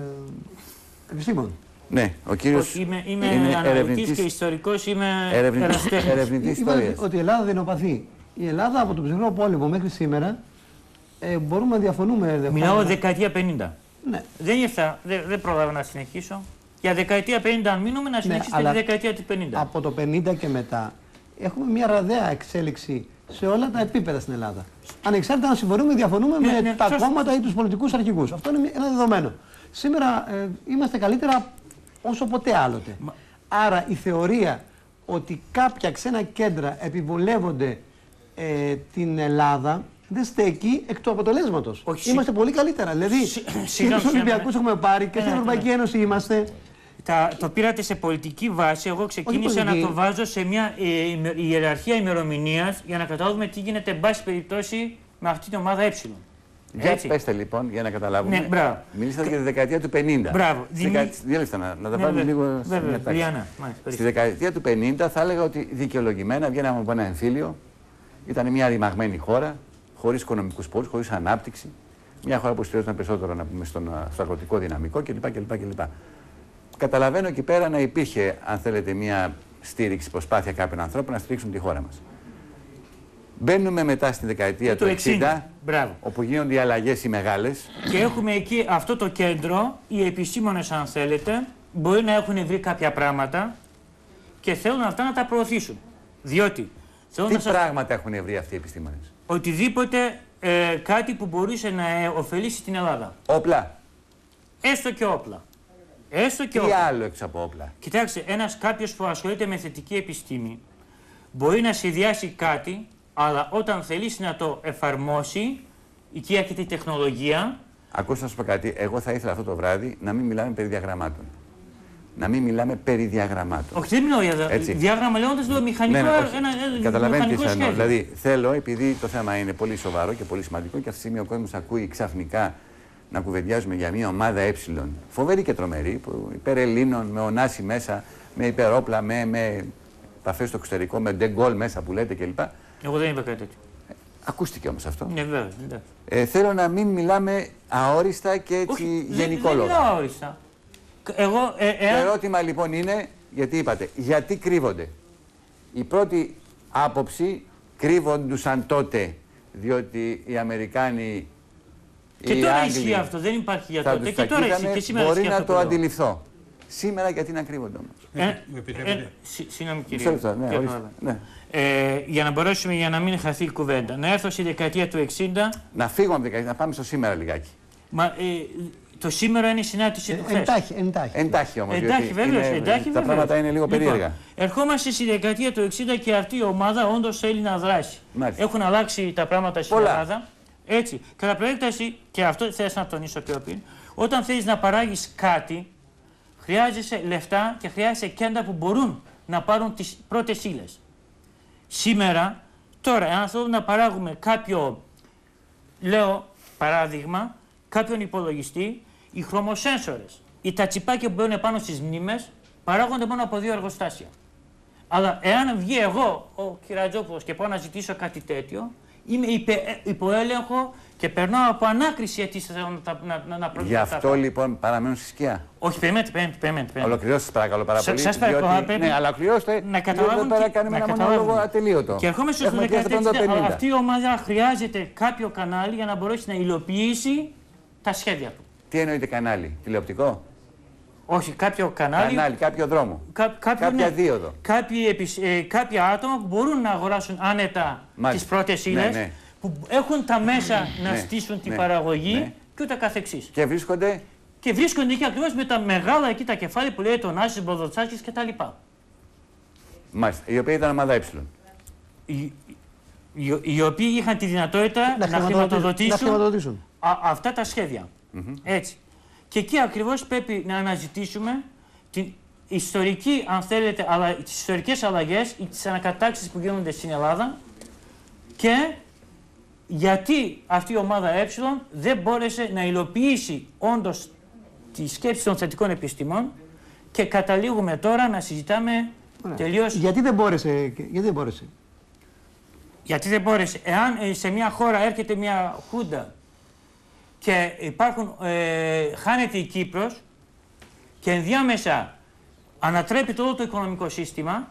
Speaker 12: επιστήμον.
Speaker 1: Ναι, ο κύριος
Speaker 15: είμαι αναλυτής και ιστορικός, είμαι
Speaker 1: ερευνητής ιστορίας.
Speaker 12: Ότι η Ελλάδα δεινοπαθεί. Η Ελλάδα από τον ψυχρό πόλεμο μέχρι σήμερα μπορούμε να διαφωνούμε.
Speaker 15: Μιλάω δεκαετία 50.
Speaker 12: Ναι.
Speaker 15: Δεν πρόλαβα να συνεχίσω. Για δεκαετία 50 αν μείνουμε να συνεχίσετε τη δεκαετία του 50.
Speaker 12: Από το 50 και μετά έχουμε μια ραδαία εξέλιξη σε όλα τα επίπεδα στην Ελλάδα. Ανεξάρτητα αν συμφωνούμε ή διαφωνούμε με τα κόμματα ή τους πολιτικούς αρχηγούς. Αυτό είναι ένα δεδομένο. Σήμερα είμαστε καλύτερα όσο ποτέ άλλοτε. Άρα η θεωρία ότι κάποια ξένα κέντρα επιβολεύονται την Ελλάδα δεν στέκει εκ του αποτελέσματος. Είμαστε πολύ καλύτερα. Δηλαδή, και τους Ολυμπιακούς έχουμε πάρει και στην Ευρωπαϊκή Ένωση είμαστε.
Speaker 15: Το πήρατε σε πολιτική βάση. Εγώ ξεκίνησα να το βάζω σε μια ιεραρχία ημερομηνίας για να καταλάβουμε τι γίνεται, εν πάση περιπτώσει, με αυτή την ομάδα Ε.
Speaker 1: Για πέστε λοιπόν, για να καταλάβουμε.
Speaker 15: Ναι, μπράβο.
Speaker 1: Μιλήσατε για τη δεκαετία του 50.
Speaker 15: Μπράβο.
Speaker 1: Διέλυστα να τα βάλουμε λίγο στην τάξη. Στη δεκαετία του 50 θα έλεγα ότι δικαιολογημένα βγαίναμε από ένα εμφύλιο. Ήταν μια ρημαγμένη χώρα, χωρίς οικονομικούς πόρους, χωρίς ανάπτυξη. Μια χώρα που στηριζόταν περισσότερο να πούμε, στο αγροτικό δυναμικό κλπ. Καταλαβαίνω εκεί πέρα να υπήρχε, αν θέλετε, μια στήριξη, προσπάθεια κάποιων ανθρώπων να στηρίξουν τη χώρα μας. Μπαίνουμε μετά στη δεκαετία του 60, όπου γίνονται οι αλλαγές οι μεγάλες.
Speaker 15: Και έχουμε εκεί αυτό το κέντρο, οι επιστήμονες αν θέλετε, μπορεί να έχουν βρει κάποια πράγματα και θέλουν αυτά να τα προωθήσουν. Διότι...
Speaker 1: Τι πράγματα έχουν βρει αυτοί οι επιστήμονες?
Speaker 15: Οτιδήποτε κάτι που μπορούσε να ωφελήσει την Ελλάδα.
Speaker 1: Όπλα.
Speaker 15: Έστω και όπλα.
Speaker 1: Τι άλλο έξω από όπλα?
Speaker 15: Κοιτάξτε, κάποιος που ασχολείται με θετική επιστήμη μπορεί να σχεδιάσει κάτι, αλλά όταν θελήσει να το εφαρμόσει, εκεί έρχεται η τεχνολογία.
Speaker 1: Ακούστε να σας πω κάτι. Εγώ θα ήθελα αυτό το βράδυ να μην μιλάμε περί διαγραμμάτων. να μην μιλάμε περί διαγραμμάτων.
Speaker 15: Όχι, δεν μιλάω για διάγραμμα, λέγοντας το μηχανικό,
Speaker 1: καταλαβαίνετε τι εννοώ. Δηλαδή, θέλω, επειδή το θέμα είναι πολύ σοβαρό και πολύ σημαντικό και αυτή τη στιγμή ο κόσμος ακούει ξαφνικά να κουβεντιάζουμε για μια ομάδα φοβερή και τρομερή, που υπερελλήνων, με ονάση μέσα, με υπερόπλα, με επαφές στο εξωτερικό, με ντεγκόλ μέσα που λέτε κλπ.
Speaker 15: Εγώ δεν είπα κάτι τέτοιο.
Speaker 1: Ακούστηκε όμως αυτό.
Speaker 15: Ναι, βέβαια.
Speaker 1: Θέλω να μην μιλάμε αόριστα και έτσι γενικόλογα.
Speaker 15: Δεν μιλάω αόριστα.
Speaker 1: Το ερώτημα λοιπόν είναι, γιατί είπατε, γιατί κρύβονται. Η πρώτη άποψη, κρύβοντουσαν τότε, διότι οι Αμερικάνοι,
Speaker 15: και τώρα ισχύει αυτό, δεν υπάρχει για τότε. Και τώρα ισχύει, και σήμερα
Speaker 1: μπορεί να το αντιληφθώ. Σήμερα γιατί να κρύβονται όμως.
Speaker 15: Συγγνώμη κύριε. Για να μπορέσουμε, για να μην χαθεί η κουβέντα, να έρθω στη δεκαετία του 60.
Speaker 1: Να φύγουμε από τη δεκαετία, να πάμε στο σήμερα λιγάκι.
Speaker 15: Το σήμερα είναι η συνάντηση του χθες.
Speaker 1: Εντάχει όμως.
Speaker 15: Εντάχει βέβαιος.
Speaker 1: Τα πράγματα είναι λίγο περίεργα.
Speaker 15: Ερχόμαστε στη δεκαετία του 60 και αυτή η ομάδα όντως θέλει να δράσει. Έχουν αλλάξει τα πράγματα στην Ελλάδα. Έτσι. Κατά προέκταση, και αυτό θέλω να τονίσω πιο πριν, όταν θέλεις να παράγεις κάτι, χρειάζεσαι λεφτά και χρειάζεσαι κέντρα που μπορούν να πάρουν τις πρώτες ύλες. Σήμερα, τώρα, αν θέλουμε να παράγουμε κάποιο, λέω παράδειγμα, κάποιον υπολογιστή, οι χρωμοσένσορες, τα τσιπάκια που μπαίνουν πάνω στις μνήμες, παράγονται μόνο από 2 εργοστάσια. Αλλά εάν βγει εγώ, ο Κυρατζόπουλος, και πάω να ζητήσω κάτι τέτοιο, είμαι υποέλεγχο και περνάω από ανάκριση έτσι να προκύψω.
Speaker 1: Γι' αυτό λοιπόν παραμένουν στη σκιά.
Speaker 15: Όχι, περιμένετε.
Speaker 1: Ολοκληρώστε παρακαλώ πάρα πολύ.
Speaker 15: Σας παρακαλώ,
Speaker 1: πρέπει να ολοκληρώστε.
Speaker 15: Να καταλάβουν.
Speaker 1: Πέρα κάνουμε ένα μονόλογο ατελείωτο.
Speaker 15: Και ερχόμαστε στο 1950. Αυτή η ομάδα χρειάζεται κάποιο κανάλι για να μπορέσει να υλοποιήσει τα σχέδια του.
Speaker 1: Τι εννοείται κανάλι, τηλεοπτικό?
Speaker 15: Όχι, κάποιο κανάλι.
Speaker 1: Κάποιο δρόμο. Κάποια δίωδο.
Speaker 15: Κάποια άτομα που μπορούν να αγοράσουν άνετα τις πρώτες ύλες, που έχουν τα μέσα να στήσουν την παραγωγή και ούτε καθεξής.
Speaker 1: Και βρίσκονται.
Speaker 15: Και βρίσκονται εκεί ακριβώς με τα μεγάλα εκεί τα κεφάλαια που λέει τον Άσης, Μποδοτσάκης κτλ.
Speaker 1: Μάλιστα. Η οποία ήταν ομάδα Ε.
Speaker 15: Οι οποίοι είχαν τη δυνατότητα να χρηματοδοτήσουν αυτά τα σχέδια. Έτσι. Και εκεί ακριβώς πρέπει να αναζητήσουμε την ιστορική, αν θέλετε, τις ιστορικές αλλαγές ή τις ανακατάξεις που γίνονται στην Ελλάδα και γιατί αυτή η ομάδα Ε δεν μπόρεσε να υλοποιήσει όντως τη σκέψη των θετικών επιστημών και καταλήγουμε τώρα να συζητάμε τελείως...
Speaker 12: Γιατί δεν μπόρεσε.
Speaker 15: Γιατί δεν μπόρεσε. Εάν σε μια χώρα έρχεται μια χούντα και χάνεται η Κύπρος και ενδιάμεσα ανατρέπει το όλο το οικονομικό σύστημα,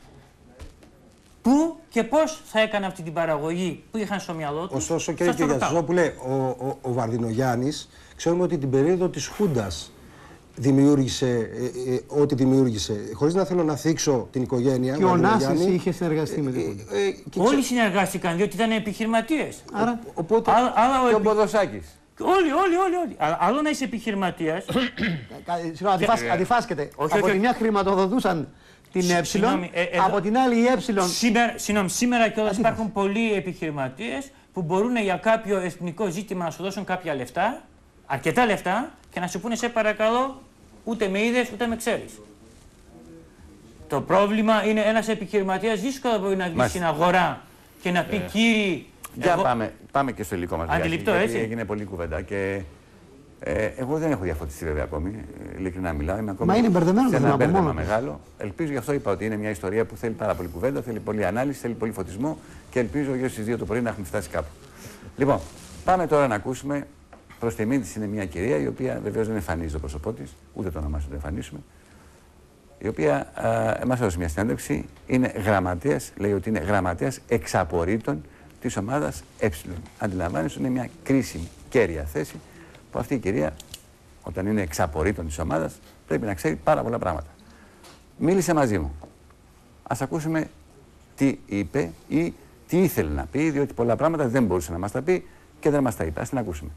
Speaker 15: πού και πώς θα έκανε αυτή την παραγωγή που είχαν στο μυαλό τους.
Speaker 13: Ωστόσο, κύριε Κυριαζόπουλε, ο Βαρδινογιάννης, ξέρουμε ότι την περίοδο της Χούντας δημιούργησε ό,τι δημιούργησε. Χωρίς να θέλω να θίξω την οικογένεια.
Speaker 12: Και ο Νάσης είχε συνεργαστεί με την Χούντα.
Speaker 15: Όλοι συνεργάστηκαν, διότι ήταν επιχειρηματίες.
Speaker 12: Άρα,
Speaker 1: οπότε, και ο Μποδοσάκης.
Speaker 15: Όλοι. Άλλο να είσαι επιχειρηματίας.
Speaker 12: Αντιφάσκεται. Από τη μια χρηματοδοτούσαν την Ε, από την άλλη η Ε.
Speaker 15: Σήμερα κιόλας υπάρχουν πολλοί επιχειρηματίες που μπορούν για κάποιο εθνικό ζήτημα να σου δώσουν κάποια λεφτά, αρκετά λεφτά, και να σου πούνε σε παρακαλώ, ούτε με είδες ούτε με ξέρεις. Το πρόβλημα είναι ένας επιχειρηματίας δύσκολα μπορεί να βγει στην αγορά και να πει κύριοι.
Speaker 1: Για πάμε και στο υλικό μας.
Speaker 15: Αντιληπτό, έτσι.
Speaker 1: Έγινε πολλή κουβέντα και εγώ δεν έχω διαφωτιστεί βέβαια ακόμη. Ειλικρινά μιλάω. Είμαι ακόμη.
Speaker 12: Μα είναι μπερδεμένο
Speaker 1: σε ένα μπέρδεμα μεγάλο. Ελπίζω, γι' αυτό είπα ότι είναι μια ιστορία που θέλει πάρα πολύ κουβέντα, θέλει πολλή ανάλυση, θέλει πολύ φωτισμό και ελπίζω γύρω στις 2 το πρωί να έχουμε φτάσει κάπου. Λοιπόν, πάμε τώρα να ακούσουμε. Προς τιμή της είναι μια κυρία η οποία βεβαίως δεν εμφανίζει το πρόσωπό της, ούτε το όνομά της το εμφανίσουμε. Η οποία μας έδωσε μια συνέντευξη. Είναι γραμματέας, λέει ότι είναι γραμματέας εξαπορρίτων της ομάδας Ε. Αντιλαμβάνεσαι, είναι μια κρίσιμη κέρια θέση που αυτή η κυρία, όταν είναι εξαπορρίτων της ομάδας, πρέπει να ξέρει πάρα πολλά πράγματα. Μίλησε μαζί μου. Ας ακούσουμε τι είπε ή τι ήθελε να πει, διότι πολλά πράγματα δεν μπορούσε να μας τα πει και δεν μας τα είπε. Ας την ακούσουμε.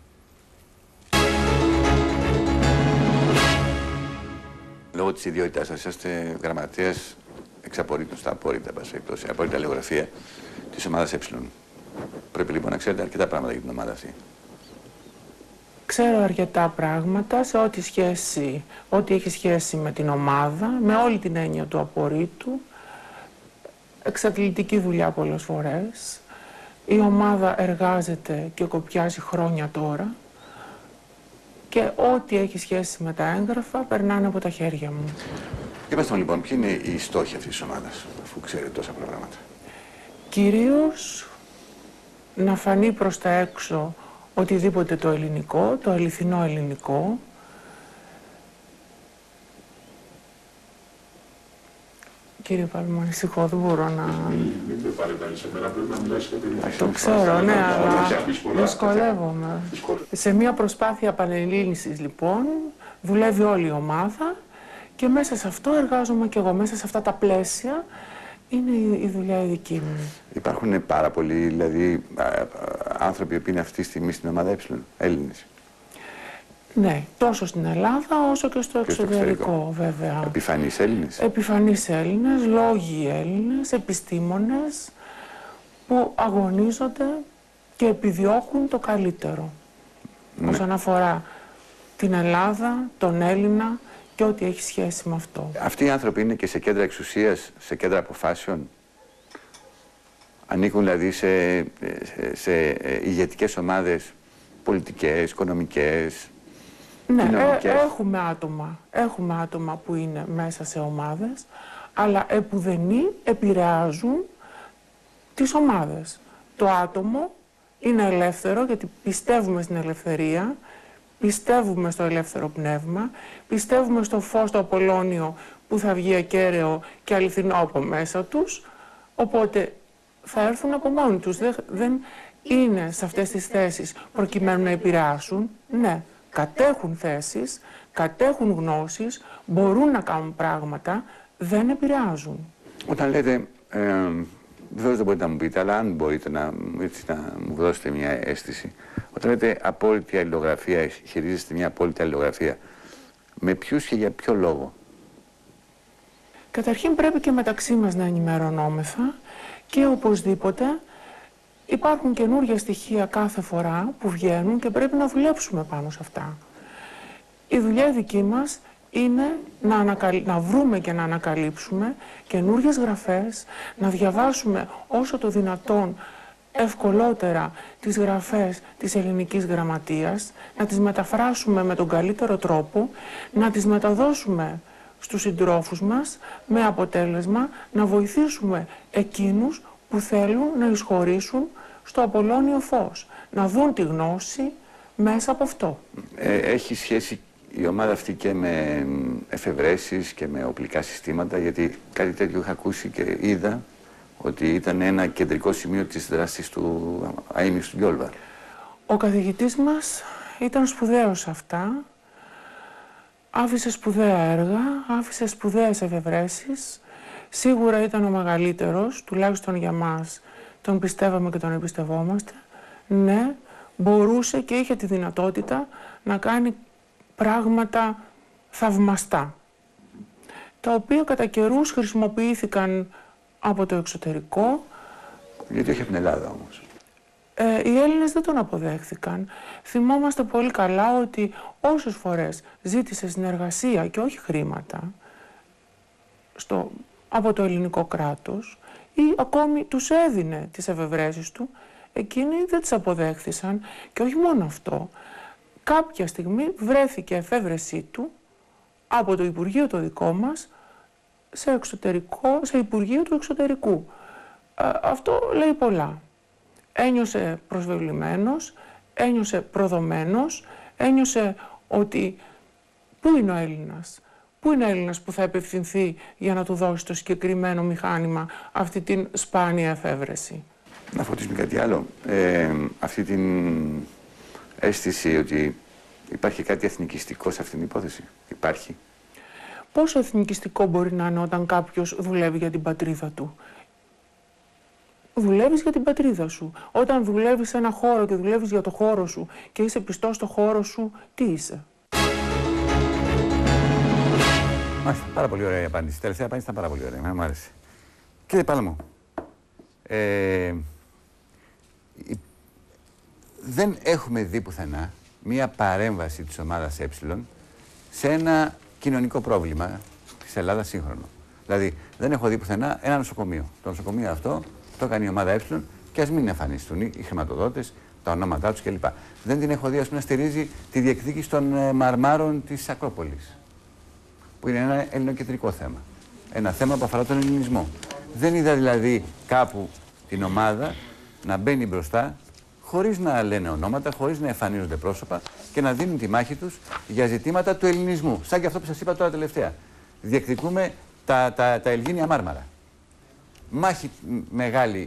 Speaker 1: Λόγω της ιδιότητάς σας, είσαστε γραμματέας εξαπορρίτων στα απόρριτα, απόρριτα αλληλογραφία της ομάδας Ε. Πρέπει λοιπόν να ξέρετε αρκετά πράγματα για την ομάδα αυτή.
Speaker 16: Ξέρω αρκετά πράγματα σε ό,τι έχει σχέση με την ομάδα, με όλη την έννοια του απορρίτου. Εξατλητική δουλειά πολλές φορές. Η ομάδα εργάζεται και κοπιάζει χρόνια τώρα και ό,τι έχει σχέση με τα έγγραφα περνάνε από τα χέρια μου.
Speaker 1: Είπαστε λοιπόν, ποιοι είναι οι στόχοι αυτής της ομάδας, αφού ξέρετε τόσα πράγματα?
Speaker 16: Κυρίως να φανεί προς τα έξω οτιδήποτε το ελληνικό, το αληθινό ελληνικό. Κύριε Παλμό, ανησυχώ, δεν μπορώ να...
Speaker 17: Μην με πάρετε άλλη σε μέρα, πρέπει να μιλάς και την...
Speaker 16: Το ξέρω, ναι, αλλά δυσκολεύομαι. Σε μια προσπάθεια πανελλήνισης, λοιπόν, δουλεύει όλη η ομάδα και μέσα σε αυτό εργάζομαι και εγώ, μέσα σε αυτά τα πλαίσια. Είναι η δουλειά η δική μου.
Speaker 1: Υπάρχουν πάρα πολλοί, δηλαδή, άνθρωποι που είναι αυτή τη στιγμή στην ομάδα Έλληνες.
Speaker 16: Ναι, τόσο στην Ελλάδα όσο και στο εξωτερικό, βέβαια.
Speaker 1: Επιφανείς Έλληνες.
Speaker 16: Επιφανείς Έλληνες, λόγοι Έλληνες, επιστήμονες που αγωνίζονται και επιδιώκουν το καλύτερο. Ναι. Όσον αφορά την Ελλάδα, τον Έλληνα και ό,τι έχει σχέση με αυτό.
Speaker 1: Αυτοί οι άνθρωποι είναι και σε κέντρα εξουσίας, σε κέντρα αποφάσεων. Ανήκουν δηλαδή σε ηγετικές ομάδες, πολιτικές, οικονομικές, κοινωνικές.
Speaker 16: Έχουμε άτομα που είναι μέσα σε ομάδες, αλλά επουδενή επηρεάζουν τις ομάδες. Το άτομο είναι ελεύθερο γιατί πιστεύουμε στην ελευθερία, πιστεύουμε στο ελεύθερο πνεύμα, πιστεύουμε στο φως το Απολλώνιο που θα βγει ακέραιο και αληθινό από μέσα τους, οπότε θα έρθουν από μόνοι τους. Δεν είναι σε αυτές τις θέσεις προκειμένου να επηρεάσουν. Ναι, κατέχουν θέσεις, κατέχουν γνώσεις, μπορούν να κάνουν πράγματα, δεν επηρεάζουν.
Speaker 1: Όταν λέτε, βεβαίως δεν μπορείτε να μου πείτε, αλλά αν μπορείτε να μου δώσετε μια αίσθηση. Όταν λέτε απόλυτη αλληλογραφία, χειρίζεστε μια απόλυτη αλληλογραφία, με ποιους και για ποιο λόγο?
Speaker 16: Καταρχήν πρέπει και μεταξύ μας να ενημερωνόμεθα και οπωσδήποτε υπάρχουν καινούργια στοιχεία κάθε φορά που βγαίνουν και πρέπει να δουλέψουμε πάνω σε αυτά. Η δουλειά δική μας είναι να βρούμε και να ανακαλύψουμε καινούργιες γραφές, να διαβάσουμε όσο το δυνατόν ευκολότερα τις γραφές της ελληνικής γραμματείας, να τις μεταφράσουμε με τον καλύτερο τρόπο, να τις μεταδώσουμε στους συντρόφους μας με αποτέλεσμα να βοηθήσουμε εκείνους που θέλουν να εισχωρήσουν στο Απολλώνιο φως, να δουν τη γνώση μέσα από αυτό.
Speaker 1: Έχει σχέση η ομάδα αυτή και με εφευρέσεις και με οπλικά συστήματα, γιατί κάτι τέτοιο είχα ακούσει και είδα ότι ήταν ένα κεντρικό σημείο της δράσης του αείμνηστου Γιόλβαρ.
Speaker 16: Ο καθηγητής μας ήταν σπουδαίος σε αυτά, άφησε σπουδαία έργα, άφησε σπουδαίες εφευρέσεις, σίγουρα ήταν ο μεγαλύτερος, τουλάχιστον για μας, τον πιστεύαμε και τον εμπιστευόμαστε. Ναι, μπορούσε και είχε τη δυνατότητα να κάνει πράγματα θαυμαστά, τα οποία κατά καιρούς χρησιμοποιήθηκαν από το εξωτερικό.
Speaker 1: Γιατί όχι από την Ελλάδα όμως?
Speaker 16: Οι Έλληνες δεν τον αποδέχθηκαν. Θυμόμαστε πολύ καλά ότι όσες φορές ζήτησε συνεργασία και όχι χρήματα από το ελληνικό κράτος ή ακόμη τους έδινε τις εφευρέσεις του, εκείνοι δεν τις αποδέχθησαν και όχι μόνο αυτό. Κάποια στιγμή βρέθηκε εφεύρεσή του από το Υπουργείο το δικό μας σε Υπουργείο του Εξωτερικού. Αυτό λέει πολλά. Ένιωσε προσβεβλημένος, ένιωσε προδομένος, ένιωσε ότι πού είναι ο Έλληνας, πού είναι ο Έλληνας που θα απευθυνθεί για να του δώσει το συγκεκριμένο μηχάνημα, αυτή την σπάνια εφεύρεση.
Speaker 1: Να φωτίσουμε κάτι άλλο. Αυτή την αίσθηση ότι υπάρχει κάτι εθνικιστικό σε αυτήν την υπόθεση. Υπάρχει.
Speaker 16: Πόσο εθνικιστικό μπορεί να είναι όταν κάποιος δουλεύει για την πατρίδα του? Δουλεύεις για την πατρίδα σου. Όταν δουλεύεις σε ένα χώρο και δουλεύεις για το χώρο σου και είσαι πιστός στο χώρο σου, τι είσαι?
Speaker 1: Μάλιστα, πάρα πολύ ωραία η απάντηση. Η τελευταία απάντηση ήταν πάρα πολύ ωραία. Μου άρεσε. Κύριε Πάλμο, δεν έχουμε δει πουθενά μια παρέμβαση της ομάδας Ε σε ένα κοινωνικό πρόβλημα της Ελλάδας σύγχρονο. Δηλαδή, δεν έχω δει πουθενά ένα νοσοκομείο. Το νοσοκομείο αυτό το έκανε η ομάδα Ε και ας μην εμφανιστούν οι χρηματοδότες, τα ονόματά τους κλπ. Δεν την έχω δει, ας πούμε, να στηρίζει τη διεκδίκηση των μαρμάρων της Ακρόπολης, που είναι ένα ελληνοκεντρικό θέμα. Ένα θέμα που αφορά τον ελληνισμό. Δεν είδα δηλαδή κάπου την ομάδα να μπαίνει μπροστά, χωρίς να λένε ονόματα, χωρίς να εμφανίζονται πρόσωπα και να δίνουν τη μάχη τους για ζητήματα του ελληνισμού. Σαν και αυτό που σας είπα τώρα τελευταία. Διεκδικούμε τα Ελγίνια Μάρμαρα. Μάχη μεγάλη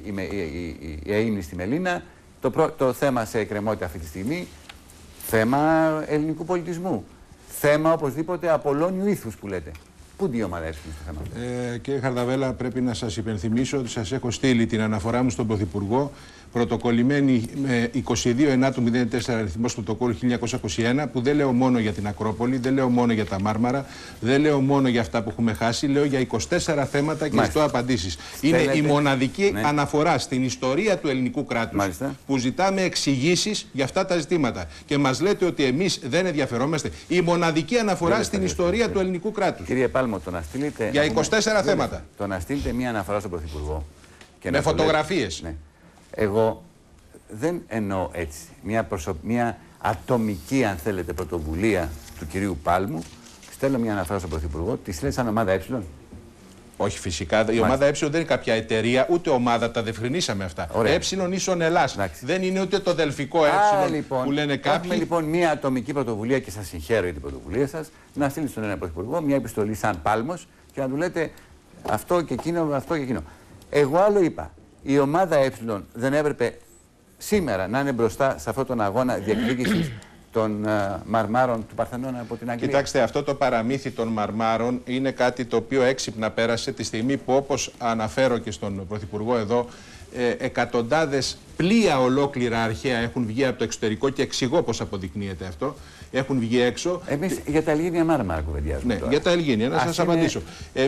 Speaker 1: η αείμνη στη Μελίνα, το θέμα σε εκκρεμότητα αυτή τη στιγμή, θέμα ελληνικού πολιτισμού. Θέμα οπωσδήποτε Απολώνιου ήθους που λέτε. Πού είναι η ομάδα έψη στο θέμα?
Speaker 5: Κύριε Χαρδαβέλα, πρέπει να σας υπενθυμίσω ότι σας έχω στείλει την αναφορά μου στον Πρωθυπουργό, πρωτοκολλημένη με 22/9/04 αριθμός πρωτοκόλλου 1921, που δεν λέω μόνο για την Ακρόπολη, δεν λέω μόνο για τα Μάρμαρα, δεν λέω μόνο για αυτά που έχουμε χάσει, λέω για 24 θέματα και ζητώ απαντήσεις. Είναι η μοναδική αναφορά στην ιστορία του ελληνικού κράτους που ζητάμε εξηγήσεις για αυτά τα ζητήματα. Και μας λέτε ότι εμείς δεν ενδιαφερόμαστε. Η μοναδική αναφορά στην ιστορία του ελληνικού κράτους.
Speaker 1: Κύριε Πάλμο, το να στείλετε.
Speaker 5: Για 24 θέματα.
Speaker 1: Το να στείλετε μία αναφορά στον Πρωθυπουργό.
Speaker 5: Με φωτογραφίες.
Speaker 1: Ναι. Εγώ δεν εννοώ έτσι. Μια ατομική, αν θέλετε, πρωτοβουλία του κυρίου Πάλμου. Στέλνω μια αναφορά στον Πρωθυπουργό. Τη στέλνει σαν ομάδα Ε.
Speaker 5: Όχι, φυσικά. Η ομάδα Ε δεν είναι κάποια εταιρεία, ούτε ομάδα, τα διευκρινίσαμε αυτά. Ε ίσον Ελλάς. Δεν είναι ούτε το δελφικό Ε που λένε κάποιοι.
Speaker 1: Έχουμε λοιπόν μια ατομική πρωτοβουλία και σας συγχαίρω για την πρωτοβουλία σας. Να στείλει στον ένα Πρωθυπουργό μια επιστολή σαν Πάλμος και να του λέτε αυτό και εκείνο, αυτό και εκείνο. Εγώ άλλο είπα. Η ομάδα Ε δεν έπρεπε σήμερα να είναι μπροστά σε αυτόν τον αγώνα διεκδίκησης των μαρμάρων του Παρθενώνα από την Αγγλία.
Speaker 5: Κοιτάξτε, αυτό το παραμύθι των μαρμάρων είναι κάτι το οποίο έξυπνα πέρασε τη στιγμή που, όπως αναφέρω και στον Πρωθυπουργό εδώ, εκατοντάδες πλοία ολόκληρα αρχαία έχουν βγει από το εξωτερικό και εξηγώ πώς αποδεικνύεται αυτό. Έχουν βγει έξω.
Speaker 1: Εμείς για τα Ελγίνια Μάρμαρα κουβεντιάζουμε.
Speaker 5: Ναι, τώρα. Για τα Ελγίνια, να σας απαντήσω.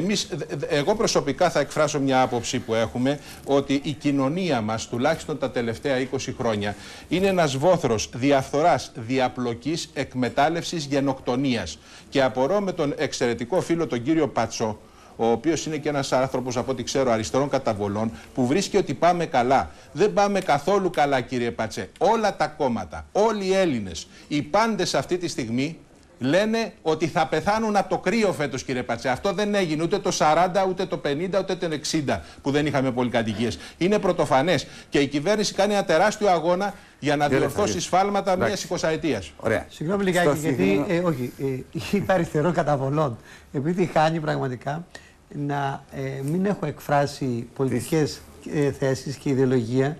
Speaker 5: Εγώ προσωπικά θα εκφράσω μια άποψη που έχουμε, ότι η κοινωνία μας, τουλάχιστον τα τελευταία 20 χρόνια, είναι ένας βόθρος διαφθοράς, διαπλοκής, εκμετάλλευσης, γενοκτονίας. Και απορώ με τον εξαιρετικό φίλο τον κύριο Πατσό, ο οποίος είναι και ένας άνθρωπος, από ό,τι ξέρω, αριστερών καταβολών, που βρίσκει ότι πάμε καλά. Δεν πάμε καθόλου καλά, κύριε Πατσέ. Όλα τα κόμματα, όλοι οι Έλληνες, οι πάντες αυτή τη στιγμή λένε ότι θα πεθάνουν από το κρύο φέτος, κύριε Πατσέ. Αυτό δεν έγινε ούτε το 40, ούτε το 50, ούτε το 60 που δεν είχαμε πολυκατοικίες. Είναι πρωτοφανές. Και η κυβέρνηση κάνει ένα τεράστιο αγώνα για να διορθώσει σφάλματα μιας 20ετίας.
Speaker 1: Ωραία.
Speaker 12: Συγγνώμη λιγάκι, γιατί είπα αριστερών καταβολών. Επειδή χάνει πραγματικά να μην έχω εκφράσει πολιτικές θέσεις και ιδεολογία.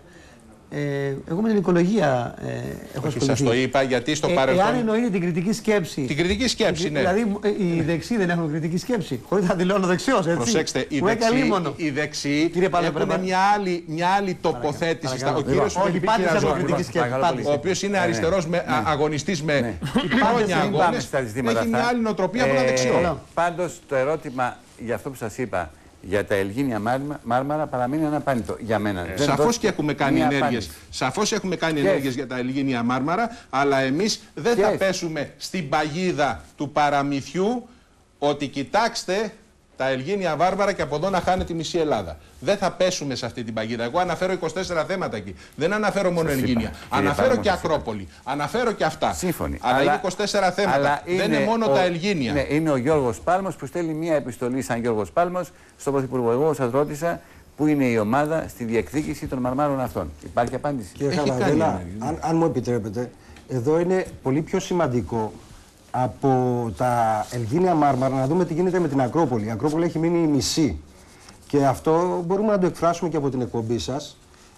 Speaker 12: Εγώ με την οικολογία έχω ασχοληθεί.
Speaker 5: Σας το είπα γιατί στο παρελθόν.
Speaker 12: Εάν εννοείται την κριτική σκέψη.
Speaker 5: Την κριτική σκέψη, ναι.
Speaker 12: Δηλαδή οι δεξιοί δεν έχουν κριτική σκέψη. Χωρίς να δηλώνω δεξιός, έτσι.
Speaker 5: Προσέξτε, οι δεξιοί έχουν μια άλλη τοποθέτηση. Ο κύριος ο οποίος είναι αριστερός αγωνιστής με χρόνια αγώνες, έχει μια άλλη νοοτροπία από ένα δεξιό.
Speaker 1: Πάντως το ερώτημα για αυτό που σας είπα, για τα Ελγίνια Μάρμαρα, παραμείνει αναπάντητο για μένα.
Speaker 5: Σαφώς και έχουμε κάνει ενέργειες. Σαφώς έχουμε κάνει ενέργειες για τα Ελγίνια Μάρμαρα, αλλά εμείς δεν θα πέσουμε στην παγίδα του παραμυθιού ότι κοιτάξτε τα Ελγίνια Μάρμαρα και από εδώ να χάνει τη μισή Ελλάδα. Δεν θα πέσουμε σε αυτή την παγίδα. Εγώ αναφέρω 24 θέματα εκεί. Δεν αναφέρω μόνο Ελγίνια. Αναφέρω και Ακρόπολη. Αναφέρω και αυτά.
Speaker 1: Σύμφωνοι.
Speaker 5: Αλλά είναι 24 θέματα. Δεν είναι μόνο τα Ελγίνια.
Speaker 1: Ναι, είναι ο Γιώργος Πάλμος που στέλνει μια επιστολή σαν Γιώργος Πάλμος στον Πρωθυπουργό. Εγώ σας ρώτησα πού είναι η ομάδα στη διεκδίκηση των μαρμάρων αυτών. Υπάρχει απάντηση?
Speaker 13: Κύριε Χαρδαβέλα, αν μου επιτρέπετε, εδώ είναι πολύ πιο σημαντικό από τα Ελγίνια Μάρμαρα να δούμε τι γίνεται με την Ακρόπολη. Η Ακρόπολη έχει μείνει μισή. Και αυτό μπορούμε να το εκφράσουμε και από την εκπομπή σας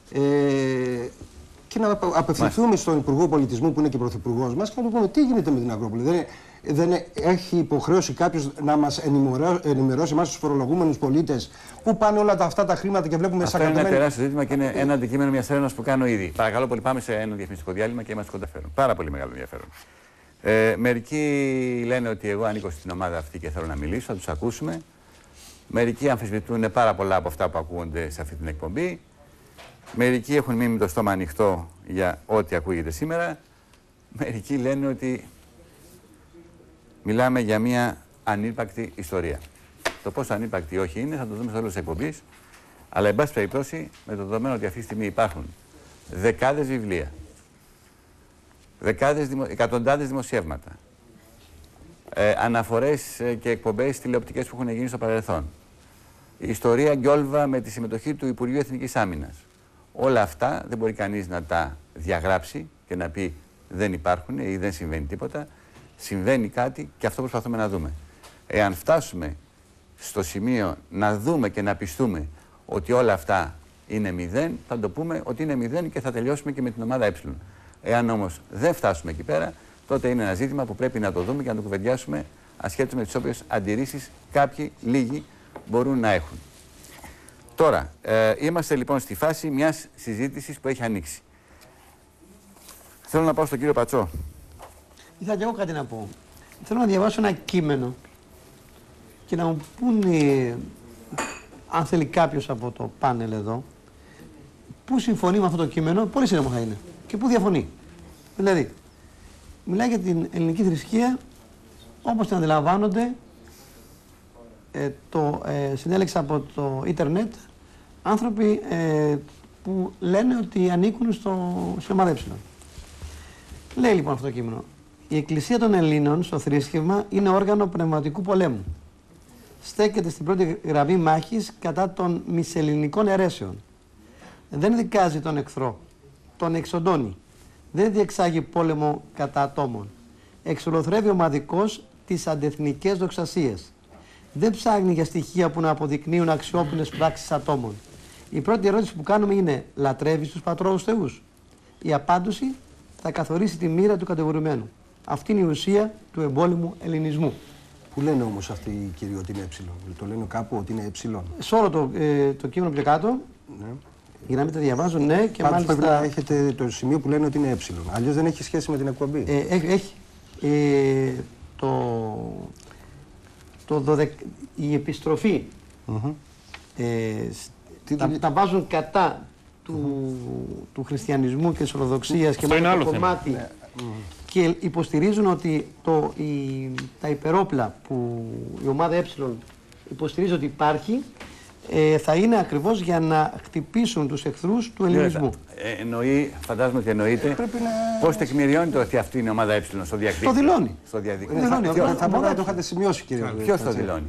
Speaker 13: και να απευθυνθούμε στον Υπουργό Πολιτισμού που είναι και Πρωθυπουργός μας και να του πούμε τι γίνεται με την Ακρόπολη. Δεν έχει υποχρέωση κάποιος να μας ενημερώσει εμάς τους φορολογούμενους πολίτες που πάνε όλα αυτά τα χρήματα και βλέπουμε
Speaker 1: αυτό είναι ένα τεράστιο ζήτημα και είναι ένα αντικείμενο μιας έρευνας που κάνω ήδη. Παρακαλώ πολύ, πάμε σε ένα διαφημιστικό διάλειμμα και είμαστε κοντά. Πάρα πολύ μεγάλο ενδιαφέρον. Μερικοί λένε ότι εγώ ανήκω στην ομάδα αυτή και θέλω να μιλήσω, θα τους ακούσουμε. Μερικοί αμφισβητούν πάρα πολλά από αυτά που ακούγονται σε αυτή την εκπομπή. Μερικοί έχουν μείνει με το στόμα ανοιχτό για ό,τι ακούγεται σήμερα. μερικοί λένε ότι μιλάμε για μια ανύπαρκτη ιστορία. Το πόσο ανύπαρκτη όχι είναι θα το δούμε στο τέλος της εκπομπής. Αλλά, εν πάση περιπτώσει, με το δεδομένο ότι αυτή τη στιγμή υπάρχουν δεκάδες βιβλία, εκατοντάδες δημοσιεύματα, αναφορές και εκπομπές τηλεοπτικές που έχουν γίνει στο παρελθόν, η ιστορία Γκιόλβα με τη συμμετοχή του Υπουργείου Εθνικής Άμυνας. Όλα αυτά δεν μπορεί κανείς να τα διαγράψει και να πει δεν υπάρχουν ή δεν συμβαίνει τίποτα. Συμβαίνει κάτι και αυτό προσπαθούμε να δούμε. Εάν φτάσουμε στο σημείο να δούμε και να πιστούμε ότι όλα αυτά είναι μηδέν, θα το πούμε ότι είναι μηδέν και θα τελειώσουμε και με την ομάδα Ε. Εάν όμως δεν φτάσουμε εκεί πέρα, τότε είναι ένα ζήτημα που πρέπει να το δούμε και να το κουβεντιάσουμε ασχέτως με τις όποιες αντιρρήσεις κάποιοι λίγοι μπορούν να έχουν. Τώρα, είμαστε λοιπόν στη φάση μιας συζήτησης που έχει ανοίξει. Θέλω να πάω στον κύριο Πατσό.
Speaker 12: Ήθελα και εγώ κάτι να πω. Θέλω να διαβάσω ένα κείμενο και να μου πούνε, αν θέλει κάποιος από το πάνελ εδώ, πού συμφωνεί με αυτό το κείμενο, πολύ σύντομα θα είναι και πού διαφωνεί. Δηλαδή, μιλάει για την ελληνική θρησκεία όπως την αντιλαμβάνονται, συνέλεξα από το ίντερνετ άνθρωποι που λένε ότι ανήκουν στην ομάδα Ε. Λέει λοιπόν αυτό το κείμενο. Η Εκκλησία των Ελλήνων στο θρήσκευμα είναι όργανο πνευματικού πολέμου. Στέκεται στην πρώτη γραμμή μάχης κατά των μισελληνικών αιρέσεων. Δεν δικάζει τον εχθρό, τον εξοντώνει. Δεν διεξάγει πόλεμο κατά ατόμων. Εξολοθρεύει ομαδικώς τις αντεθνικές δοξασίες. Δεν ψάχνει για στοιχεία που να αποδεικνύουν αξιόπινες πράξεις ατόμων. Η πρώτη ερώτηση που κάνουμε είναι: λατρεύεις τους πατρόους θεούς? Η απάντηση θα καθορίσει τη μοίρα του κατηγορουμένου. Αυτή είναι η ουσία του εμπόλεμου ελληνισμού.
Speaker 13: Που λένε όμως αυτοί οι κύριοι ότι είναι Ε? Το λένε κάπου ότι είναι Ε?
Speaker 12: Σε όλο το κείμενο πιο κάτω, ναι. Για να μην τα διαβάζω, ναι, και
Speaker 13: πάντως
Speaker 12: μάλιστα...
Speaker 13: πρέπει να έχετε το σημείο που λένε ότι είναι Ε. Αλλιώς δεν έχει σχέση με την εκπομπή.
Speaker 12: Έχει. Η επιστροφή τα βάζουν κατά του χριστιανισμού και της Ορθοδοξίας και μόνο το κομμάτι και υποστηρίζουν ότι τα υπερόπλα που η ομάδα Ε υποστηρίζει ότι υπάρχει θα είναι ακριβώς για να χτυπήσουν τους εχθρούς του ελληνισμού.
Speaker 1: Φαντάζομαι ότι εννοείται πώς τεκμηριώνεται ότι αυτή είναι η ομάδα Ε στο διαδίκτυο.
Speaker 12: Το δηλώνει.
Speaker 1: Στο διαδίκτυο.
Speaker 13: Θα μπορείτε να το είχατε σημειώσει, κύριε.
Speaker 1: Ποιος το δηλώνει?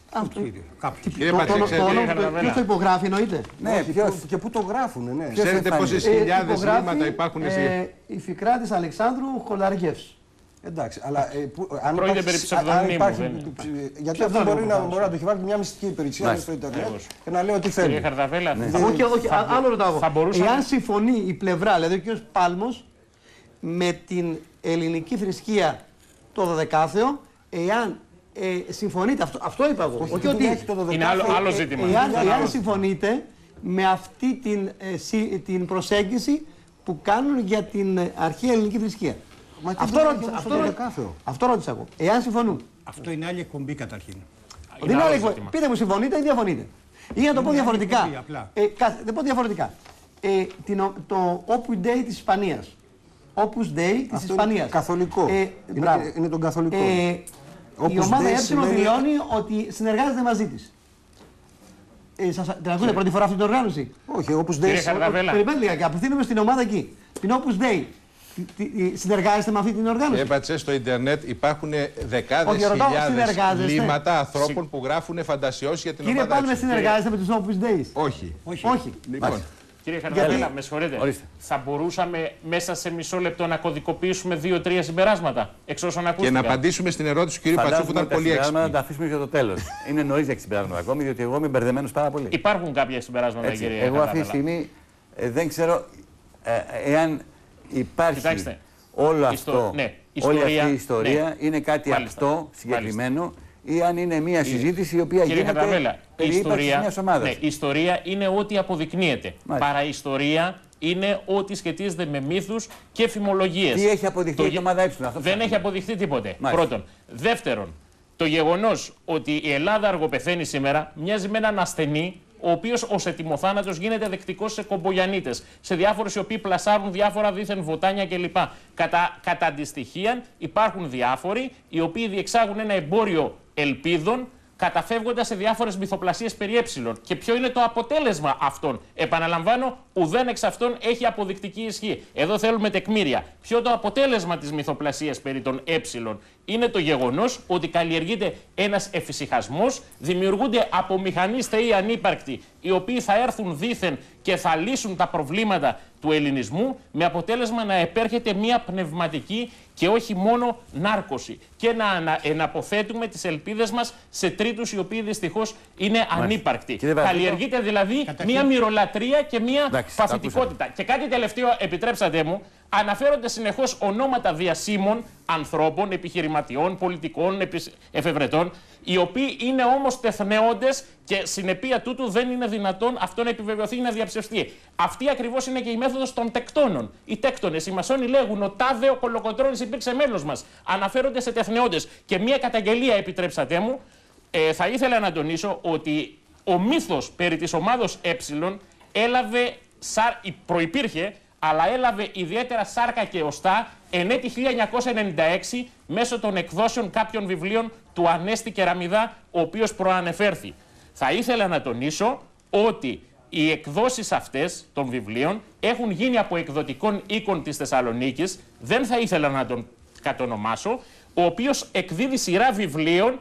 Speaker 12: Ποιος το υπογράφει, εννοείται?
Speaker 1: Ναι,
Speaker 13: και πού το γράφουν, ναι.
Speaker 5: Ξέρετε πόσες χιλιάδες βήματα υπάρχουν
Speaker 12: η Φικράτης Αλεξάνδρου Χολαργεύς.
Speaker 13: Εντάξει, αλλά αν
Speaker 6: πρόκειται περί ψευδονύμου.
Speaker 13: Γιατί αυτό μπορεί να το έχει βάλει μια μυστική υπηρεσία στο Ιντερνετ και να λέει ό,τι θέλει.
Speaker 6: Κύριε Χαρδαβέλα,
Speaker 12: όχι, άλλο ρωτάω. Εάν συμφωνεί η πλευρά, δηλαδή ο κ. Πάλμος, με την ελληνική θρησκεία το 12ο, εάν συμφωνείτε, αυτό είπα εγώ.
Speaker 13: Όχι ότι
Speaker 6: είναι άλλο ζήτημα.
Speaker 12: Εάν συμφωνείτε με αυτή την προσέγγιση που κάνουν για την αρχαία ελληνική θρησκεία. Αυτό ρώτησα εγώ. Εάν συμφωνούν.
Speaker 11: Αυτό είναι άλλη εκπομπή καταρχήν.
Speaker 12: Πείτε μου, συμφωνείτε ή διαφωνείτε. Ή να το πω διαφορετικά. Δεν πω διαφορετικά. Το Opus Dei της Ισπανίας. Opus Dei της Ισπανίας.
Speaker 13: Καθολικό. Είναι τον καθολικό.
Speaker 12: Η ομάδα Ε δηλώνει ότι συνεργάζεται μαζί της. Την ακούτε πρώτη φορά αυτή την οργάνωση?
Speaker 13: Όχι, Opus Dei.
Speaker 12: Περιμένετε και απευθύνομαι στην ομάδα εκεί. Την Opus Dei. Συνεργάζεστε με αυτή την οργάνωση?
Speaker 5: Έπατσε στο Ιντερνετ υπάρχουν δεκάδες χιλιάδες λίμματα ανθρώπων που γράφουν φαντασιώσεις για την ομάδα.
Speaker 12: Κύριε Πάλμε, συνεργάζεστε με τους Opus Dei?
Speaker 5: Όχι.
Speaker 6: Λοιπόν, κύριε Χαρδαβέλα, με συγχωρείτε. Θα μπορούσαμε μέσα σε μισό λεπτό να κωδικοποιήσουμε 2-3 συμπεράσματα εξ όσων ακούστηκαν.
Speaker 5: Και να απαντήσουμε στην ερώτηση του κ. Πατσού που ήταν πολύ έξυπνη.
Speaker 1: Να τα αφήσουμε για το τέλος. Είναι νωρίς για συμπεράσματα ακόμη, διότι εγώ είμαι μπερδεμένος πάρα πολύ.
Speaker 6: Υπάρχουν κάποια συμπεράσματα, κύριε Χαρδαβέλα?
Speaker 1: Εγώ αυτή τη στιγμή δεν ξέρω εάν υπάρχει όλο αυτό, όλη αυτή η ιστορία είναι κάτι απτό, συγκεκριμένο, ή αν είναι μια συζήτηση η οποία γίνεται περί ύπαρξης μιας ομάδας.
Speaker 6: Ναι, η ιστορία είναι ό,τι αποδεικνύεται. Παραιστορία είναι ό,τι σχετίζεται με μύθους και φημολογίες.
Speaker 1: Τι έχει αποδειχθεί η ομάδα Ε?
Speaker 6: Δεν έχει αποδειχθεί τίποτε. Πρώτον. Δεύτερον, το γεγονός ότι η Ελλάδα αργοπεθαίνει σήμερα μοιάζει με έναν ασθενή ο οποίος ως ετοιμοθάνατος γίνεται δεκτικός σε κομπογιανίτες, σε διάφορους οι οποίοι πλασάρουν διάφορα δίθεν βοτάνια κλπ. Κατά αντιστοιχεία υπάρχουν διάφοροι οι οποίοι διεξάγουν ένα εμπόριο ελπίδων, καταφεύγοντας σε διάφορες μυθοπλασίες περί έψιλον. Και ποιο είναι το αποτέλεσμα αυτών? Επαναλαμβάνω, ουδέν εξ αυτών έχει αποδεικτική ισχύ. Εδώ θέλουμε τεκμήρια. Ποιο το αποτέλεσμα της μυθοπλασίας περί των έψιλον? Είναι το γεγονός ότι καλλιεργείται ένας εφησυχασμός, δημιουργούνται από μηχανείς θεοί ανύπαρκτοι, οι οποίοι θα έρθουν δήθεν και θα λύσουν τα προβλήματα του ελληνισμού, με αποτέλεσμα να επέρχεται μια πνευματική και όχι μόνο νάρκωση. Και να εναποθέτουμε τις ελπίδες μας σε τρίτους οι οποίοι δυστυχώς είναι ανύπαρκτοι. Καλλιεργείται δηλαδή μια μυρολατρεία και μια παθητικότητα. Και κάτι τελευταίο, επιτρέψατε μου, αναφέρονται συνεχώς ονόματα διασύμων ανθρώπων, επιχειρηματιών, πολιτικών, εφευρετών, οι οποίοι είναι όμως τεθνεόντες και συνεπία τούτου δεν είναι δυνατόν αυτό να επιβεβαιωθεί ή να διαψευστεί. Αυτή ακριβώς είναι και η μέθοδος των τεκτώνων. Οι τέκτονες, οι μασόνοι λέγουν: ο τάδε ο Κολοκοτρώνης υπήρξε μέλος μας. Αναφέρονται σε τεθνεόντες. Και μία καταγγελία, επιτρέψατε μου, θα ήθελα να τονίσω ότι ο μύθος περί της ομάδος Ε προϋπήρχε, αλλά έλαβε ιδιαίτερα σάρκα και οστά εν έτη 1996 μέσω των εκδόσεων κάποιων βιβλίων του Ανέστη Κεραμιδά, ο οποίος προανεφέρθη. Θα ήθελα να τονίσω ότι οι εκδόσεις αυτές των βιβλίων έχουν γίνει από εκδοτικών οίκων της Θεσσαλονίκης, δεν θα ήθελα να τον κατονομάσω, ο οποίος εκδίδει σειρά βιβλίων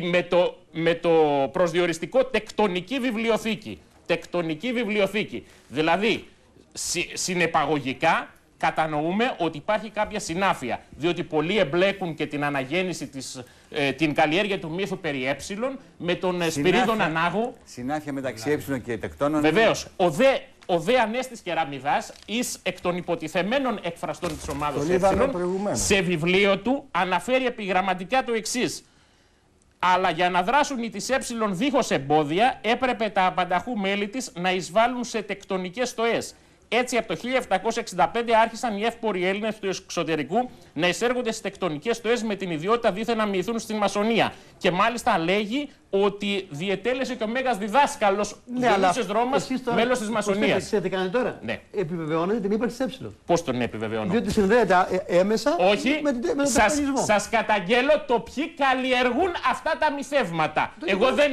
Speaker 6: με το προσδιοριστικό τεκτονική βιβλιοθήκη. Τεκτονική βιβλιοθήκη. Δηλαδή, συνεπαγωγικά κατανοούμε ότι υπάρχει κάποια συνάφεια, διότι πολλοί εμπλέκουν και την αναγέννηση την καλλιέργεια του μύθου περί έψιλον με τον Σπυρίδων Ανάγου.
Speaker 1: Συνάφεια μεταξύ έψιλον και τεκτώνων.
Speaker 6: Βεβαίως. Ο δε Ανέστης Κεραμιδάς, εις εκ των υποτιθεμένων εκφραστών της ομάδος έψιλον, σε βιβλίο του αναφέρει επιγραμματικά το εξής: αλλά για να δράσουν οι της έψιλον δίχως εμπόδια, έπρεπε τα απανταχού μέλη της να εισβάλλουν σε τεκτονικές στοές. Έτσι, από το 1765 άρχισαν οι εύποροι Έλληνες του εξωτερικού να εισέρχονται στις τεκτονικές στοές με την ιδιότητα δίθεν να μυηθούν στην μασονία. Και μάλιστα λέγει ότι διετέλεσε και ο Μέγας Διδάσκαλος Διονύσιος Δρόμας μέλος της μασονίας.
Speaker 12: Ξέρετε τι κάνει τώρα?
Speaker 6: Ναι.
Speaker 12: Επιβεβαιώνεται την ύπαρξη της έψιλον.
Speaker 6: Πώς τον επιβεβαιώνω?
Speaker 12: Διότι συνδέεται έμεσα με τον τεκτονισμό.
Speaker 6: Σας καταγγέλλω το ποιοι καλλιεργούν αυτά τα μυθεύματα. Εγώ δεν.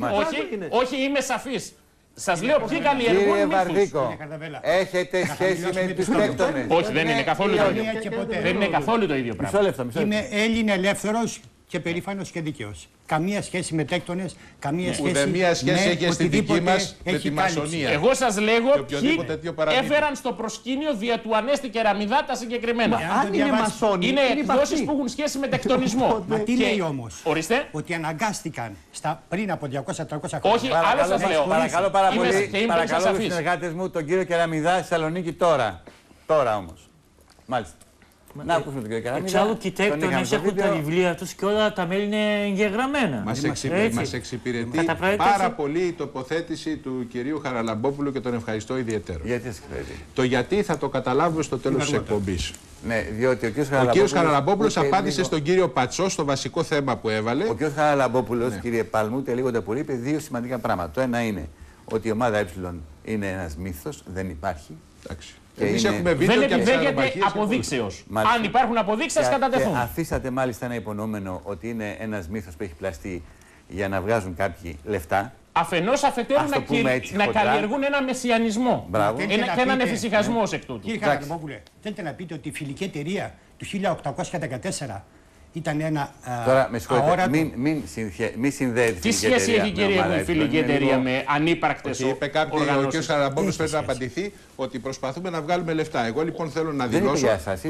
Speaker 6: Όχι, είμαι σαφής. Σας λέω ποιοι καλλιεργούν μύθους.
Speaker 1: Κύριε Βαρδίκο, έχετε σχέση με τους τέκτονες?
Speaker 6: Όχι, δεν είναι καθόλου το ίδιο. Δεν είναι καθόλου το ίδιο πράγμα.
Speaker 11: Είμαι Έλληνα ελεύθερος και περήφανος και δίκαιος. Καμία σχέση με τέκτονες, καμία σχέση
Speaker 5: έχει στη δική μας με τη μασονία.
Speaker 6: Εγώ σας λέγω ποιοι έφεραν στο προσκήνιο δια του Ανέστη Κεραμιδά τα συγκεκριμένα.
Speaker 12: Αν είναι μασόνοι,
Speaker 6: είναι εκδόσεις που έχουν σχέση με τεκτονισμό.
Speaker 11: Μα τι λέει όμως?
Speaker 6: Ορίστε.
Speaker 11: Ότι αναγκάστηκαν πριν από 200-300 χρόνια.
Speaker 6: Όχι, άλλο σας λέω.
Speaker 1: Παρακαλώ πάρα πολύ. Παρακαλώ τους συνεργάτες μου, τον κύριο Κεραμιδά στη Θεσσαλονίκη τώρα. Τώρα όμως. Μάλιστα. Να ακούσουμε τον κύριο Κεραμιδά.
Speaker 15: Εξάλλου και οι τέκτονες έχουν τα βιβλία τους και όλα τα μέλη είναι εγγεγραμμένα.
Speaker 5: Μας εξυπηρετεί πάρα πολύ η τοποθέτηση του κυρίου Χαραλαμπόπουλου και τον ευχαριστώ ιδιαίτερα.
Speaker 1: Γιατί εξυπηρετεί?
Speaker 5: Το γιατί θα το καταλάβουμε στο τέλος της εκπομπής.
Speaker 1: Ναι, διότι ο
Speaker 5: κύριος Χαραλαμπόπουλος απάντησε στον κύριο Πατσό στο βασικό θέμα που έβαλε.
Speaker 1: Ο κύριος Χαραλαμπόπουλος, κύριε Πάλμου, τελείω πολύ, είπε δύο σημαντικά πράγματα. Το ένα είναι ότι η ομάδα Ε είναι ένας μύθος, δεν υπάρχει.
Speaker 5: Εμείς έχουμε βίντεο
Speaker 6: δεν επιδέχεται αποδείξεως. Αν υπάρχουν αποδείξεις, κατατεθούν.
Speaker 1: Αφήσατε μάλιστα ένα υπονοούμενο ότι είναι ένας μύθος που έχει πλαστεί για να βγάζουν κάποιοι λεφτά.
Speaker 6: Αφενός αφετέρου να καλλιεργούν ένα μεσιανισμό και έναν εφησυχασμό ως εκ τούτου.
Speaker 11: Κύριε Χαραλαμπόπουλε, θέλετε να πείτε ότι η φιλική εταιρεία του 1814 ήταν ένα
Speaker 1: τώρα, με συγχωρείτε, μην συνδέετε.
Speaker 6: Τι σχέση έχει, κύριε μου, η φιλική εταιρεία με ανύπαρκτες οργανώσεις?
Speaker 5: Ο κ. Χαραλαμπόπουλος πρέπει να απαντηθεί ότι προσπαθούμε να βγάλουμε λεφτά. Εγώ λοιπόν θέλω να δηλώσω.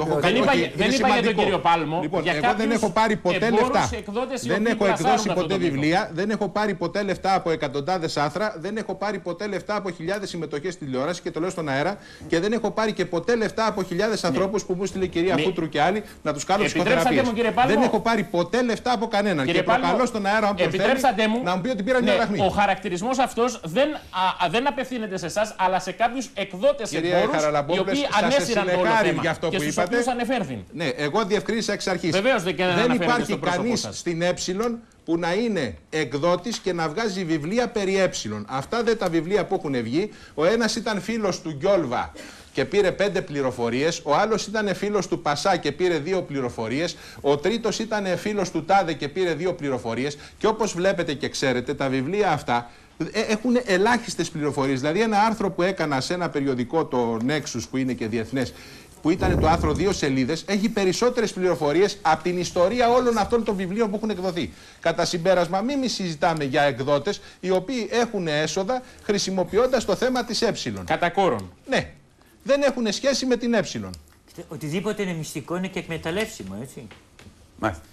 Speaker 6: Δεν είπα για τον κύριο Πάλμο.
Speaker 5: Λοιπόν, εγώ δεν έχω πάρει ποτέ λεφτά. Δεν έχω εκδώσει ποτέ βιβλία. Δεν έχω πάρει ποτέ λεφτά από εκατοντάδες άρθρα. Δεν έχω πάρει ποτέ λεφτά από χιλιάδες συμμετοχές στη τηλεόραση και το λέω στον αέρα. Και δεν έχω πάρει και ποτέ λεφτά από χιλιάδες ανθρώπους που μου στείλε η κυρία Φούτρου και άλλοι να τους κάνω ψυχοθεραπείες. Δεν έχω πάρει ποτέ λεφτά από κανέναν.
Speaker 6: Κύριε
Speaker 5: και προκαλώ στον αέρα, αν
Speaker 6: επιτρέψατε μου
Speaker 5: να μου πει ότι πήρα μια δραχμή.
Speaker 6: Ο χαρακτηρισμός αυτός δεν απευθύνεται σε εσάς, αλλά σε κάποιους εκδότες εμπόρους, οι οποίοι ανέσυραν το όλο θέμα και στους οποίους ανεφέρθην.
Speaker 5: Ναι, εγώ διευκρίνησα εξ αρχής.
Speaker 6: Βεβαίως δεν
Speaker 5: υπάρχει κανείς στην Έψιλον που να είναι εκδότης και να βγάζει βιβλία περί ε. Αυτά δεν τα βιβλία που έχουν βγει. Ο ένας ήταν φίλος του Γκιόλβα και πήρε 5 πληροφορίες, ο άλλος ήταν φίλος του Πασά και πήρε 2 πληροφορίες, ο τρίτος ήταν φίλος του Τάδε και πήρε 2 πληροφορίες, και όπως βλέπετε και ξέρετε, τα βιβλία αυτά έχουν ελάχιστες πληροφορίες. Δηλαδή ένα άρθρο που έκανα σε ένα περιοδικό, το Nexus, που είναι και διεθνές, που ήταν το άρθρο 2 σελίδες, έχει περισσότερες πληροφορίες από την ιστορία όλων αυτών των βιβλίων που έχουν εκδοθεί. Κατά συμπέρασμα, μην συζητάμε για εκδότες οι οποίοι έχουν έσοδα χρησιμοποιώντας το θέμα της ε.
Speaker 6: Κατά κόρον.
Speaker 5: Ναι. Δεν έχουν σχέση με την ε.
Speaker 15: Οτιδήποτε είναι μυστικό είναι και εκμεταλλεύσιμο, έτσι.
Speaker 1: Μάλιστα.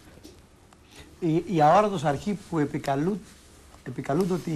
Speaker 12: Η αόρατος αρχή που επικαλούνται ότι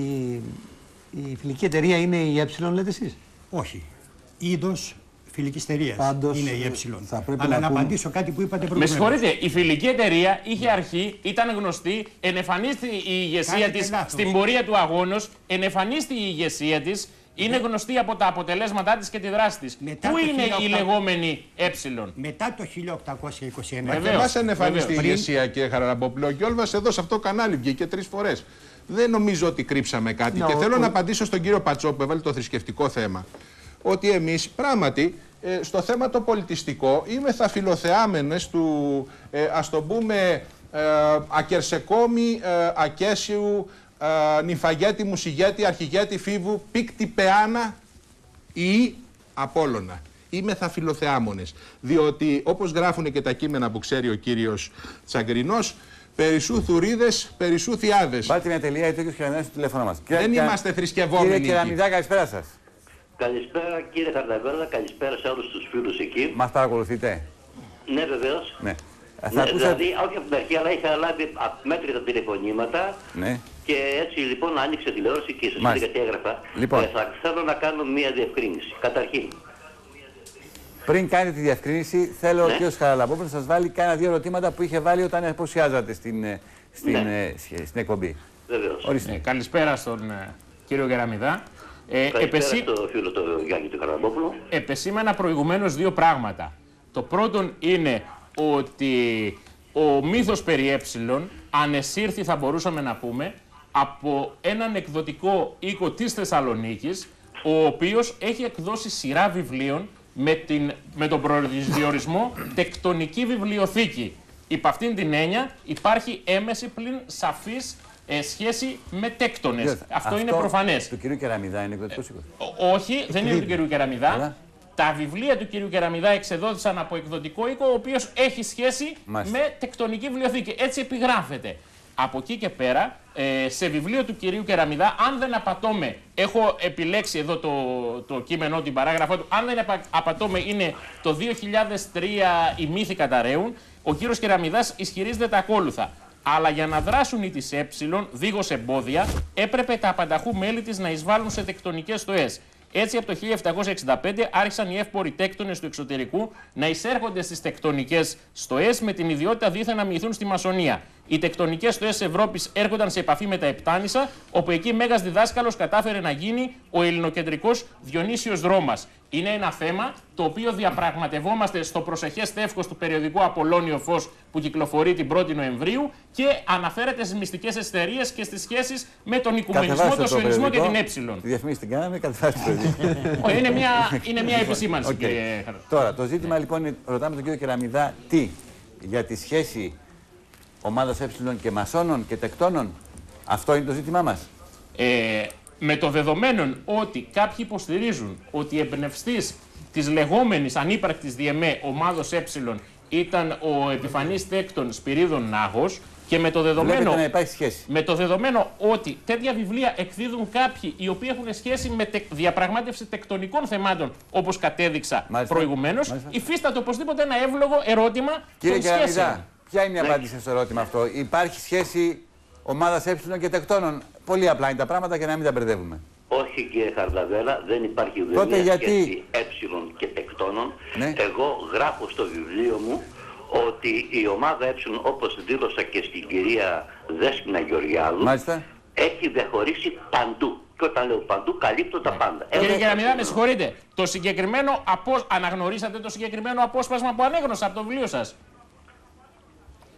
Speaker 12: η φιλική εταιρεία είναι η ε, λέτε εσείς?
Speaker 11: Όχι. Είδος φιλικής εταιρείας
Speaker 12: Πάντως,
Speaker 11: είναι η ε.
Speaker 12: Αλλά
Speaker 11: να απαντήσω κάτι που είπατε προηγουμένως.
Speaker 6: Με συγχωρείτε, η φιλική εταιρεία είχε αρχή, ήταν γνωστή, ενεφανίστηκε η ηγεσία της στην πορεία του αγώνος, ενεφανίστηκε η ηγεσία της. Είναι γνωστή από τα αποτελέσματά της και τη δράση της. Πού είναι η λεγόμενη ε?
Speaker 11: Μετά το 1821.
Speaker 5: Μα και εμάς εμφανιστεί η ηγεσία, κύριε Χαραλαμπόπουλο. Ο Γκιόλβας εδώ σε αυτό το κανάλι βγήκε 3 φορές. Δεν νομίζω ότι κρύψαμε κάτι. Και θέλω να απαντήσω στον κύριο Πατσό που έβαλε το θρησκευτικό θέμα. Ότι εμείς πράγματι στο θέμα το πολιτιστικό είμεθα φιλοθεάμενες του, ας το πούμε, Ακερσεκόμη, Ακέσιου, Νυμφαγέτη, Μουσιγέτη, Αρχιγέτη, Φίβου, Πίκτη, Πεάνα ή Απόλλωνα. Είμαι θα φιλοθεάμονες. Διότι όπως γράφουν και τα κείμενα που ξέρει ο κύριος Τσαγκρινός, περισσού θουρίδες, περισσού θιάδες.
Speaker 1: Πάτε μια τελεία, γιατί ο κ. Κεραμιδά στο τηλέφωνο μας.
Speaker 5: Δεν είμαστε θρησκευόμενοι.
Speaker 1: Κύριε Κεραμιδά, καλησπέρα σας.
Speaker 18: Καλησπέρα κύριε Χαρδαβέλα, καλησπέρα σε όλους τους φίλους εκεί.
Speaker 1: Μας παρακολουθείτε?
Speaker 18: Ναι, βεβαίως.
Speaker 1: Ναι.
Speaker 18: Ναι, δηλαδή, όχι από την αρχή, αλλά είχα λάβει μέτρητα τηλεφωνήματα.
Speaker 1: Ναι.
Speaker 18: Και έτσι λοιπόν άνοιξε τηλεόραση και σας είδα γιατί έγραφα.
Speaker 1: Λοιπόν.
Speaker 18: Θα θέλω να κάνω μία διευκρίνηση. Καταρχήν.
Speaker 1: Πριν κάνετε τη διευκρίνηση, θέλω ο κ. Χαραλαμπόπουλος να σας βάλει κάνα 2 ερωτήματα που είχε βάλει όταν αποσιάζατε στην εκπομπή.
Speaker 18: Βεβαίως.
Speaker 6: Καλησπέρα στον κύριο Κεραμιδά.
Speaker 18: Καλησπέρα στο φίλο του Γιάννη του Χαραλαμπόπουλου.
Speaker 6: Επεσήμανα προηγουμένως 2 πράγματα. Το πρώτον είναι ότι ο μύθος περί ε ανεσύρθη, θα μπορούσαμε να πούμε, από έναν εκδοτικό οίκο της Θεσσαλονίκης, ο οποίος έχει εκδώσει σειρά βιβλίων με τον προσδιορισμό τεκτονική βιβλιοθήκη. Υπ' αυτήν την έννοια υπάρχει έμεση πλην σαφής σχέση με τέκτονες. Αυτό είναι προφανές.
Speaker 1: Του κυρίου Κεραμιδά είναι εκδοτικός οίκος?
Speaker 6: Όχι, δεν είναι του κυρίου Κεραμιδά. Τα βιβλία του κυρίου Κεραμιδά εξεδόθησαν από εκδοτικό οίκο, ο οποίος έχει σχέση με τεκτονική βιβλιοθήκη. Έτσι επιγράφεται. Από εκεί και πέρα, σε βιβλίο του κυρίου Κεραμιδά, αν δεν απατώμε, έχω επιλέξει εδώ το κείμενο, την παράγραφό του, αν δεν απατώμε είναι το 2003 «Οι μύθοι καταραίουν», ο κύριος Κεραμιδάς ισχυρίζεται τα ακόλουθα. Αλλά για να δράσουν οι της ε, δίγως εμπόδια, έπρεπε τα απανταχού μέλη της να εισβάλλουν σε τεκτονικές στοές. Έτσι, από το 1765 άρχισαν οι εύποροι τέκτονες του εξωτερικού να εισέρχονται στις τεκτονικές στοές με την ιδιότητα δήθεν να μοιηθούν στη μασονία. Οι τεκτονικές στοές της Ευρώπης έρχονταν σε επαφή με τα Επτάνησα, όπου εκεί μέγας διδάσκαλος κατάφερε να γίνει ο ελληνοκεντρικός Διονύσιος Δρόμας. Είναι ένα θέμα το οποίο διαπραγματευόμαστε στο προσεχές τεύχος του περιοδικού Απολώνιο Φως που κυκλοφορεί την 1η Νοεμβρίου και αναφέρεται στις μυστικές εταιρείες και στις σχέσεις με τον οικουμενισμό, τον σιωνισμό και την ε.
Speaker 1: Τη διαφήμιση την κάναμε, κατεβάστε το
Speaker 6: είναι μια επισήμανση, κύριε Χαρά.
Speaker 1: Τώρα, το ζήτημα λοιπόν, ρωτάμε τον κύριο Κεραμιδά, τι για τη σχέση ομάδας ε και μασόνων και τεκτώνων. Αυτό είναι το ζήτημά μας.
Speaker 6: Με το δεδομένο ότι κάποιοι υποστηρίζουν ότι εμπνευστής της λεγόμενης ανύπαρκτης διεμέ ομάδος ε ήταν ο επιφανής τέκτων Σπυρίδων Νάγος και με το δεδομένο,
Speaker 1: να υπάρχει σχέση.
Speaker 6: Με το δεδομένο ότι τέτοια βιβλία εκδίδουν κάποιοι οι οποίοι έχουν σχέση με διαπραγμάτευση τεκτονικών θεμάτων, όπως κατέδειξα προηγουμένως, υφίσταται οπωσδήποτε ένα εύλογο ερώτημα των σχέσεων.
Speaker 1: Ποια είναι η απάντηση στο ερώτημα αυτό? Υπάρχει σχέση ομάδας ε και τεκτώνων? Πολύ απλά είναι τα πράγματα και να μην τα μπερδεύουμε.
Speaker 18: Όχι κύριε Χαρδαβέλα, δεν υπάρχει
Speaker 1: τότε
Speaker 18: σχέση ε και τεκτώνων. Ναι. Εγώ γράφω στο βιβλίο μου ότι η ομάδα ε, όπως δήλωσα και στην κυρία Δέσποινα Γεωργιάδου, έχει διαχωρίσει παντού. Και όταν λέω παντού, καλύπτω τα πάντα.
Speaker 6: Κύριε Κεραμιδά, με συγχωρείτε. Το συγκεκριμένο αναγνωρίσατε το συγκεκριμένο απόσπασμα που ανέγνωσα από το βιβλίο σας?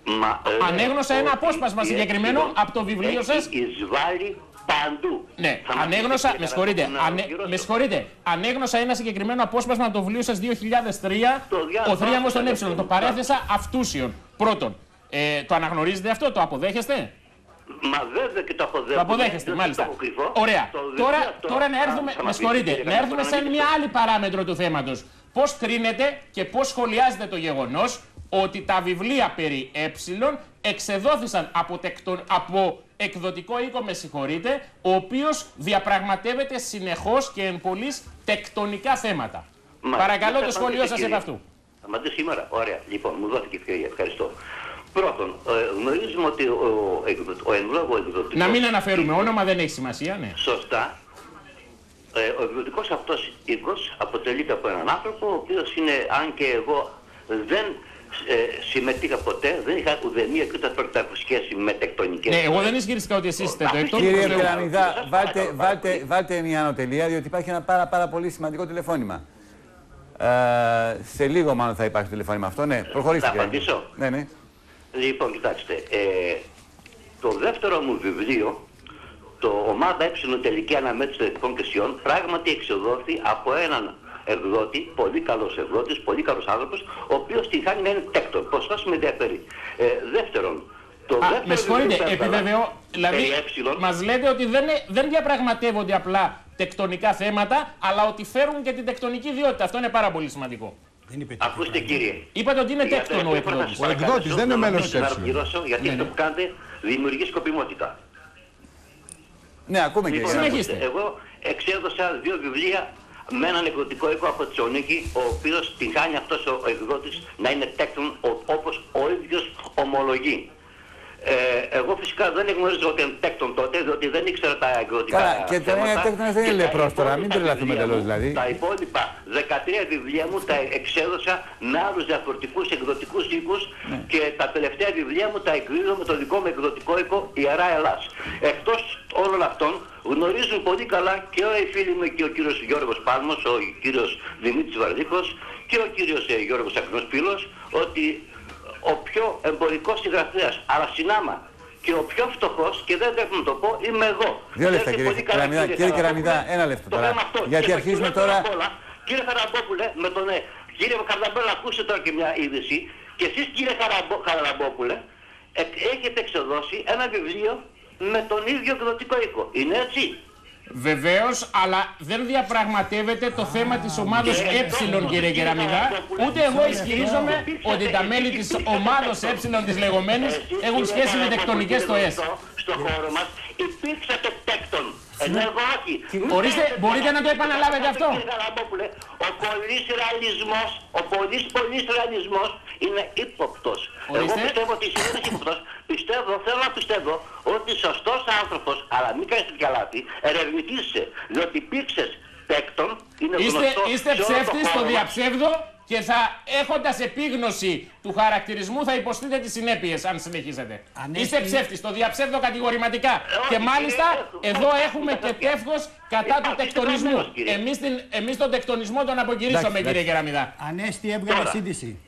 Speaker 6: Ανέγνωσα ένα απόσπασμα συγκεκριμένο από το βιβλίο σας.
Speaker 18: Εισβάλλει παντού.
Speaker 6: Ναι, ανέγνωσα, με συγχωρείτε, ανέγνωσα ένα συγκεκριμένο απόσπασμα από το βιβλίο σας 2003, ο θρίαμβος των Ε. Το παρέθεσα αυτούσιον. Πρώτον, το αναγνωρίζετε αυτό, το αποδέχεστε?
Speaker 18: Μα βέβαια και το αποδέχομαι.
Speaker 6: Το αποδέχεστε, μάλιστα. Ωραία. Τώρα να έρθουμε, με συγχωρείτε, να έρθουμε σε μια άλλη παράμετρο του θέματος. Πώς κρίνετε και πώς σχολιάζετε το γεγονός ότι τα βιβλία περί εξεδόθησαν από εκδοτικό οίκο, με συγχωρείτε, ο οποίος διαπραγματεύεται συνεχώς και εν πολλοίς τεκτονικά θέματα. Παρακαλώ το σχόλιο σας επ' αυτού.
Speaker 18: Θα απαντήσω σήμερα. Ωραία. Λοιπόν, μου δόθηκε ευκαιρία. Ευχαριστώ. Πρώτον, γνωρίζουμε ότι ο εν λόγω εκδοτικός...
Speaker 6: Να μην αναφέρουμε όνομα, δεν έχει σημασία, ναι.
Speaker 18: Σωστά. Ο εκδοτικός αυτός οίκος αποτελείται από έναν άνθρωπο, ο οποίος είναι, αν και εγώ δεν συμμετείχα ποτέ, δεν είχα ουδέμια και ούτε πρόκειται να έχω σχέση με τεκτονικές...
Speaker 6: Ναι, εγώ δεν ισχυριστικά ότι εσείς είστε τέκτον.
Speaker 1: Κύριε Κεραμιδά, βάλτε μια ανωτελεία, διότι υπάρχει ένα πάρα πολύ σημαντικό τηλεφώνημα. Σε λίγο μάλλον θα υπάρχει το τηλεφώνημα αυτό, ναι. Προχωρήστε.
Speaker 18: Θα απαντήσω.
Speaker 1: Ναι.
Speaker 18: Λοιπόν, κοιτάξτε, το δεύτερο μου βιβλίο, το Ομάδα Ε τελική αναμέτρηση των εθνικών κρισιών, πράγματι εξεδόθη από έναν εκδότη, πολύ καλός εκδότης, πολύ καλός άνθρωπος, ο οποίος την χάνει να είναι τέκτον. Πώς σας με ενδιαφέρει. Δεύτερον,
Speaker 6: με συγχωρείτε, επιβεβαιώ, δηλαδή μας λέτε ότι δεν διαπραγματεύονται απλά τεκτονικά θέματα, αλλά ότι φέρουν και την τεκτονική ιδιότητα. Αυτό είναι πάρα πολύ σημαντικό.
Speaker 18: Ακούστε κύριε.
Speaker 6: Είπατε ότι είναι τέκτον ο εκδότης.
Speaker 5: Ο εκδότης δεν είναι μέλος της
Speaker 18: ΕΕ. Γιατί αυτό που κάνετε δημιουργεί σκοπιμότητα.
Speaker 1: Ναι, ακούμε κύριε.
Speaker 6: Συνεχίστε.
Speaker 18: Εγώ εξέδωσα 2 βιβλία με έναν εκδοτικό οίκο από Θεσσαλονίκη, ο οποίος την κάνει αυτός ο εκδότης να είναι τέκτον όπως ο ίδιος ομολογεί. Εγώ φυσικά δεν γνωρίζω ότι είναι τέκτον τότε, διότι δεν ήξερα τα εκδοτικά θέματα.
Speaker 1: Και το είναι τέκτον δεν είναι λεπρός τώρα, μην τρελαθούμε τελώς δηλαδή.
Speaker 18: Τα υπόλοιπα 13 βιβλία μου τα εξέδωσα με άλλους διαφορετικούς εκδοτικούς οίκους και τα τελευταία βιβλία μου τα εκδίδω με το δικό μου εκδοτικό οίκο Ιερά Ελλάς. Εκτός όλων αυτών γνωρίζουν πολύ καλά και οι φίλοι μου και ο κύριος Γιώργος Πάλμος, ο κύριος Δημήτρης Βαρδίκος και ο κύριος Γιώργος Ακρινός ότι ο πιο εμπορικός συγγραφέας, αλλά συνάμα και ο πιο φτωχός, και δεν πρέπει να το πω, είμαι εγώ.
Speaker 1: 2 λεπτά κύριε Κεραμιδά, 1 λεπτό τώρα. Γιατί αρχίζουμε τώρα...
Speaker 18: Κύριε Χαραμπόπουλε, με τον κύριε Χαραμπόπουλε, ακούστε τώρα και μια είδηση. Και εσείς κύριε Χαραμπόπουλε, έχετε εξεδώσει ένα βιβλίο με τον ίδιο εκδοτικό οίκο. Είναι έτσι?
Speaker 6: Βεβαίως, αλλά δεν διαπραγματεύεται το θέμα της ομάδος Ε, κύριε Κεραμιδά, ούτε εγώ ισχυρίζομαι ότι τα μέλη της ομάδος Ε της λεγόμενης έχουν σχέση με τεκτονικές στο ΕΣ.
Speaker 18: Στο χώρο μας υπήρξατε τέκτον. Ενώ εγώ όχι.
Speaker 6: Ορίστε, μπορείτε να το επαναλάβετε αυτό?
Speaker 18: Ο πολύς ρεαλισμός είναι ύποπτος. Εγώ πιστεύω ότι είναι ύποπτος. Θέλω να πιστεύω ότι σωστός άνθρωπος, αλλά μην κάνεις τέτοια λάθη, ερευνητήσε. Διότι υπήρξες τέκτον, είναι γνωστό.
Speaker 6: Είστε ψεύτης, το διαψεύδω και έχοντας επίγνωση του χαρακτηρισμού θα υποστείτε τις συνέπειες αν συνεχίσετε. Είστε ψεύτης, το διαψεύδω κατηγορηματικά. Και μάλιστα εδώ έχουμε και τεύχος κατά του τεκτονισμού. Εμείς τον τεκτονισμό τον αποκηρύσσουμε, κύριε Κεραμιδά.
Speaker 12: Ανέστη έβγαλε σύντηση.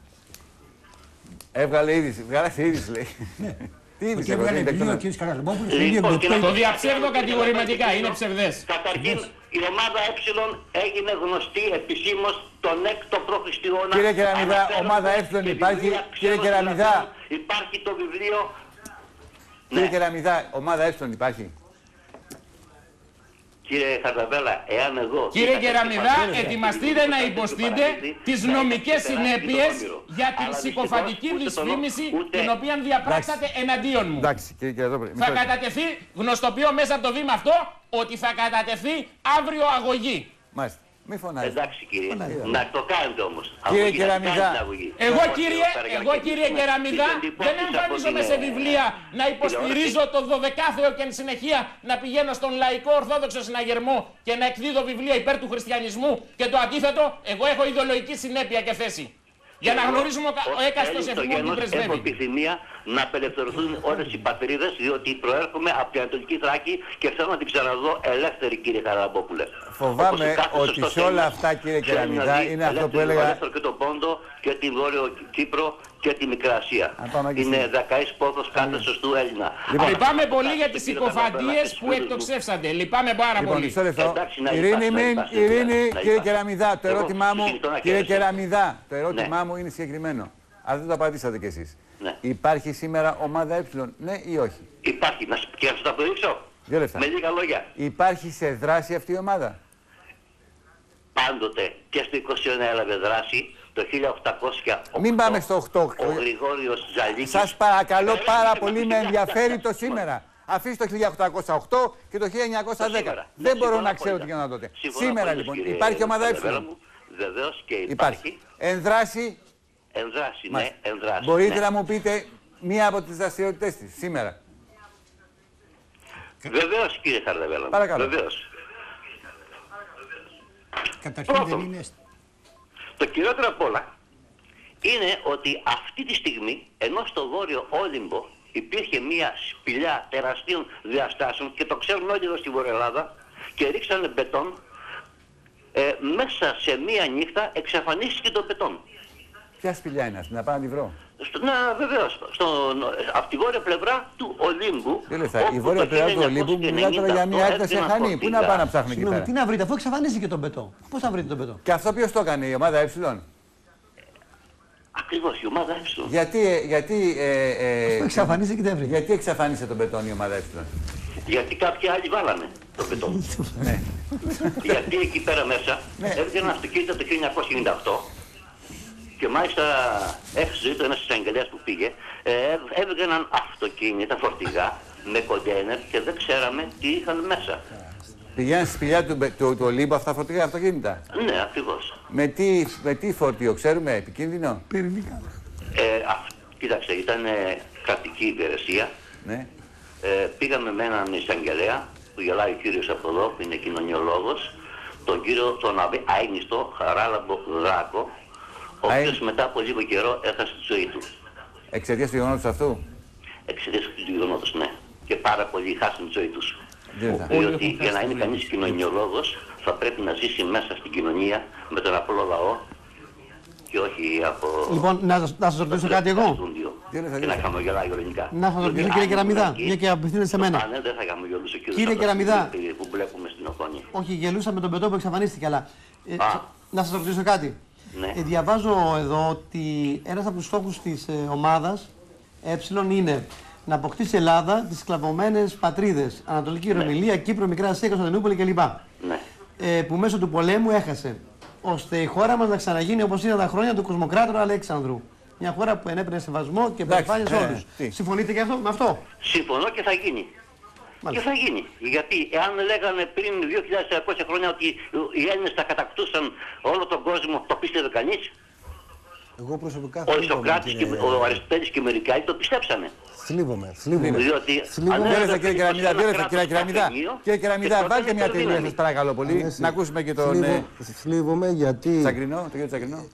Speaker 1: Έβγαλε είδηση, λέει. Τι είδηση έβγαλε
Speaker 12: ο κ. Καραμπόπουλος.
Speaker 6: Το διαψεύδω κατηγορηματικά, είναι ψευδές.
Speaker 18: Καταρχήν η ομάδα Ε έγινε γνωστή επισήμως τον 6ο π.Χ.
Speaker 1: Κύριε Κεραμιδά, ομάδα Ε υπάρχει. Κύριε Κεραμιδά.
Speaker 18: Υπάρχει το βιβλίο.
Speaker 1: Κύριε Κεραμιδά, ομάδα Ε υπάρχει.
Speaker 18: Κύριε Χαρδαβέλα, εάν εγώ...
Speaker 6: Κύριε Κεραμιδά, ετοιμαστείτε να υποστείτε τις νομικές συνέπειες για την συκοφαντική δυσφήμιση την οποία διαπράξατε εναντίον μου. Θα κατατεθεί, γνωστοποιώ μέσα από το βήμα αυτό, ότι θα κατατεθεί αύριο αγωγή.
Speaker 1: Μάλιστα. Μη φωνάζετε.
Speaker 18: Εντάξει κύριε, να το κάνετε όμως.
Speaker 1: Κύριε Κεραμιδά.
Speaker 6: Εγώ κύριε Κεραμιδά δεν εμφανίζομαι σε βιβλία να υποστηρίζω το 12ο και εν συνεχεία να πηγαίνω στον λαϊκό ορθόδοξο συναγερμό και να εκδίδω βιβλία υπέρ του χριστιανισμού και το αντίθετο, εγώ έχω ιδεολογική συνέπεια και θέση. Για να γνωρίζουμε ο έκαστος εθνικό τι πρεσβεύει.
Speaker 18: Έχω επιθυμία να απελευθερωθούν όλες οι πατρίδες, διότι προέρχομαι από την Ανατολική Θράκη και θέλω να την ξαναδώ ελεύθερη, κύριε Χαραμπόπουλε.
Speaker 1: φοβάμαι ότι σε όλα αυτά, κύριε Κεραμιδά, είναι αυτό που έλεγα.
Speaker 18: Και τον Πόντο και τη Βόρειο Κύπρο και τη Μικρά Ασία. Είναι δεκαής πόθος κάθε σωστού Έλληνα.
Speaker 6: Λυπάμαι πολύ για τις συκοφαντίες που εκτοξεύσατε. Λυπάμαι πάρα πολύ.
Speaker 1: Ειρήνη, κύριε Κεραμιδά, το ερώτημά μου, κύριε Κεραμιδά, το ερώτημά μου είναι συγκεκριμένο. Αλλά δεν το απαντήσατε κι εσείς. Υπάρχει σήμερα ομάδα Ε, ναι ή όχι?
Speaker 18: Υπάρχει. Και να σας το αποδείξω. Με λίγα λόγια.
Speaker 1: Υπάρχει σε δράση αυτή η ομάδα?
Speaker 18: Πάντοτε και στο 21 έλαβε δράση. Το 1808.
Speaker 1: Μην πάμε στο 8.
Speaker 18: Ο Γρηγόριος Τζαλίκης.
Speaker 1: Σας παρακαλώ πάρα πολύ, με ενδιαφέρει το σήμερα. Αφήστε το 1808 και το 1910. Δεν μπορώ να ξέρω τι γινόταν τότε. Σήμερα λοιπόν υπάρχει ομάδα Ε.
Speaker 18: Βεβαίως και υπάρχει.
Speaker 1: Ενδράση.
Speaker 18: Ενδράση, ναι, ενδράση.
Speaker 1: Μπορείτε να μου πείτε μία από τις δραστηριότητες της σήμερα?
Speaker 18: Βεβαίως, κύριε Χαρδαβέλα.
Speaker 1: Παρακαλώ.
Speaker 18: Βεβαίως.
Speaker 11: Καταρχήν δεν είναι...
Speaker 18: Το κυριότερο απ' όλα είναι ότι αυτή τη στιγμή, ενώ στο Βόρειο Όλυμπο υπήρχε μια σπηλιά τεραστίων διαστάσεων και το ξέρουν όλοι εδώ στη Βόρεια Ελλάδα και ρίξανε μπετόν, μέσα σε μία νύχτα εξαφανίστηκε το μπετόν.
Speaker 1: Ποια σπηλιά είναι αυτή, να πάω να τη βρω?
Speaker 18: Βεβαίως, από τη βόρεια πλευρά του Ολύμπου.
Speaker 1: Η βόρεια πλευρά του Ολύμπου μιλάει τώρα για μια έκταση αχανή. Πού να πάει να ψάχνει εκεί πέρα?
Speaker 12: Τι να βρείτε, αφού εξαφανίστηκε τον μπετό. Πώς θα βρείτε τον μπετό?
Speaker 1: Και αυτό ποιος το έκανε, η ομάδα Ε?
Speaker 18: Ακριβώς, η ομάδα Ε.
Speaker 1: Γιατί
Speaker 12: εξαφανίστηκε και δεν βρήκε.
Speaker 1: Γιατί εξαφάνισε τον μπετόν η ομάδα Ε?
Speaker 18: Γιατί κάποιοι άλλοι βάλανε τον μπετόν. Γιατί εκεί πέρα μέσα έβγαιναν αυτοκίνητα το 1998. Και μάλιστα έχασε το ένας εισαγγελέας που πήγε, έβγαιναν αυτοκίνητα, φορτηγά, με κοντέινερ και δεν ξέραμε τι είχαν μέσα.
Speaker 1: Πηγαίνουν στη σπηλιά του Ολύμπου αυτά φορτηγά αυτοκίνητα?
Speaker 18: Ναι, ακριβώς.
Speaker 1: Με τι φορτίο, ξέρουμε, επικίνδυνο?
Speaker 12: Πυρηνικά.
Speaker 18: Κοίταξε, ήταν κρατική υπηρεσία.
Speaker 1: Ναι.
Speaker 18: Πήγαμε με έναν εισαγγελέα, που γελάει ο κύριος από εδώ, που είναι κοινωνιολόγος, τον κύριο τον αείμνηστο Χαράλαμπο Δράκο, ο οποίος μετά από λίγο καιρό έχασε τη ζωή του.
Speaker 1: Εξαιτίας του γεγονότος αυτού?
Speaker 18: Εξαιτίας του γεγονότος, ναι. Και πάρα πολλοί χάσουν τη ζωή τους. Διότι για να είναι κανείς κοινωνιολόγος θα πρέπει να ζήσει μέσα στην κοινωνία με τον απλό λαό και όχι από...
Speaker 12: Λοιπόν, να σας ρωτήσω κάτι εγώ.
Speaker 18: Και να χαμογελάει ειρωνικά.
Speaker 12: Να σας ρωτήσω, κύριε Κεραμιδά, μια και απευθύνεται σε μένα.
Speaker 18: Ναι, δεν θα χαμογελούσε,
Speaker 12: κύριε Κεραμιδά,
Speaker 18: που βλέπουμε στην οθόνη.
Speaker 12: όχι, γελούσα με τον πετό που εξαφανίστηκε, αλλά να σας ρωτήσω κάτι.
Speaker 18: Ναι.
Speaker 12: Διαβάζω εδώ ότι ένας από τους στόχους της ομάδας Ε είναι να αποκτήσει Ελλάδα τις σκλαβωμένες πατρίδες, Ανατολική Ρωμιλία, Κύπρο, Μικρά Ασία, Κωνσταντινούπολη κλπ. Ναι. Που μέσω του πολέμου έχασε, ώστε η χώρα μας να ξαναγίνει όπως ήταν τα χρόνια του Κοσμοκράτορα Αλέξανδρου. Μια χώρα που ενέπαινε σεβασμό και περηφάνεια σε όλους. Συμφωνείτε και αυτό, με αυτό?
Speaker 18: Συμφωνώ και θα γίνει. Μάλιστα. Και θα γίνει. Γιατί εάν λέγανε πριν 2.400 χρόνια ότι οι Έλληνες θα κατακτούσαν όλο τον κόσμο, το πίστευε κανείς?
Speaker 13: Εγώ προσωπικά
Speaker 18: ο Σοκράτης και ο Αριστοτέλης και μερικοί άλλοι το πιστέψανε.
Speaker 13: Θλίβομαι.
Speaker 18: Διότι
Speaker 1: κύριε Κεραμιδά, βάλτε μια τελεία σας παρακαλώ πολύ, να ακούσουμε και τον...
Speaker 13: Θλίβομαι γιατί...
Speaker 1: Τσακρινό, τον κύριο Τσακρινό.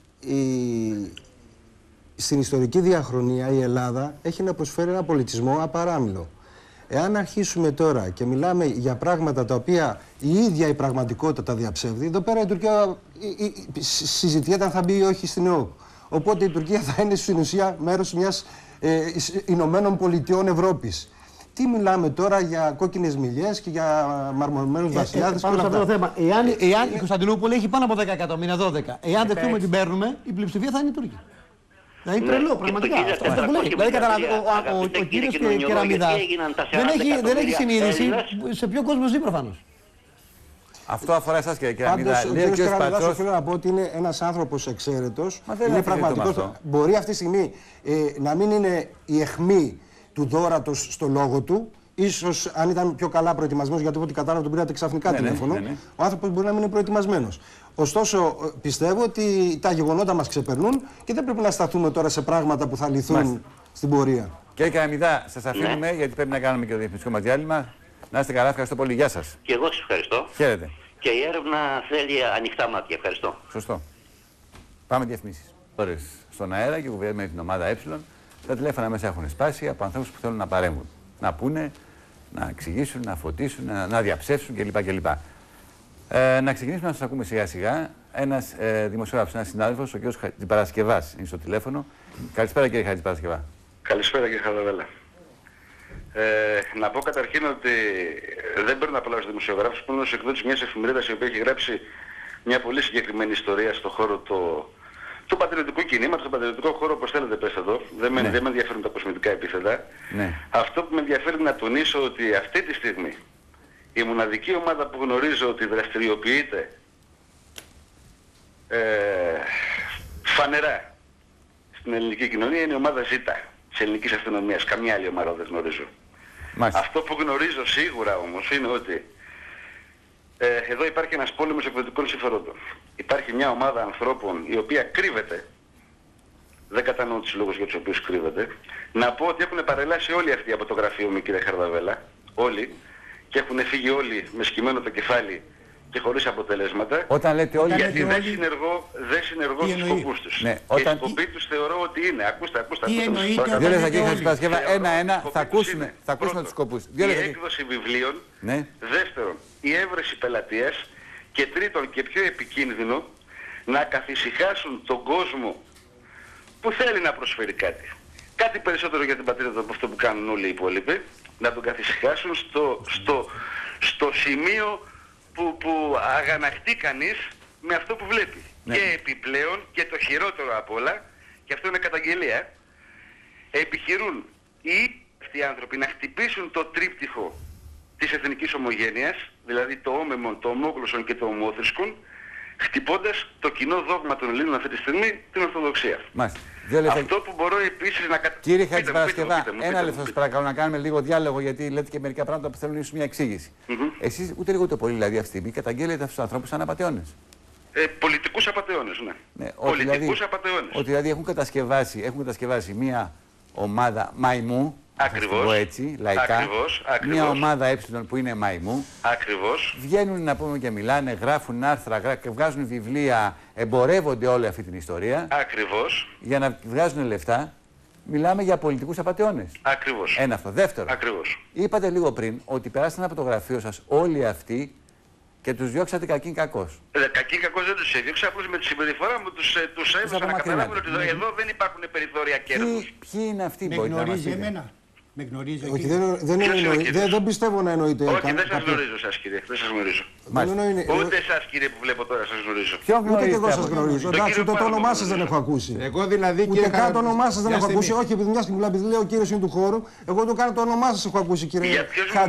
Speaker 13: Στην ιστορική διαχρονία η Ελλάδα έχει να προσφέρει ένα πολιτισμό απαράμιλο. Εάν αρχίσουμε τώρα και μιλάμε για πράγματα τα οποία η ίδια η πραγματικότητα τα διαψεύδει, εδώ πέρα η Τουρκία συζητιέται αν θα μπει ή όχι στην ΕΟΚ. Οπότε η Τουρκία θα είναι στην ουσία μέρος μιας Ηνωμένων Πολιτειών Ευρώπης. Τι μιλάμε τώρα για κόκκινες μιλιές και για μαρμονμένους βασιλιάδες?
Speaker 12: Πάνω σε αυτό το θέμα. Εάν η Κωνσταντινούπολη έχει πάνω από 10 εκατομμύρια, 12, εάν δεχτούμε ότι την παίρνουμε, η πλειοψηφία θα είναι η Τουρκία. Δηλαδή τρελό, πραγματικά. Αυτό που λέει. Δηλαδή ο κύριος Κεραμιδάς δεν έχει συνείδηση σε ποιο κόσμο ζει προφανώς.
Speaker 1: Αυτό αφορά εσάς, κύριε Κεραμιδά.
Speaker 13: Πάντως, ο κύριος Κεραμιδάς οφείλω να πω ότι είναι ένας άνθρωπος εξαίρετος. Είναι πραγματικός. Μπορεί αυτή τη στιγμή να μην είναι η αιχμή του δώρατος στο λόγο του. Ίσως αν ήταν πιο καλά προετοιμασμένος, γιατί ό,τι κατάλαβα τον πήρατε ξαφνικά τηλέφωνο. Ο άνθρωπος μπορεί να μην είναι προετοιμασμένος. Ωστόσο, πιστεύω ότι τα γεγονότα μας ξεπερνούν και δεν πρέπει να σταθούμε τώρα σε πράγματα που θα λυθούν στην πορεία.
Speaker 1: Κύριε Κεραμιδά, σας αφήνουμε γιατί πρέπει να κάνουμε και το διαφημιστικό μας διάλειμμα. Να είστε καλά, ευχαριστώ πολύ. Γεια σας.
Speaker 18: Και εγώ σας ευχαριστώ.
Speaker 1: Χαίρετε.
Speaker 18: Και η έρευνα θέλει ανοιχτά μάτια. Ευχαριστώ.
Speaker 1: Σωστό. Πάμε διαφημίσεις. Ώρες στον αέρα και κουβέντες με την ομάδα Ε. Τα τηλέφωνα μέσα έχουν σπάσει από ανθρώπους που θέλουν να παρέμβουν. Να πούνε, να εξηγήσουν, να φωτίσουν, να διαψεύσουν κλπ. Να ξεκινήσουμε να σας ακούμε σιγά σιγά. Ένας δημοσιογράφος, ένας συνάδελφος, ο κ. Χατζηπαρασκευάς, είναι στο τηλέφωνο. Καλησπέρα κύριε Χατζηπαρασκευά.
Speaker 19: Καλησπέρα κύριε Χαρδαβέλα. Να πω καταρχήν ότι δεν παίρνω να απολαύσω δημοσιογράφους που είναι ως εκδότης μιας εφημερίδας η οποία έχει γράψει μια πολύ συγκεκριμένη ιστορία στον χώρο του πατριωτικού κινήματος, στον πατριωτικό χώρο, όπως θέλετε πέστε εδώ. Δεν με ενδιαφέρουν τα κοσμητικά επίθετα.
Speaker 1: Ναι.
Speaker 19: Αυτό που με ενδιαφέρει είναι να τονίσω ότι αυτή τη στιγμή η μοναδική ομάδα που γνωρίζω ότι δραστηριοποιείται φανερά στην ελληνική κοινωνία είναι η ομάδα ΖΙΤΑ της ελληνικής αστυνομίας. Καμιά άλλη ομάδα δεν γνωρίζω.
Speaker 1: Μάλιστα.
Speaker 19: Αυτό που γνωρίζω σίγουρα όμως είναι ότι εδώ υπάρχει ένας πόλεμος εκδοτικών συμφερόντων. Υπάρχει μια ομάδα ανθρώπων η οποία κρύβεται. Δεν κατανοώ τους λόγους για τους οποίους κρύβεται. Να πω ότι έχουν παρελάσει όλοι αυτοί από το γραφείο μου, κύριε Χαρδαβέλα. Όλοι. Και έχουν φύγει όλοι με σκυμμένο το κεφάλι και χωρίς αποτελέσματα.
Speaker 1: Όταν λέτε όλοι,
Speaker 19: γιατί δεν συνεργώ στους σκοπούς τους.
Speaker 1: Ναι,
Speaker 19: και οι σκοποί τους θεωρώ ότι είναι. Ακούστε.
Speaker 1: Δύο λεπτά κύριε Χατζηπαρασκευά, ένα-ένα, θα ακούσουμε τους σκοπούς.
Speaker 19: Η έκδοση βιβλίων,
Speaker 1: ναι.
Speaker 19: Δεύτερον, η έβρεση πελατείας και τρίτον και πιο επικίνδυνο, να καθησυχάσουν τον κόσμο που θέλει να προσφέρει κάτι. Κάτι περισσότερο για την πατρίδα από αυτό που κάνουν όλοι οι υπόλοιποι, να τον καθησυχάσουν στο σημείο που αγανακτεί κανείς με αυτό που βλέπει. Ναι. Και επιπλέον και το χειρότερο απ' όλα, και αυτό είναι καταγγελία, επιχειρούν αυτοί οι άνθρωποι να χτυπήσουν το τρίπτυχο της εθνικής ομογένειας, δηλαδή το όμεμον, το ομόγλωσσον και το ομόθρησκον, χτυπώντας το κοινό δόγμα των Ελλήνων αυτή τη στιγμή, την Ορθοδοξία.
Speaker 1: Μάλιστα.
Speaker 19: Αυτό που μπορώ επίσης να
Speaker 1: Κύριε Χατζηπαρασκευά, ένα λεπτό σας παρακαλώ να κάνουμε λίγο διάλογο, γιατί λέτε και μερικά πράγματα που θέλουν ίσως μια εξήγηση. Εσείς ούτε λίγο το πολύ δηλαδή αυτή τη στιγμή καταγγέλλετε αυτούς τους ανθρώπους σαν απατεώνες.
Speaker 19: Πολιτικούς απατεώνες, ναι. Πολιτικούς απατεώνες.
Speaker 1: Ότι δηλαδή έχουν κατασκευάσει μια ομάδα μαϊμού.
Speaker 19: Ακριβώς.
Speaker 1: Έτσι, λαϊκά.
Speaker 19: Ακριβώς.
Speaker 1: Μια ομάδα που είναι μαϊμού.
Speaker 19: Ακριβώς.
Speaker 1: Βγαίνουν να πούμε και μιλάνε, γράφουν άρθρα, βγάζουν βιβλία, εμπορεύονται όλη αυτή την ιστορία.
Speaker 19: Ακριβώς.
Speaker 1: Για να βγάζουν λεφτά. Μιλάμε για πολιτικούς απατεώνες.
Speaker 19: Ακριβώς.
Speaker 1: Ένα αυτό. Δεύτερο.
Speaker 19: Ακριβώς.
Speaker 1: Είπατε λίγο πριν ότι περάσαν από το γραφείο σας όλοι αυτοί και τους διώξατε κακήν κακός.
Speaker 19: Κακήν κακός δεν τους έδιωξα, απλώς με τη συμπεριφορά μου τους έβησα να καταλάβουν ότι εδώ δεν υπάρχουν περιθώρια κέρδους.
Speaker 1: Ποιοι είναι αυτοί που
Speaker 11: μπορείτε να μας πείτε? Με γνωρίζει.
Speaker 13: Όχι, δεν πιστεύω να εννοείται.
Speaker 19: Όχι, δεν σας γνωρίζω σας κύριε, δεν σας γνωρίζω. Ούτε εσάς κύριε που βλέπω τώρα σας γνωρίζω.
Speaker 13: Ούτε και εγώ σας γνωρίζω. Εντάξει, ούτε το όνομά σας δεν έχω ακούσει.
Speaker 5: Εγώ δηλαδή
Speaker 13: ούτε καν το όνομά σας δεν έχω ακούσει. Όχι, επειδή μιας και μιλάω, επειδή λέω ο κύριος είναι του χώρου, εγώ ούτε καν το όνομά σας έχω ακούσει κύριε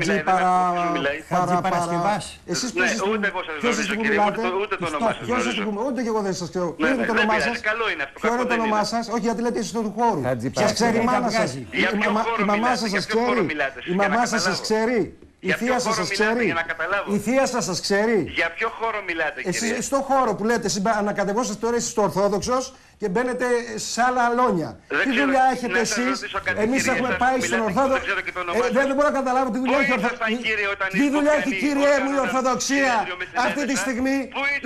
Speaker 13: Χατζηπαρασκευάς. Εσείς ποιος είστε που μιλάτε? Ούτε και εγώ δεν σας ξέρω. Ποιο είναι το όνομά σας? Ποιο είναι το όνομά σας? Όχι, γιατί λέτε εσείς του χώρου. Σας ξέρει η μάνα σας? Η μαμά σας σας ξέρει? Η μαμά σας σας ξέρει? Η θεία σας σας ξέρει? Η θεία σας σας ξέρει?
Speaker 19: Για ποιο χώρο μιλάτε κύριε?
Speaker 13: Εσείς στον χώρο που λέτε, ανακατευόσαστε τώρα εσείς στο Ορθόδοξος και μπαίνετε σε άλλα αλόνια. Τι δουλειά έχετε εσείς? Εμείς έχουμε πάει στον Ορθόδοξο. Δεν μπορώ να καταλάβω τι δουλειά έχει η Ορθοδοξία. Τι δουλειά έχει κύριε μου η Ορθοδοξία αυτή τη στιγμή?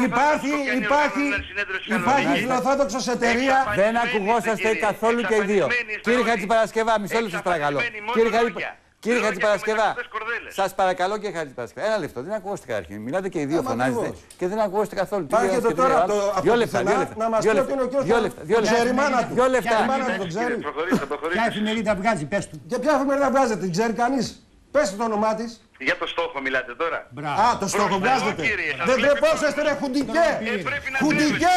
Speaker 13: Υπάρχει φιλορθόδοξος εταιρεία.
Speaker 1: Δεν ακουγόσαστε καθόλου και οι δύο. Κύριε Χατζηπαρασκευά, μισό λεπτό σας παρακαλώ. Κύριε Χατζηπαρασκευά, σας παρακαλώ κύριε Χατζηπαρασκευά, ένα λεπτό, δεν ακούσατε καταρχήν. Μιλάτε και οι δύο, φωνάζετε και δεν ακούσατε καθόλου.
Speaker 13: Υπάρχετε τώρα από το πουθενά να μας πει ότι είναι ο κύριος
Speaker 1: Δύο λεπτά.
Speaker 11: Ποια εφημερίδα βγάζει, πες του.
Speaker 13: Για ποια εφημερίδα βγάζετε, την ξέρει κανείς? Πες του το όνομά της.
Speaker 19: Για το στόχο μιλάτε τώρα.
Speaker 13: Α, το στόχο βγάζετε. Δεν τρεπόσαστε ρε χουντικέ. Χουντικέ.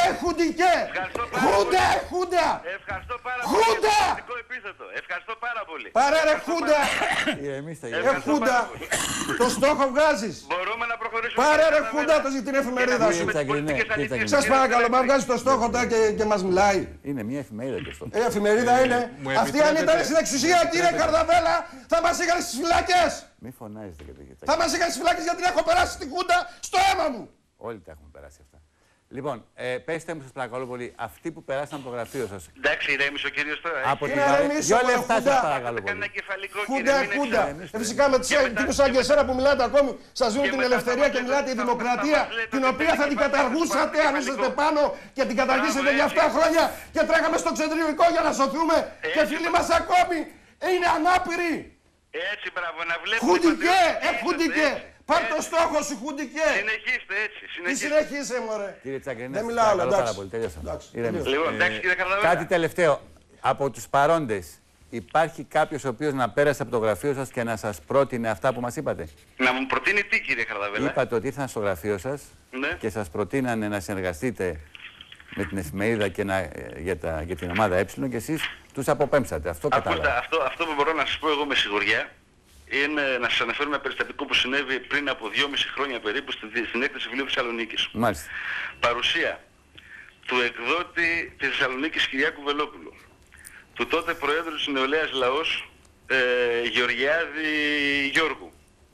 Speaker 13: Χούντα.
Speaker 19: Ευχαριστώ πάρα πολύ. Ευχαριστώ πάρα πολύ.
Speaker 13: Παρέ ρε χούντα. Χούντα. Το στόχο βγάζεις.
Speaker 19: Μπορούμε να προχωρήσουμε.
Speaker 13: Παρέ ρε χούντα την εφημερίδα σου. Σας παρακαλώ, μα βγάζει το στόχο τώρα και μας μιλάει.
Speaker 1: Είναι μια εφημερίδα το στόχο.
Speaker 13: Εφημερίδα είναι. Αυτοί αν ήταν στην εξουσία κύριε Χαρδαβέλα θα μας είχαν στις φυλακές.
Speaker 1: Μη φωνάζετε και το γετάκι.
Speaker 13: Θα μας είχαν στις φυλάκες γιατί έχω περάσει τη Χούντα στο αίμα μου.
Speaker 1: Όλοι τα έχουμε περάσει αυτά. Λοιπόν, πέστε μου σας παρακαλώ πολύ, αυτοί που περάσαν από το γραφείο σας.
Speaker 19: Εντάξει, ηρέμησε ο κύριος τώρα.
Speaker 1: Από την Δύο λεπτά σας παρακαλώ πολύ.
Speaker 13: Χούντα. Φυσικά με τύπους σαν και εσένα που μιλάτε ακόμη, σας δίνουν την ελευθερία και μιλάτε η δημοκρατία, την οποία θα την καταργούσατε αν είσαστε πάνω και την καταργήσετε για 7 χρόνια και τρέχαμε στο ξεντρικό για να σωθούμε και φίλοι μας ακόμη είναι ανάπηροι.
Speaker 19: Έτσι, μπράβο, να βλέπουμε.
Speaker 13: Χουντικέ. Πάρ' το στόχο σου, χουντικέ.
Speaker 19: Συνεχίστε έτσι.
Speaker 20: Τι συνεχίσαι, μωρέ.
Speaker 1: Κύριε Τσαγκρινέ,
Speaker 20: δεν μιλάω,
Speaker 1: πάρα πολύ. Τελειώσαμε.
Speaker 19: Λοιπόν, εντάξει, κύριε Καρδαβέλα.
Speaker 1: Κάτι τελευταίο. Από τους παρόντες, υπάρχει κάποιος ο οποίος να πέρασε από το γραφείο σας και να σας πρότεινε αυτά που μας είπατε?
Speaker 19: Να μου προτείνει τι, κύριε Καρδαβέλα?
Speaker 1: Είπατε ότι ήρθαν στο γραφείο σας και σας προτείνανε να συνεργαστείτε με την εφημερίδα και για την ομάδα Ε και εσείς τους αποπέμψατε. Αυτό κατάλαβα.
Speaker 19: Αυτό που μπορώ να σας πω εγώ με σιγουριά είναι να σας αναφέρω ένα περιστατικό που συνέβη πριν από 2,5 χρόνια περίπου στην έκθεση βιβλίου Θεσσαλονίκης.
Speaker 1: Μάλιστα.
Speaker 19: Παρουσία του εκδότη της Θεσσαλονίκης Κυριάκου Βελόπουλου, του τότε Προέδρου της Νεολαίας Λαός Γεωργιάδη Γιώργου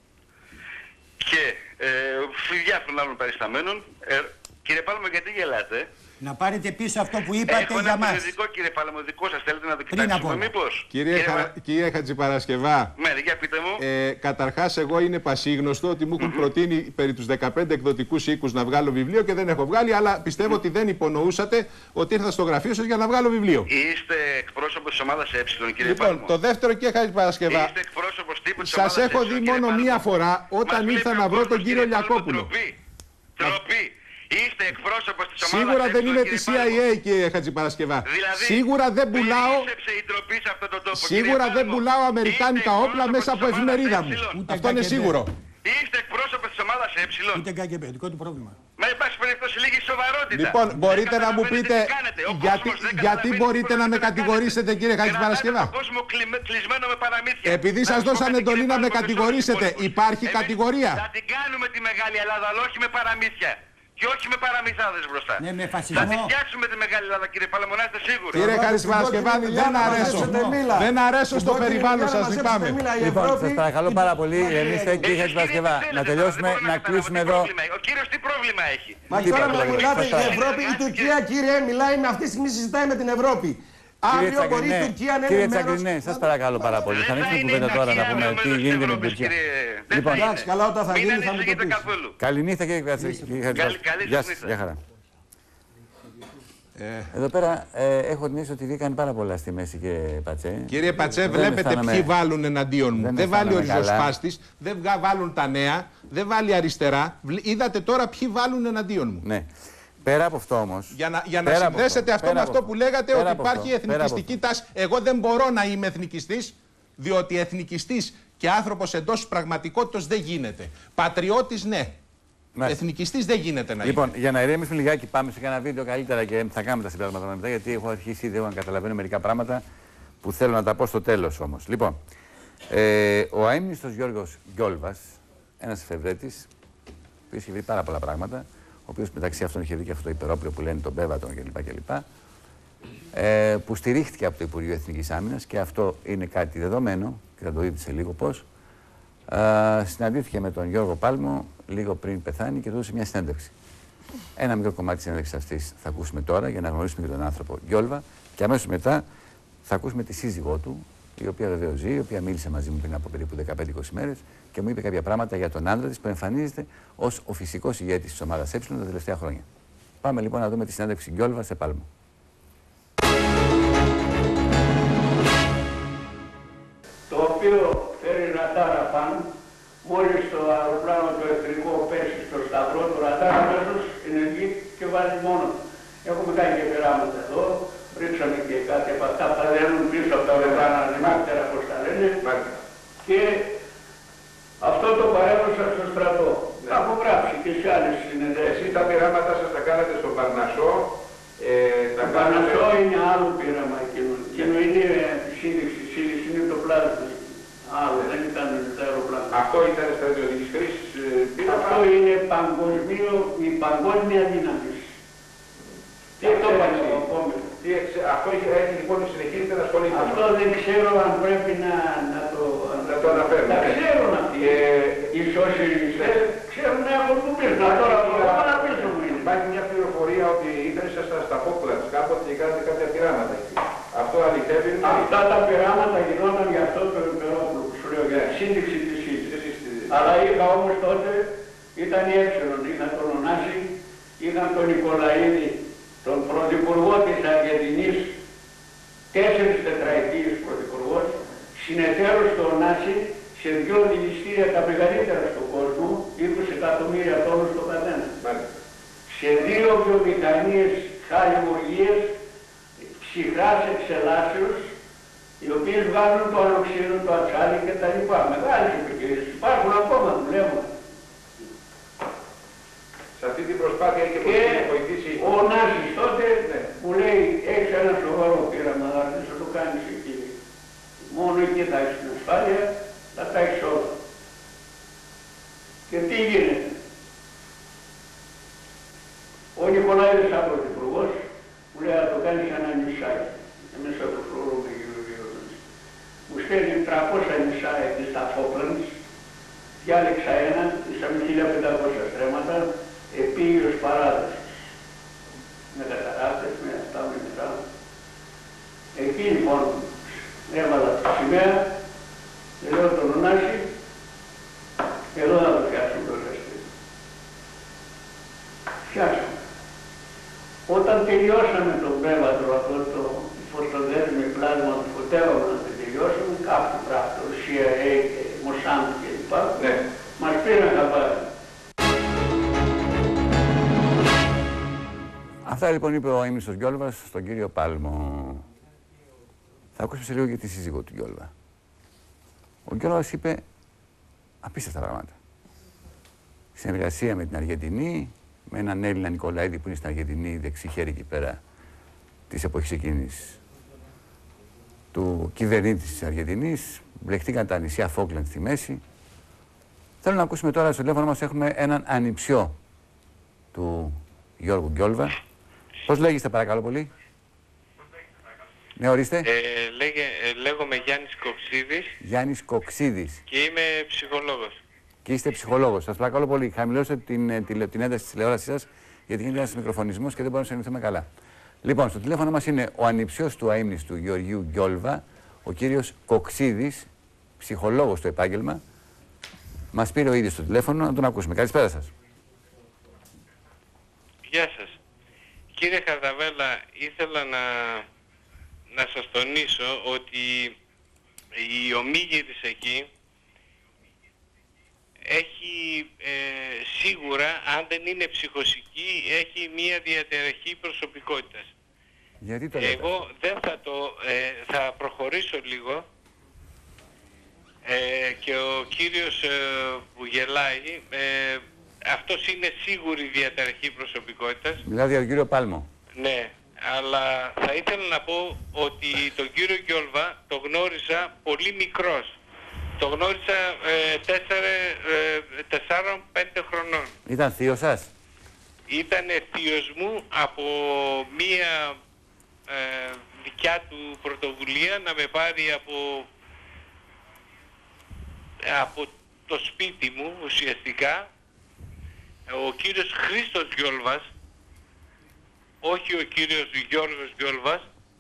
Speaker 19: και διάφορων άλλων παρισταμένων. Κύριε Πάλμα, γιατί γελάτε?
Speaker 11: Να πάρετε πίσω αυτό που είπατε για μας.
Speaker 19: Περιοδικό, κύριε Πάλμα, δικό σας, θέλετε να το κοιτάξουμε μήπως?
Speaker 5: Κύριε Χατζηπαρασκευά,
Speaker 19: για πείτε μου.
Speaker 5: Καταρχάς εγώ είναι πασίγνωστο ότι μου έχουν προτείνει περί τους 15 εκδοτικούς οίκους να βγάλω βιβλίο και δεν έχω βγάλει, αλλά πιστεύω ότι δεν υπονοούσατε ότι ήρθα στο γραφείο σας για να βγάλω βιβλίο.
Speaker 19: Είστε εκπρόσωπος της ομάδας Ε, κύριε
Speaker 5: Λοιπόν,
Speaker 19: Πάλμα.
Speaker 5: το δεύτερο, κύριε Χατζηπαρασκευά,
Speaker 19: Είστε εκπρόσωπος τύπου της ομάδας
Speaker 5: σας έχω δει μόνο μία φορά όταν ήρθα να βρω τον κύριο Λιακόπουλο.
Speaker 19: Τροπή. Είστε εκπρόσωπος της ομάδας.
Speaker 5: Σίγουρα δεν είναι τη CIA, κύριε Χατζηπαρασκευά.
Speaker 19: Δηλαδή,
Speaker 5: σίγουρα δεν πουλάω. Σίγουρα δεν πουλάω αμερικάνικα όπλα μέσα από εφημερίδα μου. Αυτό είναι σίγουρο.
Speaker 19: Είστε εκπρόσωπος της ομάδας Ε.
Speaker 11: Ούτε ΚΑΚΕΜΠΕ, δικό του πρόβλημα.
Speaker 19: Μα υπάρχει περίπτωση λίγη σοβαρότητα.
Speaker 5: Λοιπόν, μπορείτε να μου πείτε γιατί μπορείτε να με κατηγορήσετε, κύριε Χατζηπαρασκευά?
Speaker 19: Κλεισμένο με παραμύθια.
Speaker 5: Επειδή σας δώσαν εντολή να με κατηγορήσετε, υπάρχει κατηγορία?
Speaker 19: Θα την κάνουμε τη Μεγάλη Ελλάδα, αλλά όχι με παραμύθια. Και όχι με παραμυθάδες μπροστά.
Speaker 11: Ναι, με φασισμό.
Speaker 19: Θα τη φτιάξουμε τη Μεγάλη Ελλάδα, κύριε Πάλμα, να είστε σίγουροι.
Speaker 5: Κύριε Χατζηπαρασκευά, δεν αρέσω. Δεν αρέσω στο περιβάλλον σας, λυπάμαι.
Speaker 1: Λοιπόν, σας παρακαλώ πάρα πολύ, ηρεμήστε, κύριε Χατζηπαρασκευά. Να τελειώσουμε, να κλείσουμε εδώ.
Speaker 19: Ο κύριος τι πρόβλημα έχει?
Speaker 20: Μα τώρα που μιλάτε η Ευρώπη, η Τουρκία, κύριε, μιλάει με αυτή τη στιγμή, συζητάει με την Ευρώπη. Αύριο μπορεί η Τουρκία να είναι
Speaker 1: κύριε Τσαγκρινέ, σας παρακαλώ πάρα πολύ. Θα ανοίξουμε κουβέντα τώρα να πούμε τι γίνεται με την Τουρκία.
Speaker 20: Λοιπόν, εντάξει, καλά, όταν θα γίνει θα μου το πεις.
Speaker 1: Καληνύχτα, κύριε Χατζηπαρασκευά. Γεια χαρά. Εδώ πέρα έχω την αίσθηση ότι βγήκαν πάρα πολλά στη μέση, κύριε Πατσέ.
Speaker 5: Κύριε Πατσέ, βλέπετε ποιοι βάλουν εναντίον μου. Δεν βάλει ο ριζοσπάστης, δεν βάλουν τα νέα, δεν βάλει αριστερά. Είδατε τώρα ποιοι βάλουν εναντίον μου.
Speaker 1: Ναι. Πέρα από αυτό όμως.
Speaker 5: Για να συνδέσετε αυτό με αυτό που λέγατε ότι υπάρχει εθνικιστική τάση. Εγώ δεν μπορώ να είμαι εθνικιστής, διότι εθνικιστής και άνθρωπος εντός της πραγματικότητας δεν γίνεται. Πατριώτης ναι. Εθνικιστής δεν γίνεται να
Speaker 1: Λοιπόν, για να ηρεμήσουμε λιγάκι, πάμε σε ένα βίντεο καλύτερα και θα κάνουμε τα συμπεράσματα μετά, γιατί έχω αρχίσει ήδη να καταλαβαίνω μερικά πράγματα που θέλω να τα πω στο τέλος όμως. Λοιπόν, ο αείμνηστος Γιώργος Γκιόλβας, ένας εφευρέτης, που είχε βρει πάρα πολλά πράγματα, ο οποίος μεταξύ αυτών είχε δει και αυτό το υπερόπλιο που λένε τον Πέβατον κλπ. Που στηρίχθηκε από το Υπουργείο Εθνικής Άμυνας και αυτό είναι κάτι δεδομένο και θα το δείτε σε λίγο πώς. Συναντήθηκε με τον Γιώργο Πάλμο λίγο πριν πεθάνει και του έδωσε μια συνέντευξη. Ένα μικρό κομμάτι της συνέντευξης αυτής θα ακούσουμε τώρα για να γνωρίσουμε και τον άνθρωπο Γκιόλβα και αμέσως μετά θα ακούσουμε τη σύζυγό του, η οποία βεβαίως ζει, η οποία μίλησε μαζί μου πριν από περίπου 15-20 μέρες και μου είπε κάποια πράγματα για τον άντρα της που εμφανίζεται ως ο φυσικός ηγέτης της ομάδας Ε τα τελευταία χρόνια. Πάμε λοιπόν να δούμε τη συνέντευξη Γκιόλβα σε Πάλμο.
Speaker 21: Το οποίο φέρει ρατάρα πάνω, μόλις το αεροπλάνο το εχθρικό πέσει στο σταυρό του ρατάρα αμέσως ενεργεί και βάζει μόνο. Έχουμε κάνει και πειράματα εδώ, ρίξαμε και κάτι από αυτά που τα δένουν πίσω από τα αεροπλάνα, νημάτερα όπως τα λένε, και αυτό το παρέδωσα στο στρατό. Τα έχω γράψει και σε άλλες συνεντεύξεις.
Speaker 14: Εσείς τα πειράματα σας τα κάνατε στον Παρνασσό.
Speaker 21: Το Παρνασσό είναι άλλο πείραμα εκείνο. Εκείνο είναι σύνδεξη, είναι το πλάσμα. Άλλο, δεν ήταν τα αεροπλάνα.
Speaker 14: Αυτό ήταν στρατιωτικής χρήσης πείραμα.
Speaker 21: Αυτό είναι η παγκόσμια δύναμη. Τι το
Speaker 14: αυτό έχει λοιπόν συνεχίζεται να ασχολείται.
Speaker 21: Αυτό δεν ξέρω αν πρέπει να
Speaker 14: το αναφέρουμε.
Speaker 21: Τα ξέρουν αυτοί. Οι σοσιαλιστές ξέρουν να έχουν που πίσω. Τώρα να πίσω μου είναι.
Speaker 14: Υπάρχει μια πληροφορία ότι ήταν στα πόπουλα της κάποτε και κάνατε κάποια πειράματα εκεί. Αυτό αληθεύει.
Speaker 21: Αυτά τα πειράματα γινόταν για αυτό το υπερόπλο που σου λέω, για σύνδεξη της σύντησης. Αλλά είχα όμως τότε, ήταν η Έψελον, είχα τον Ωνάση, είχαν τον Νικολαίδη, τον πρωθυπουργό της Αργεντινής, 4 τετραετίες πρωθυπουργός, συνεταίρος στο Ωνάση σε 2 δηληστήρια τα μεγαλύτερα στον κόσμο, 20 εκατομμύρια τόνους το καθένα. βιομηχανίες χαλιβουργίες ψυχράς εξελάσεως, οι οποίες βγάζουν το ανοξίνο, το ατσάλι και τα λοιπά. Μεγάλες επιχειρήσεις. Υπάρχουν ακόμα, δουλεύουν.
Speaker 5: Σε αυτή την προσπάθεια έχει βοηθήσει.
Speaker 21: Ο Νάσης τότε μου λέει, έχεις ένα σοβαρό πείραμα, αλλά θα το κάνεις εκεί. Μόνο εκεί θα έχεις την ασφάλεια, θα τα έχεις όλα. Και τι γίνεται. Ο Νικολάηδης από ο υπουργός μου λέει, θα το κάνεις ένα νησάκι. Εμείς από το φρουρό με γύρω-γύρω. Μου στέλνει 300 νησά εκεί στα Φόκλαντς, διάλεξα ένα, είσαμε 1500 στρέμματα, επίγειος παράδοσης. Με καταράκτες, με αυτά, με μετά. Εκεί λοιπόν έβαλα τη σημαία και λέω τον Ωνάση, εδώ να το φτιάξουμε το ζεστή. Φτιάξαμε. Όταν τελειώσαμε τον πέβατρο, αυτό το φωτοδέσμι πλάσμα του φωτεύαμε να το τελειώσουμε, κάπου πράγμα, CIA και Μοσάντ και λοιπά, μας πήραν να πάρει.
Speaker 1: Αυτά λοιπόν είπε ο ήμνηστος Γιόλβας στον κύριο Πάλμο. Θα ακούσουμε σε λίγο και τη σύζυγο του Γιόλβα. Ο Γιόλβας είπε απίστευτα πράγματα. Συνεργασία με την Αργεντινή, με έναν Έλληνα Νικολαίδη που είναι στην Αργεντινή, δεξί χέρι εκεί πέρα της εποχής εκείνης του κυβερνήτη της Αργεντινής. Μπλεχτήκαν τα νησιά Φόκλαντ στη μέση. Θέλω να ακούσουμε τώρα στο τηλέφωνο μας, έχουμε έναν ανιψιό του Γιώργου Γιόλβα. Πώς λέγεστε παρακαλώ πολύ? Ναι, ορίστε.
Speaker 4: Λέγομαι Γιάννης Κοξίδης.
Speaker 1: Γιάννης Κοξίδης.
Speaker 4: Και είμαι ψυχολόγος.
Speaker 1: Και είστε ψυχολόγος. Σας παρακαλώ πολύ, χαμηλώστε την ένταση της τηλεόρασης σας, γιατί γίνεται ένας μικροφωνισμός και δεν μπορούμε να συνεννοηθούμε καλά. Λοιπόν, στο τηλέφωνο μας είναι ο ανιψιός του αείμνηστου Γεωργίου Γιόλβα, ο κύριος Κοξίδης, ψυχολόγος στο επάγγελμα. Μας πήρε ο ίδιος στο τηλέφωνο, να τον ακούσουμε. Καλησπέρα σας.
Speaker 4: Γεια σας. Κύριε Χαρδαβέλα, ήθελα να σας τονίσω ότι η Ομίγυρης εκεί έχει σίγουρα, αν δεν είναι ψυχοσική, έχει μία διαταραχή προσωπικότητας.
Speaker 1: Γιατί το λέτε?
Speaker 4: Εγώ δεν θα προχωρήσω λίγο και ο κύριος που γελάει, αυτός είναι σίγουρη διαταραχή προσωπικότητας.
Speaker 1: Μιλάτε για τον κύριο Πάλμο.
Speaker 4: Ναι, αλλά θα ήθελα να πω ότι τον κύριο Γιόλβα το γνώρισα πολύ μικρός. Το γνώρισα 4-5 χρονών.
Speaker 1: Ήταν θείος σας?
Speaker 4: Ήταν θείος μου από μία δικιά του πρωτοβουλία να με πάρει από το σπίτι μου ουσιαστικά. Ο κύριος Χρήστος Γιόλβας, όχι ο κύριος Γιώργος Γιόλβας,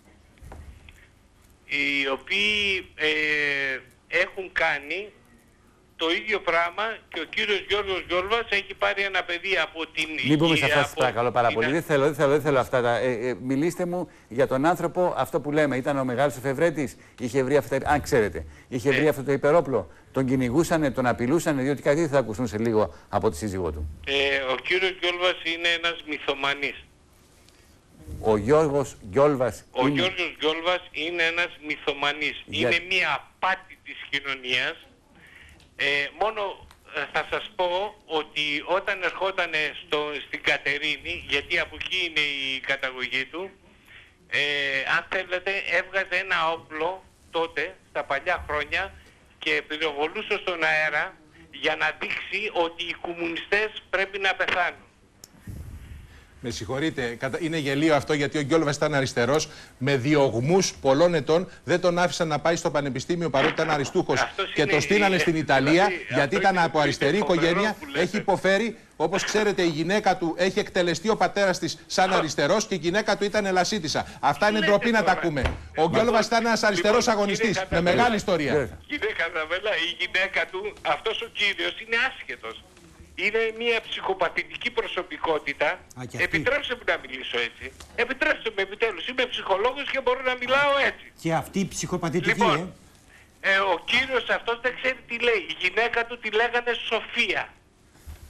Speaker 4: οι οποίοι έχουν κάνει το ίδιο πράγμα και ο κύριος Γιώργος Γιόλβας έχει πάρει ένα παιδί από την...
Speaker 1: Μην πούμε σε αυτά σας παρακαλώ πάρα πολύ. Δεν θέλω αυτά. Μιλήστε μου για τον άνθρωπο, αυτό που λέμε. Ήταν ο μεγάλος εφευρέτης, είχε βρει αυτά, αν ξέρετε, είχε βρει αυτό το υπερόπλο. Τον κυνηγούσανε, τον απειλούσανε, διότι κάτι θα ακούσουν σε λίγο από τη σύζυγό του.
Speaker 4: Ο κύριος Γιόλβας είναι ένας μυθομανής.
Speaker 1: Ο Γιώργος Γιόλβας
Speaker 4: Γιώργος Γιόλβας είναι ένας μυθομανής. Είναι μια απάτη της κοινωνίας. Μόνο θα σας πω ότι όταν ερχόταν στην Κατερίνη, γιατί από εκεί είναι η καταγωγή του, αν θέλετε έβγαζε ένα όπλο τότε, στα παλιά χρόνια, και πυροβολούσε στον αέρα για να δείξει ότι οι κομμουνιστές πρέπει να πεθάνουν.
Speaker 5: Με συγχωρείτε, είναι γελίο αυτό γιατί ο Γιόλβας ήταν αριστερός. Με διωγμούς πολλών ετών δεν τον άφησαν να πάει στο πανεπιστήμιο παρότι ήταν αριστούχος. Και το στείλανε στην Ιταλία γιατί ήταν από αριστερή οικογένεια. Έχει υποφέρει. Όπως ξέρετε, η γυναίκα του έχει εκτελεστεί ο πατέρας της σαν αριστερός και η γυναίκα του ήταν ελασίτισσα. Αυτά είναι ντροπή να τα ακούμε. Ο Γιόλβας ήταν ένας αριστερός αγωνιστής με μεγάλη ιστορία.
Speaker 4: Κύριε Χαρδαβέλα, η γυναίκα του, αυτός ο κύριος είναι άσχετος. Είναι μια ψυχοπαθητική προσωπικότητα. Επιτρέψτε μου να μιλήσω έτσι. Επιτρέψτε με επιτέλους. Είμαι ψυχολόγος και μπορώ να μιλάω έτσι.
Speaker 11: Και αυτή η ψυχοπαθητική,
Speaker 4: λοιπόν, ο κύριος αυτός δεν ξέρει τι λέει. Η γυναίκα του τη λέγανε Σοφία.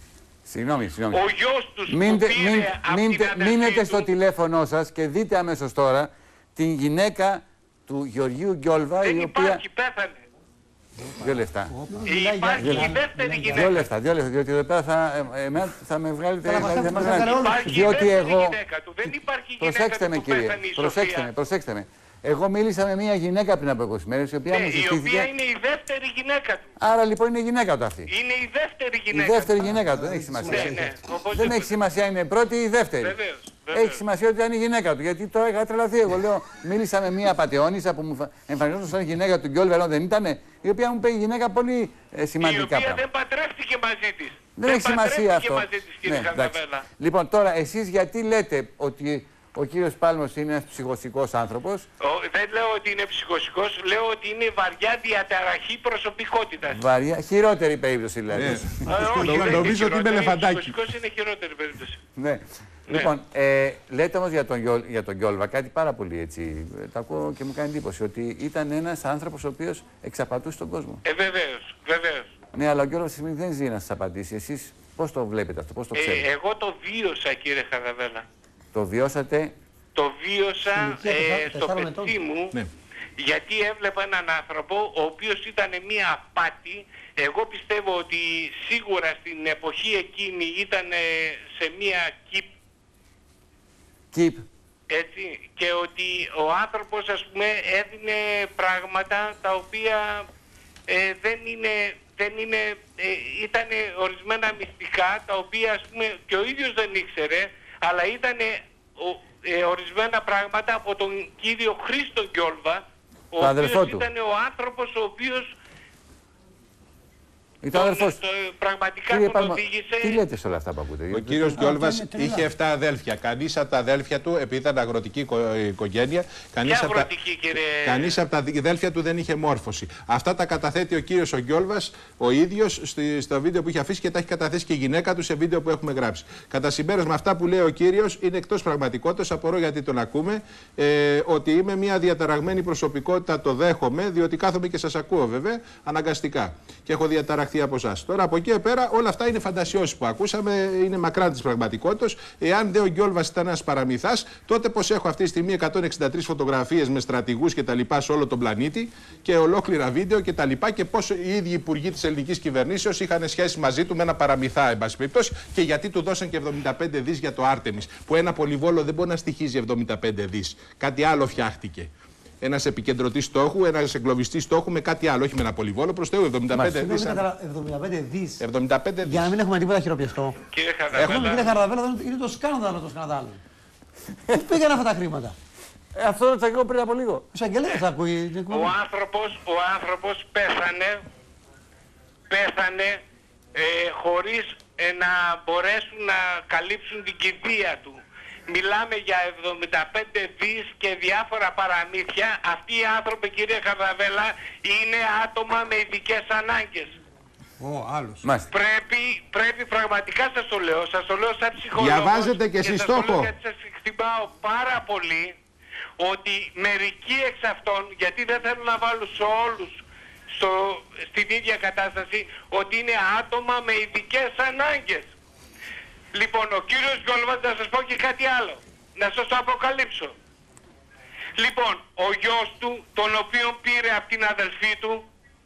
Speaker 1: Συγγνώμη.
Speaker 4: Ο γιος τους που πήρε από την αδελφή
Speaker 1: μείνετε
Speaker 4: του...
Speaker 1: στο τηλέφωνο σας και δείτε αμέσως τώρα την γυναίκα του Γεωργίου Γκιόλβα,
Speaker 4: Δεν
Speaker 1: η οποία...
Speaker 4: υπάρχει, πέθανε.
Speaker 1: 2 λεπτά.
Speaker 4: Υπάρχει η δεύτερη γυναίκα.
Speaker 1: 2 λεπτά, διότι εδώ πέρα θα με βγάλετε...
Speaker 4: Διότι
Speaker 1: εγώ...
Speaker 4: Δεν υπάρχει
Speaker 1: Προσέξτε με, κύριε, προσέξτε με. Εγώ μίλησα με μια γυναίκα πριν από 20 μέρες, η οποία μου συστήθηκε...
Speaker 4: Η οποία είναι η δεύτερη γυναίκα του.
Speaker 1: Άρα λοιπόν είναι η γυναίκα του αυτή.
Speaker 4: Είναι η δεύτερη γυναίκα.
Speaker 1: Η δεύτερη γυναίκα του, δεν έχει σημασία. Δεν έχει σημασία, είναι η πρώτη ή η δεύτερη.
Speaker 4: Βεβαίως.
Speaker 1: Έχει σημασία ότι είναι η γυναίκα του. Γιατί τώρα είχα τρελαθεί. Εγώ λέω, μίλησα με μια πατεώνισσα που μου εμφανιζόταν σαν γυναίκα του Γκιόλβα, ενώ δεν ήταν, η οποία μου είπε γυναίκα πολύ σημαντικά.
Speaker 4: Η οποία δεν παντρεύτηκε μαζί της.
Speaker 1: Δεν έχει σημασία αυτό.
Speaker 4: Μαζί της, κύριε Χαρδαβέλα.
Speaker 1: Λοιπόν, τώρα εσείς γιατί λέτε ότι ο κύριος Πάλμος είναι ένας ψυχοσικός άνθρωπος?
Speaker 4: Δεν λέω ότι είναι ψυχοσικός, λέω ότι είναι βαριά διαταραχή προσωπικότητας.
Speaker 1: Βαριά, χειρότερη περίπτωση δηλαδή.
Speaker 5: Νομίζω ότι είμαι ελεφαντάκι.
Speaker 4: Ψυχοσικός είναι χειρότερη περίπτωση.
Speaker 1: Ναι. Λοιπόν, λέτε όμως για τον Γκιόλβα κάτι πάρα πολύ έτσι, το ακούω και μου κάνει εντύπωση, ότι ήταν ένας άνθρωπος ο οποίος εξαπατούσε τον κόσμο.
Speaker 4: Βεβαίως, βεβαίως.
Speaker 1: Ναι, αλλά ο Γκιόλβα στη στιγμή δεν ζει να σας απαντήσει. Εσείς πώς το βλέπετε αυτό, πώς το ξέρετε?
Speaker 4: Εγώ το βίωσα, κύριε Χαρδαβέλα.
Speaker 1: Το βιώσατε?
Speaker 4: Το βίωσα στο παιδί μου, γιατί έβλεπα έναν άνθρωπο ο οποίος ήταν μία απάτη. Εγώ πιστεύω ότι σίγουρα στην εποχή εκείνη ήταν σε μία κύπ. Έτσι, και ότι ο άνθρωπος, ας πούμε, έδινε πράγματα τα οποία ήταν ορισμένα μυστικά, τα οποία, ας πούμε, και ο ίδιος δεν ήξερε, αλλά ήταν ορισμένα πράγματα από τον κύριο Χρήστο Γκιόλβα, ο οποίος ήταν ο άνθρωπος ο οποίος πραγματικά τον οδήγησε.
Speaker 1: Τι λέτε σε όλα αυτά που ακούτε?
Speaker 5: Ο κύριος Γκιόλβας είχε 7 αδέλφια. Κανείς από τα αδέλφια του, επειδή ήταν αγροτική οικογένεια, κανείς από τα αδέλφια του δεν είχε μόρφωση. Αυτά τα καταθέτει ο κύριος ο Γκιόλβας ο ίδιος στο βίντεο που είχε αφήσει και τα έχει καταθέσει και η γυναίκα του σε βίντεο που έχουμε γράψει. Κατά συμπέρασμα, αυτά που λέει ο κύριος είναι εκτός πραγματικότητας. Απορώ γιατί τον ακούμε. Ότι είμαι μια διαταραγμένη προσωπικότητα, το δέχομαι, διότι κάθομαι και σας ακούω βέβαια αναγκαστικά. Και έχω διαταραχθεί από εσάς. Τώρα από εκεί και πέρα όλα αυτά είναι φαντασιώσεις που ακούσαμε, είναι μακράν της πραγματικότητας. Εάν δεν ο Γκιόλβας ήταν ένας παραμυθάς, τότε πως έχω αυτή τη στιγμή 163 φωτογραφίες με στρατηγούς και τα λοιπά σε όλο τον πλανήτη και ολόκληρα βίντεο και τα λοιπά, και πως οι ίδιοι υπουργοί της ελληνικής κυβερνήσεως είχαν σχέση μαζί του με ένα παραμυθά, εν πάση περιπτώσει, και γιατί του δώσαν και 75 δις για το Άρτεμις, που ένα πολυβόλο δεν μπορεί να στοιχίζει 75 δις. Κάτι άλλο φτιάχτηκε. Ένας επικεντρωτής στόχου, ένας εγκλωβιστής στόχου με κάτι άλλο, όχι με ένα πολυβόλο. Προς Θεού, 75 δις.
Speaker 12: 75 δις.
Speaker 5: 75 δις.
Speaker 12: Για να μην έχουμε τίποτα χειροπιαστό.
Speaker 4: Κύριε Χαρδαβέλα,
Speaker 12: είναι το σκάνδαλο το σκανδάλο. Πού πήγαν αυτά τα χρήματα?
Speaker 1: Αυτό το τσακώ πριν από λίγο.
Speaker 4: Ο άνθρωπος πέθανε χωρίς να μπορέσουν να καλύψουν την κηδεία του. Μιλάμε για 75 δις και διάφορα παραμύθια. Αυτοί οι άνθρωποι, κύριε Χαρδαβέλα, είναι άτομα με ειδικές ανάγκες. Πρέπει πραγματικά, σας το λέω σαν ψυχολόγος.
Speaker 5: Διαβάζετε και εσείς στόχο.
Speaker 4: Γιατί σας χτυπάω πάρα πολύ ότι μερικοί εξ αυτών, γιατί δεν θέλω να βάλω σε όλους στην ίδια κατάσταση, ότι είναι άτομα με ειδικές ανάγκες. Λοιπόν, ο κύριος Γκιόλβας, να σας πω και κάτι άλλο, να σας το αποκαλύψω. Λοιπόν, ο γιος του, τον οποίο πήρε από την αδελφή του,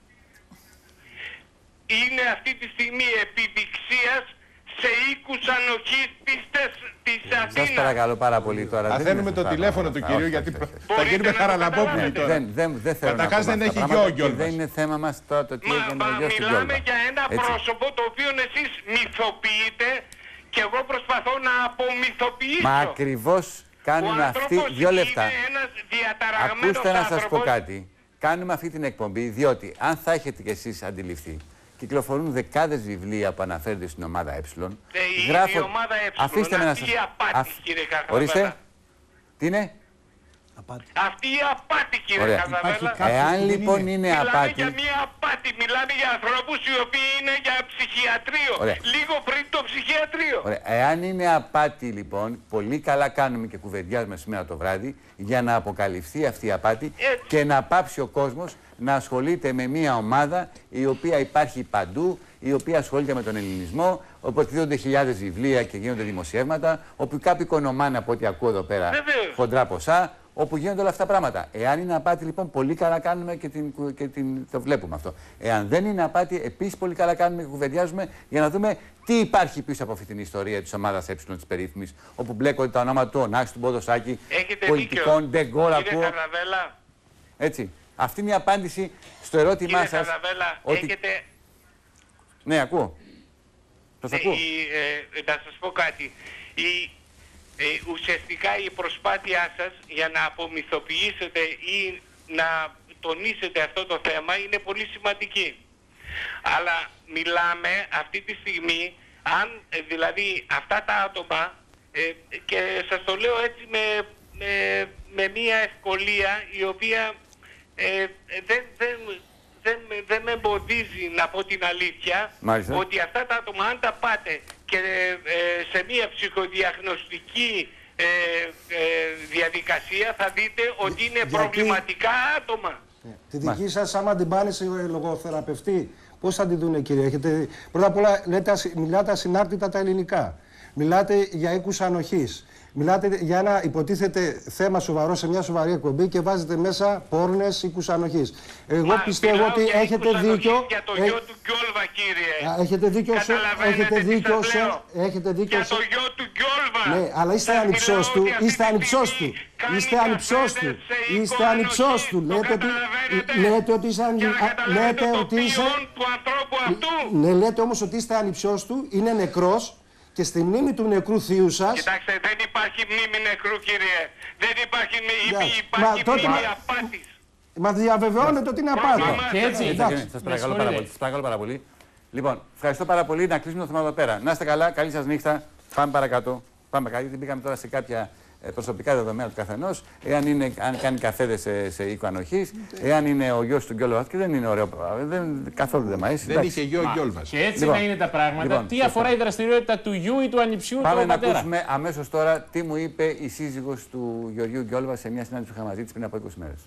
Speaker 4: είναι αυτή τη στιγμή επιδειξίας σε οίκους ανοχής της Αθήνας.
Speaker 1: Σας παρακαλώ πάρα πολύ τώρα.
Speaker 5: Αθαίνουμε το τηλέφωνο του κυρίου, γιατί θα γίνουμε Χαραλαμπόπουλοι τώρα. Καταρχάς δεν έχει γιο ο Γκιόλβας.
Speaker 1: Δεν είναι θέμα μας τώρα το τι έγινε ο γιος του Γκιόλβα.
Speaker 4: Μιλάμε για ένα πρόσωπο το οποίο εσείς μυθοποιείτε και εγώ προσπαθώ να απομυθοποιήσω.
Speaker 1: Μα ακριβώς κάνουμε αυτή. 2 λεπτά. Ακούστε να σας πω κάτι. Κάνουμε αυτή την εκπομπή διότι αν θα έχετε κι εσείς αντιληφθεί, κυκλοφορούν δεκάδες βιβλία που αναφέρονται στην ομάδα Ε.
Speaker 4: Η ομάδα Ε.
Speaker 1: Αφήστε με να σας...
Speaker 4: Αυτή η απάτη, κύριε Καρδαβέλα.
Speaker 1: Ορίστε. Τι είναι?
Speaker 4: Αυτή η απάτη, κύριε Καρδαβέλα.
Speaker 1: Εάν λοιπόν είναι
Speaker 4: μιλάμε
Speaker 1: απάτη...
Speaker 4: για μια απάτη, μιλάμε για ανθρώπους οι οποίοι είναι για ψυχιατρίο. Λίγο πριν το ψυχιατρίο.
Speaker 1: Εάν είναι απάτη λοιπόν, πολύ καλά κάνουμε και κουβεντιάζουμε σήμερα το βράδυ για να αποκαλυφθεί αυτή η απάτη και να πάψει ο κόσμος να ασχολείται με μια ομάδα η οποία υπάρχει παντού, η οποία ασχολείται με τον ελληνισμό, όπου εκδίδονται χιλιάδες βιβλία και γίνονται δημοσιεύματα, όπου κάποιοι οικονομάνε από ό,τι ακούω εδώ πέρα χοντρά ποσά, όπου γίνονται όλα αυτά τα πράγματα. Εάν είναι απάτη, λοιπόν, πολύ καλά κάνουμε και το βλέπουμε αυτό. Εάν δεν είναι απάτη, επίσης πολύ καλά κάνουμε και κουβεντιάζουμε για να δούμε τι υπάρχει πίσω από αυτή την ιστορία της ομάδας της περίφημης, όπου μπλέκονται τα ονόματα του Ωνάκη, του Μποδοσάκη, πολιτικών, Ντεγκόλ, ακούω. Έτσι. Αυτή είναι η απάντηση στο ερώτημά σας.
Speaker 4: Κύριε Καρδαβέλα, έχετε...
Speaker 1: Ναι, ακούω. Σας ακούω.
Speaker 4: Να σας πω κάτι. Ουσιαστικά η προσπάθειά σας για να απομυθοποιήσετε ή να τονίσετε αυτό το θέμα είναι πολύ σημαντική. Αλλά μιλάμε αυτή τη στιγμή, αν δηλαδή αυτά τα άτομα, και σας το λέω έτσι με μια ευκολία η οποία δεν με εμποδίζει να πω την αλήθεια.
Speaker 1: Μάλιστα.
Speaker 4: Ότι αυτά τα άτομα, αν τα πάτε και σε μια ψυχοδιαγνωστική διαδικασία, θα δείτε ότι είναι προβληματικά άτομα.
Speaker 20: Τη δική σας, άμα την πάνε σε λογοθεραπευτή, πώς θα την δούνε, κύριε? Πρώτα απ' όλα μιλάτε ασυνάρτητα τα ελληνικά. Μιλάτε για οίκους ανοχής. Μιλάτε για ένα υποτίθεται θέμα σοβαρό σε μια σοβαρή εκπομπή και βάζετε μέσα πόρνες οίκους ανοχής. Εγώ πιστεύω ότι έχετε δίκιο.
Speaker 4: Για το γιο του Γκιόλβα, κύριε.
Speaker 20: Έχετε δίκιο σε...
Speaker 4: Για το γιο του Γκιόλβα.
Speaker 20: Ναι, αλλά είστε ανυψός του. Είστε ανυψός του. Είστε ανυψός του. Είστε ανυψός του. Λέτε ότι είστε... Λέτε ότι είστε... Ναι, λέτε όμως ότι είστε ανυψός του. Είναι νεκρός. Και στη μνήμη του νεκρού θείου σας...
Speaker 4: Κοιτάξτε, δεν υπάρχει μνήμη νεκρού, κύριε. Δεν υπάρχει μνήμη απάτης.
Speaker 20: Μα διαβεβαιώνεται ότι είναι απάτη.
Speaker 1: Και έτσι. Σας παρακαλώ πάρα πολύ. Λοιπόν, ευχαριστώ πάρα πολύ. Να κλείσουμε το θέμα εδώ πέρα. Να είστε καλά, καλή σας νύχτα. Πάμε παρακάτω. Γιατί πήγαμε τώρα σε κάποια προσωπικά δεδομένα του καθενός. Αν κάνει καφέδες σε οίκο ανοχής, εάν είναι ο γιος του Γκιόλβα, και δεν είναι ωραίο. Καθόλου δεν μ' αρέσει.
Speaker 5: Δεν είχε γιο ο Γκιόλβας.
Speaker 6: Και έτσι να είναι τα πράγματα. Τι αφορά η δραστηριότητα του γιου ή του ανιψιού του πατέρα?
Speaker 1: Πάμε να ακούσουμε αμέσως τώρα τι μου είπε η σύζυγος του Γεωργίου Γκιόλβα σε μια συνάντηση που είχα μαζί της πριν από 20 μέρες.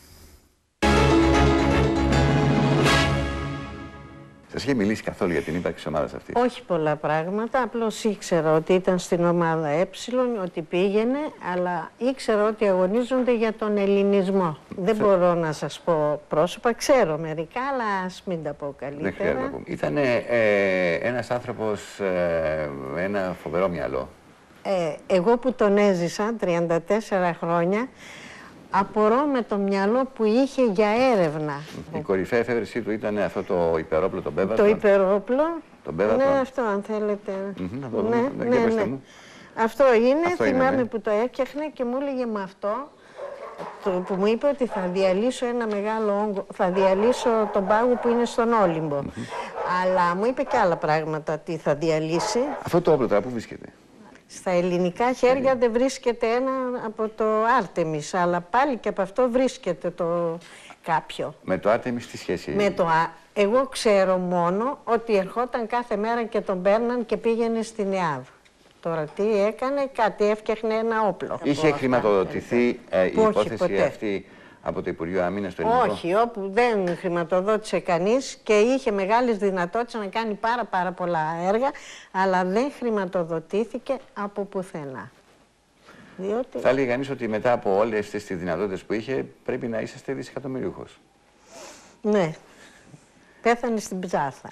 Speaker 1: Σας είχε μιλήσει καθόλου για την ύπαρξη της ομάδας αυτής?
Speaker 2: Όχι πολλά πράγματα, απλώς ήξερα ότι ήταν στην ομάδα ότι πήγαινε, αλλά ήξερα ότι αγωνίζονται για τον ελληνισμό. Δεν μπορώ να σας πω πρόσωπα, ξέρω μερικά, αλλά ας μην τα πω καλύτερα.
Speaker 1: Δεν χρειάζεται να πούμε. Ήταν ένας άνθρωπος με ένα φοβερό μυαλό.
Speaker 2: Εγώ που τον έζησα 34 χρόνια, απορώ με το μυαλό που είχε για έρευνα.
Speaker 1: Η κορυφαία εφεύρεσή του ήταν αυτό το υπερόπλο, τον Μπέβατον.
Speaker 2: Το υπερόπλο.
Speaker 1: Τον Μπέβατον.
Speaker 2: Ναι, αυτό αν θέλετε.
Speaker 1: Να το δούμε. Ναι.
Speaker 2: Αυτό είναι, θυμάμαι που το έφτιαχνε και μου έλεγε με αυτό, που μου είπε ότι θα διαλύσω ένα μεγάλο όγκο, θα διαλύσω τον πάγο που είναι στον Όλυμπο. Αλλά μου είπε και άλλα πράγματα τι θα διαλύσει.
Speaker 1: Αυτό το όπλο τώρα πού βρίσκεται?
Speaker 2: Στα ελληνικά χέρια δεν βρίσκεται ένα από το Άρτεμις, αλλά πάλι και από αυτό βρίσκεται το κάποιο.
Speaker 1: Με το Άρτεμις τι σχέση?
Speaker 2: Εγώ ξέρω μόνο ότι ερχόταν κάθε μέρα και τον παίρναν και πήγαινε στην ΕΑΒ. Τώρα τι έκανε, κάτι έφτιαχνε ένα όπλο.
Speaker 1: Είχε χρηματοδοτηθεί η υπόθεση αυτή από το Υπουργείο Άμυνας στο ελληνικό?
Speaker 2: Όχι, όπου δεν χρηματοδότησε κανείς και είχε μεγάλες δυνατότητες να κάνει πάρα πολλά έργα, αλλά δεν χρηματοδοτήθηκε από πουθενά. Διότι...
Speaker 1: Θα έλεγε κανείς ότι μετά από όλες τις δυνατότητες που είχε πρέπει να είσαστε δισεκατομμυρίουχος.
Speaker 2: Ναι. Πέθανε στην Ψάθα.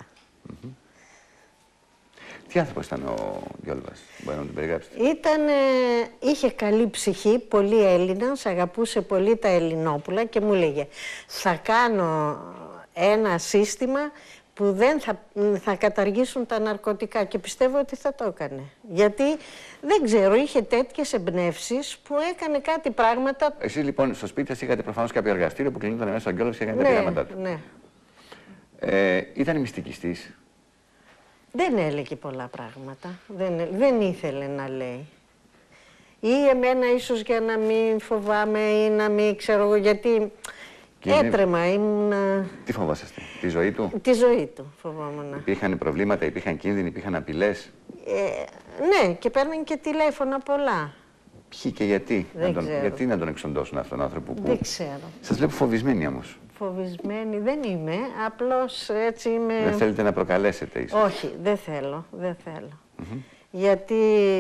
Speaker 1: Τι άνθρωπος ήταν ο Γκιόλβας, μπορεί να τον περιγράψετε?
Speaker 2: Είχε καλή ψυχή, πολύ Έλληνας, αγαπούσε πολύ τα Ελληνόπουλα και μου έλεγε θα κάνω ένα σύστημα που δεν θα καταργήσουν τα ναρκωτικά και πιστεύω ότι θα το έκανε. Γιατί δεν ξέρω, είχε τέτοιες εμπνεύσεις που έκανε κάτι πράγματα.
Speaker 1: Εσείς λοιπόν στο σπίτι σας είχατε προφανώς κάποιο εργαστήριο που κλεινόταν μέσα στον Γκιόλβα και έκανε τα πειράματά του.
Speaker 2: Ναι.
Speaker 1: Ήταν μυστικιστής?
Speaker 2: Δεν έλεγε πολλά πράγματα. Δεν ήθελε να λέει. Ή εμένα ίσως για να μην φοβάμαι ή να μην ξέρω εγώ, γιατί έτρεμα ήμουν...
Speaker 1: Τι φοβάσαστε, τη ζωή του?
Speaker 2: Τη ζωή του φοβόμουν.
Speaker 1: Υπήρχαν προβλήματα, υπήρχαν κίνδυνοι, υπήρχαν απειλές?
Speaker 2: Ναι, και παίρνουν και τηλέφωνα πολλά.
Speaker 1: Ποιοι και γιατί? Γιατί να τον εξοντώσουν αυτόν τον άνθρωπο που...
Speaker 2: Δεν ξέρω.
Speaker 1: Σας βλέπω φοβισμένοι όμως.
Speaker 2: Φοβισμένη δεν είμαι, απλώς έτσι είμαι...
Speaker 1: Δεν θέλετε να προκαλέσετε ίσως?
Speaker 2: Όχι, δεν θέλω. Γιατί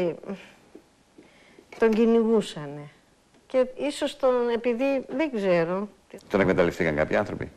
Speaker 2: τον κυνηγούσανε. Και ίσως επειδή δεν ξέρω...
Speaker 1: Τον εκμεταλλευτήκαν κάποιοι άνθρωποι?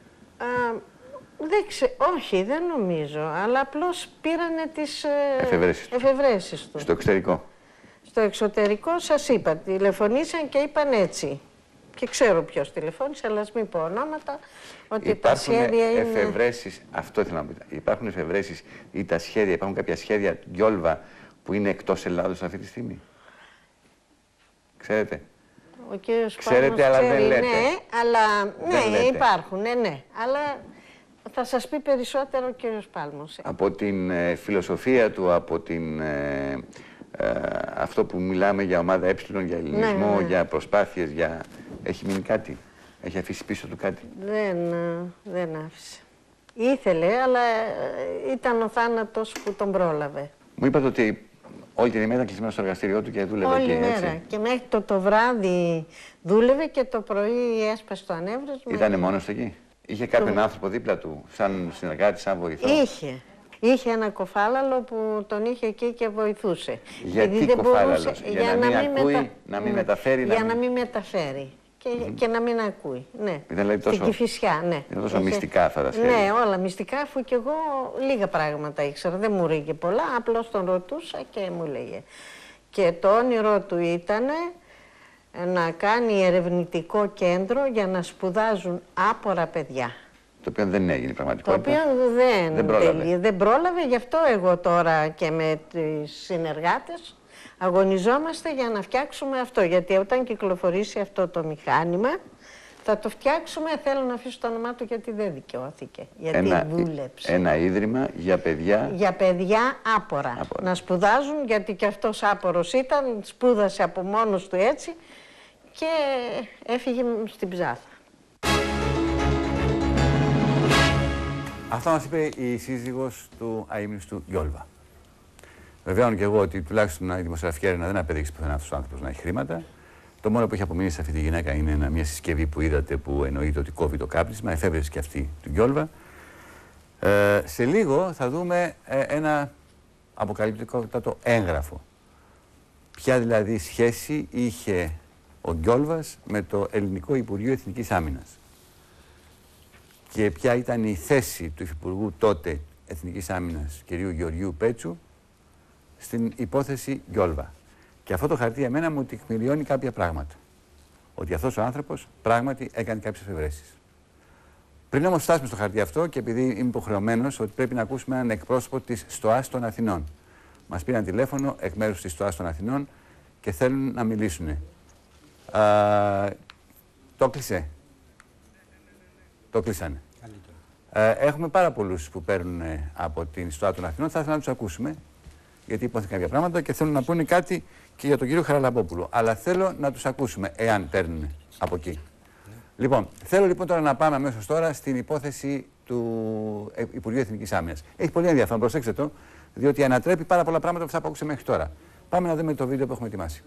Speaker 2: Όχι, δεν νομίζω, αλλά απλώς πήρανε τις εφευρέσεις του.
Speaker 1: Στο εξωτερικό?
Speaker 2: Στο εξωτερικό σας είπα, τηλεφωνήσαν και είπαν έτσι. Και ξέρω ποιος τηλεφώνησε, αλλά ας μην πω ονόματα, ότι
Speaker 1: υπάρχουν
Speaker 2: τα σχέδια είναι...
Speaker 1: εφευρέσεις, αυτό ήθελα να πω. Υπάρχουν εφευρέσεις ή τα σχέδια, υπάρχουν κάποια σχέδια Γιόλβα που είναι εκτός Ελλάδος αυτή τη στιγμή? Ξέρετε?
Speaker 2: Ο κύριος
Speaker 1: Ξέρετε, αλλά δεν λέτε.
Speaker 2: Ναι, αλλά ναι, υπάρχουν, ναι. Αλλά θα σας πει περισσότερο ο κύριος Πάλμος.
Speaker 1: Από την φιλοσοφία του, από την... αυτό που μιλάμε για ομάδα Ε, για ελληνισμό, για προσπάθειες, για... Έχει μείνει κάτι? Έχει αφήσει πίσω του κάτι?
Speaker 2: Δεν άφησε. Ήθελε, αλλά ήταν ο θάνατος που τον πρόλαβε.
Speaker 1: Μου είπατε ότι όλη την ημέρα ήταν κλεισμένο στο εργαστήριό του και δούλευε
Speaker 2: όλη
Speaker 1: εκεί,
Speaker 2: μέρα.
Speaker 1: έτσι?
Speaker 2: Και μέχρι το βράδυ δούλευε και το πρωί έσπασε το ανέβρισμα.
Speaker 1: Ήτανε μόνος εκεί? Είχε κάποιον άνθρωπο δίπλα του, σαν συνεργάτη, σαν βοηθό?
Speaker 2: Είχε ένα κοφάλαλο που τον είχε εκεί και βοηθούσε.
Speaker 1: Γιατί κοφάλαλος? Για να μην ακούει, να μην μεταφέρει?
Speaker 2: Για να μην μεταφέρει και να μην ακούει. Ναι.
Speaker 1: Δηλαδή
Speaker 2: στην Κηφισιά, ναι.
Speaker 1: Είναι τόσο μυστικά αυτά τα σχέδια?
Speaker 2: Ναι, όλα μυστικά, αφού κι εγώ λίγα πράγματα ήξερα. Δεν μου ρίγε πολλά, απλώς τον ρωτούσα και μου λέγε. Και το όνειρό του ήταν να κάνει ερευνητικό κέντρο για να σπουδάζουν άπορα παιδιά.
Speaker 1: Το οποίο δεν έγινε πραγματικότητα.
Speaker 2: Το οποίο δεν πρόλαβε, γι' αυτό εγώ τώρα και με τις συνεργάτες αγωνιζόμαστε για να φτιάξουμε αυτό. Γιατί όταν κυκλοφορήσει αυτό το μηχάνημα θα το φτιάξουμε, θέλω να αφήσω το όνομά του γιατί δεν δικαιώθηκε. Γιατί δούλεψε.
Speaker 1: Ένα ίδρυμα για παιδιά...
Speaker 2: Για παιδιά άπορα. Να σπουδάζουν, γιατί και αυτός άπορος ήταν, σπούδασε από μόνος του έτσι και έφυγε στην Ψάθα.
Speaker 1: Αυτό μας είπε η σύζυγος του αείμνηστου Γιόλβα. Βεβαίωνω και εγώ ότι τουλάχιστον η δημοσιογραφική έρευνα δεν απέδειξε πουθενά αυτός ο άνθρωπος να έχει χρήματα. Το μόνο που έχει απομείνει σε αυτή τη γυναίκα είναι μια συσκευή που είδατε που εννοείται ότι κόβει το κάπνισμα, εφεύρεσε και αυτή του Γιόλβα. Σε λίγο θα δούμε ένα αποκαλυπτικότατο έγγραφο. Ποια δηλαδή σχέση είχε ο Γιόλβας με το Ελληνικό Υπουργείο Εθνικής Άμυνας και ποια ήταν η θέση του Υφυπουργού τότε Εθνικής Άμυνας κ. Γεωργίου Πέτσου στην υπόθεση Γιόλβα. Και αυτό το χαρτί εμένα μου τεκμηριώνει κάποια πράγματα. Ότι αυτός ο άνθρωπος πράγματι έκανε κάποιες εφευρέσεις. Πριν όμως φτάσουμε στο χαρτί αυτό, και επειδή είμαι υποχρεωμένος ότι πρέπει να ακούσουμε έναν εκπρόσωπο της ΣΤΟΑΣ των Αθηνών. Μας πήραν τηλέφωνο εκ μέρους της ΣΤΟΑΣ των Αθηνών και θέλουν να μιλήσουν. Το κλείσε. Το κλείσανε. Έχουμε πάρα πολλούς που παίρνουν από την ΣΤΟΑ των Αθηνών. Θα ήθελα να τους ακούσουμε, γιατί υπόθηκαν κάποια πράγματα και θέλουν να πούνε κάτι και για τον κύριο Χαραλαμπόπουλο. Αλλά θέλω να τους ακούσουμε, εάν παίρνουν από εκεί. Λοιπόν, θέλω λοιπόν τώρα να πάμε αμέσως τώρα στην υπόθεση του Υπουργείου Εθνικής Άμυνας. Έχει πολύ ενδιαφέρον, προσέξτε το, διότι ανατρέπει πάρα πολλά πράγματα που θα άκουσε μέχρι τώρα. Πάμε να δούμε το βίντεο που έχουμε ετοιμάσει.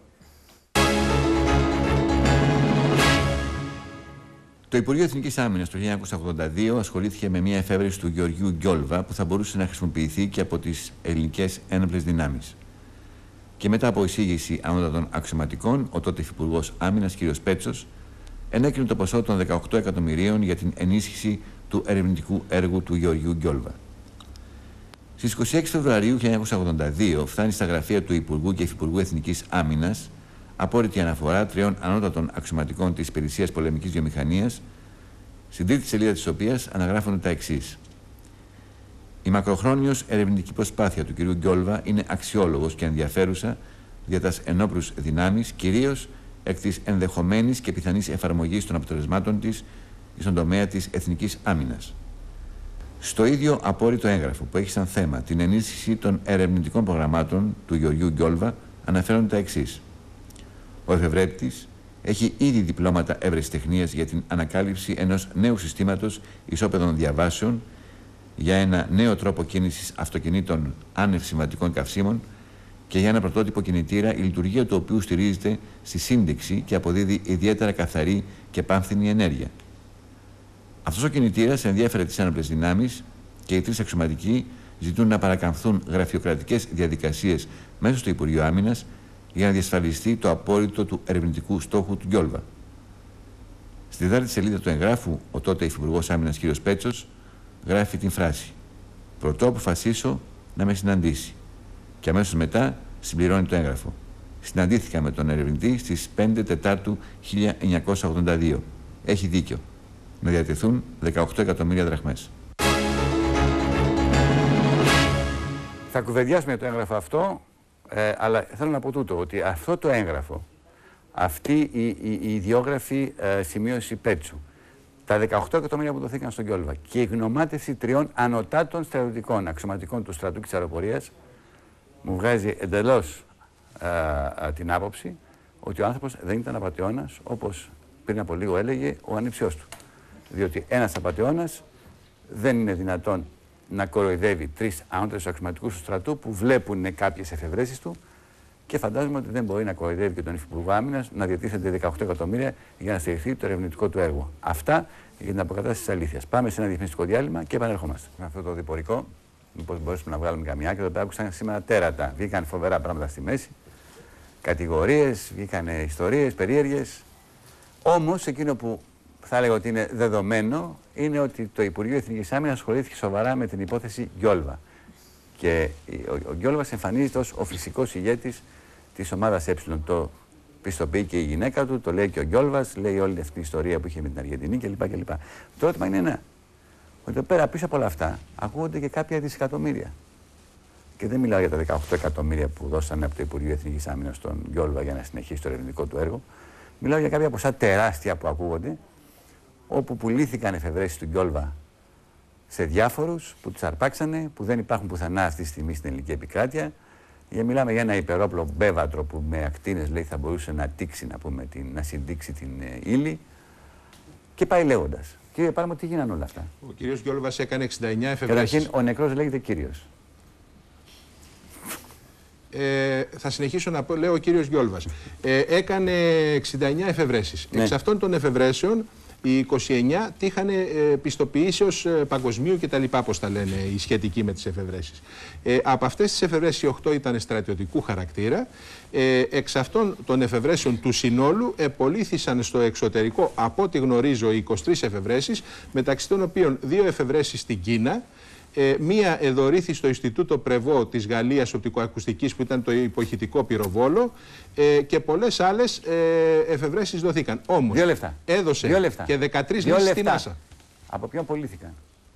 Speaker 1: Το Υπουργείο Εθνικής Άμυνας το 1982 ασχολήθηκε με μια εφεύρεση του Γεωργίου Γιόλβα που θα μπορούσε να χρησιμοποιηθεί και από τις ελληνικές ένοπλες δυνάμεις. Και μετά από εισήγηση ανώτατων αξιωματικών, ο τότε Υφυπουργός Άμυνας κ. Πέτσος ενέκρινε το ποσό των 18 εκατομμυρίων για την ενίσχυση του ερευνητικού έργου του Γεωργίου Γιόλβα. Στις 26 Φεβρουαρίου 1982 φτάνει στα γραφεία του Υπουργού και Υφυπουργού Εθνικής Άμυνας απόρριτη αναφορά 3 ανώτατων αξιωματικών της Υπηρεσίας Πολεμικής Βιομηχανίας, στην τρίτη σελίδα της οποίας αναγράφονται τα εξής. Η μακροχρόνιος ερευνητική προσπάθεια του κ. Γιόλβα είναι αξιόλογος και ενδιαφέρουσα για τις ενόπλους δυνάμεις, κυρίως εκ της ενδεχομένης και πιθανής εφαρμογής των αποτελεσμάτων της στον τομέα της εθνικής άμυνας. Στο ίδιο απόρριτο έγγραφο που έχει σαν θέμα την ενίσχυση των ερευνητικών προγραμμάτων του Γεωργίου Γιόλβα, αναφέρονται τα εξής. Ο εφευρέτης έχει ήδη διπλώματα ευρεσιτεχνίας για την ανακάλυψη ενός νέου συστήματος ισόπεδων διαβάσεων για ένα νέο τρόπο κίνησης αυτοκινήτων άνευ συμβατικών καυσίμων και για ένα πρωτότυπο κινητήρα, η λειτουργία του οποίου στηρίζεται στη σύνδεξη και αποδίδει ιδιαίτερα καθαρή και πάμφθινη ενέργεια. Αυτός ο κινητήρας ενδιέφερε τις ένοπλες δυνάμεις και οι τρεις αξιωματικοί ζητούν να παρακαμφθούν γραφειοκρατικές διαδικασίες μέσα στο Υπουργείο Άμυνας για να διασφαλιστεί το απόρριτο του ερευνητικού στόχου του Γκιόλβα. Στη δέκατη σελίδα του εγγράφου, ο τότε Υφυπουργός Άμυνας κ. Πέτσος γράφει την φράση «Προτού αποφασίσω να με συναντήσει» και αμέσως μετά συμπληρώνει το έγγραφο. Συναντήθηκα με τον ερευνητή στις 5 Τετάρτου 1982. Έχει δίκιο. Να διατεθούν 18 εκατομμύρια δραχμές. Θα κουβεντιάσουμε το έγγραφο αυτό, αλλά θέλω να πω τούτο, ότι αυτό το έγγραφο, αυτή η ιδιόγραφη σημείωση Πέτσου, τα 18 εκατομμύρια που δοθήκαν στον Γκιόλβα και η γνωμάτευση 3 ανωτάτων στρατιωτικών αξιωματικών του στρατού και της αεροπορίας, μου βγάζει εντελώς την άποψη ότι ο άνθρωπος δεν ήταν απατεώνας, όπως πριν από λίγο έλεγε ο ανιψιός του. Διότι ένας απατεώνας δεν είναι δυνατόν να κοροϊδεύει 3 ανώτερους αξιωματικούς του στρατού που βλέπουν κάποιες εφευρέσεις του και φαντάζομαι ότι δεν μπορεί να κοροϊδεύει και τον Υφυπουργό Άμυνας να διατίθενται 18 εκατομμύρια για να στηριχθεί το ερευνητικό του έργο. Αυτά για την αποκατάσταση της αλήθειας. Πάμε σε ένα διαφημιστικό διάλειμμα και επανερχόμαστε. Με αυτό το διπορικό, μήπως μπορέσουμε να βγάλουμε καμιά και εδώ πέρα άκουσαν σήμερα τέρατα. Βγήκαν φοβερά πράγματα στη μέση, κατηγορίες, βγήκαν ιστορίες περίεργες. Όμως εκείνο που θα έλεγα ότι είναι δεδομένο είναι ότι το Υπουργείο Εθνικής Άμυνας ασχολήθηκε σοβαρά με την υπόθεση Γκιόλβα. Και ο Γκιόλβας εμφανίζεται ως ο φυσικός ηγέτης της ομάδας Ε. Το πιστοποιεί και η γυναίκα του, το λέει και ο Γκιόλβας, λέει όλη αυτή την ιστορία που είχε με την Αργεντινή κλπ. Το ερώτημα είναι ένα. Ότι εδώ πέρα πίσω από όλα αυτά ακούγονται και κάποια δισεκατομμύρια. Και δεν μιλάω για τα 18 εκατομμύρια που δώσανε από το Υπουργείο Εθνικής Άμυνας στον Γκιόλβα για να συνεχίσει το ερευνητικό του έργο. Μιλάω για κάποια ποσά τεράστια που ακούγονται, όπου πουλήθηκαν εφευρέσεις του Γκιόλβα σε διάφορους που τους αρπάξανε, που δεν υπάρχουν πουθενά αυτή τη στιγμή στην ελληνική επικράτεια. Μιλάμε για ένα υπερόπλο μπέβατρο που με ακτίνες λέει θα μπορούσε να τύξει, να συντήξει την ύλη. Και πάει λέγοντας. Κύριε Πάρμο, τι γίνανε όλα αυτά?
Speaker 5: Ο κύριος Γκιόλβας έκανε 69 εφευρέσεις.
Speaker 1: Καταρχήν, ο νεκρός λέγεται κύριος.
Speaker 5: Θα συνεχίσω να πω, λέω ο κύριος Γκιόλβας. Έκανε 69 εφευρέσεις. Ναι. Εξ αυτών των εφευρέσεων, οι 29 τύχανε πιστοποιήσεως παγκοσμίου και τα λοιπά, πώς τα λένε οι σχετικοί με τις εφευρέσεις. Από αυτές τις εφευρέσεις οι 8 ήταν στρατιωτικού χαρακτήρα. Εξ αυτών των εφευρέσεων του συνόλου επολύθησαν στο εξωτερικό, από ό,τι γνωρίζω, 23 εφευρέσεις, μεταξύ των οποίων 2 εφευρέσεις στην Κίνα, μία εδωρήθη στο Ινστιτούτο Πρεβό της Γαλλίας Οπτικοακουστικής που ήταν το υποχητικό πυροβόλο και πολλές άλλες εφευρέσεις δοθήκαν. Όμως έδωσε και 13 λύσεις στην NASA.
Speaker 1: Από ποιον πωλήθηκαν?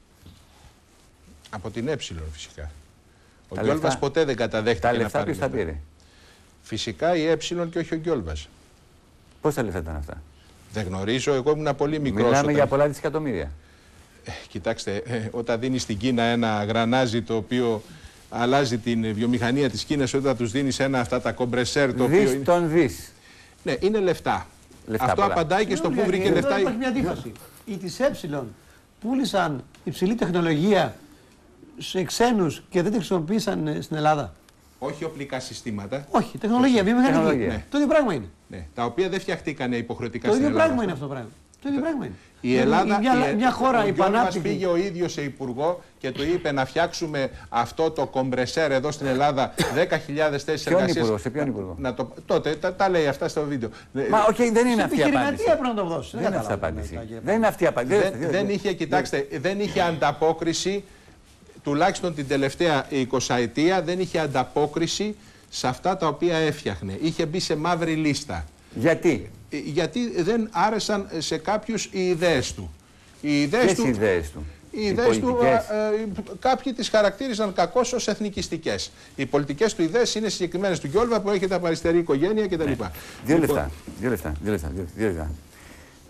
Speaker 5: Από την φυσικά. Ο Γκιόλβας ποτέ δεν καταδέχτηκε να πάρει.
Speaker 1: Τα λεφτά ποιος τα πήρε?
Speaker 5: Φυσικά η και όχι ο Γκιόλβας.
Speaker 1: Πόσα λεφτά ήταν αυτά?
Speaker 5: Δεν γνωρίζω, εγώ ήμουν πολύ μικρός.
Speaker 1: Μιλάμε για πολλά δισεκατομμύρια.
Speaker 5: Κοιτάξτε, όταν δίνει στην Κίνα ένα γρανάζι το οποίο αλλάζει την βιομηχανία της Κίνας, όταν τους δίνεις αυτά τα κομπρεσέρ το οποίο.
Speaker 1: Δις τον δις.
Speaker 5: Ναι, είναι λεφτά. Αυτό πολλά. Απαντάει και στο που βρήκε λεφτά.
Speaker 12: Υπάρχει μια αντίφαση. Οι της πούλησαν υψηλή τεχνολογία σε ξένους και δεν τη χρησιμοποίησαν στην Ελλάδα.
Speaker 5: Όχι οπλικά συστήματα.
Speaker 12: Όχι, τεχνολογία, βιομηχανική. Ναι. Το ίδιο πράγμα είναι.
Speaker 5: Ναι, τα οποία δεν φτιαχτήκανε υποχρεωτικά
Speaker 12: στην
Speaker 5: Ελλάδα.
Speaker 12: Το ίδιο πράγμα είναι αυτό το πράγμα. Το ίδιο πράγμα είναι.
Speaker 5: Η Ελλάδα,
Speaker 12: μια χώρα
Speaker 5: υπανάπτυκτη. Πήγε ο ίδιος σε υπουργό και του είπε να φτιάξουμε αυτό το κομπρεσέρ εδώ στην Ελλάδα 10.000 θέσεις εργασίας.
Speaker 1: Σε ποιον υπουργό?
Speaker 5: Τότε τα λέει αυτά στο βίντεο.
Speaker 1: Μα δεν είναι αυτή η απάντηση.
Speaker 12: Πρέπει να το δώσει.
Speaker 1: Δεν είναι αυτή η απάντηση. Δεν είναι αυτή η απάντηση.
Speaker 5: Δεν είχε, κοιτάξτε, δεν είχε ανταπόκριση, τουλάχιστον την τελευταία 20 ετία, δεν είχε ανταπόκριση σε αυτά τα οποία έφτιαχνε. Είχε μπει σε μαύρη λίστα.
Speaker 1: Γιατί?
Speaker 5: Γιατί δεν άρεσαν σε κάποιους οι ιδέες του.
Speaker 1: Ποιες ιδέες του?
Speaker 5: Οι ιδέες του, κάποιοι τις χαρακτήριζαν κακώς ως εθνικιστικές. Οι πολιτικές του ιδέες είναι συγκεκριμένες του Γκιόλβα που έχετε από αριστερή οικογένεια κτλ.
Speaker 1: Δύο λεπτά.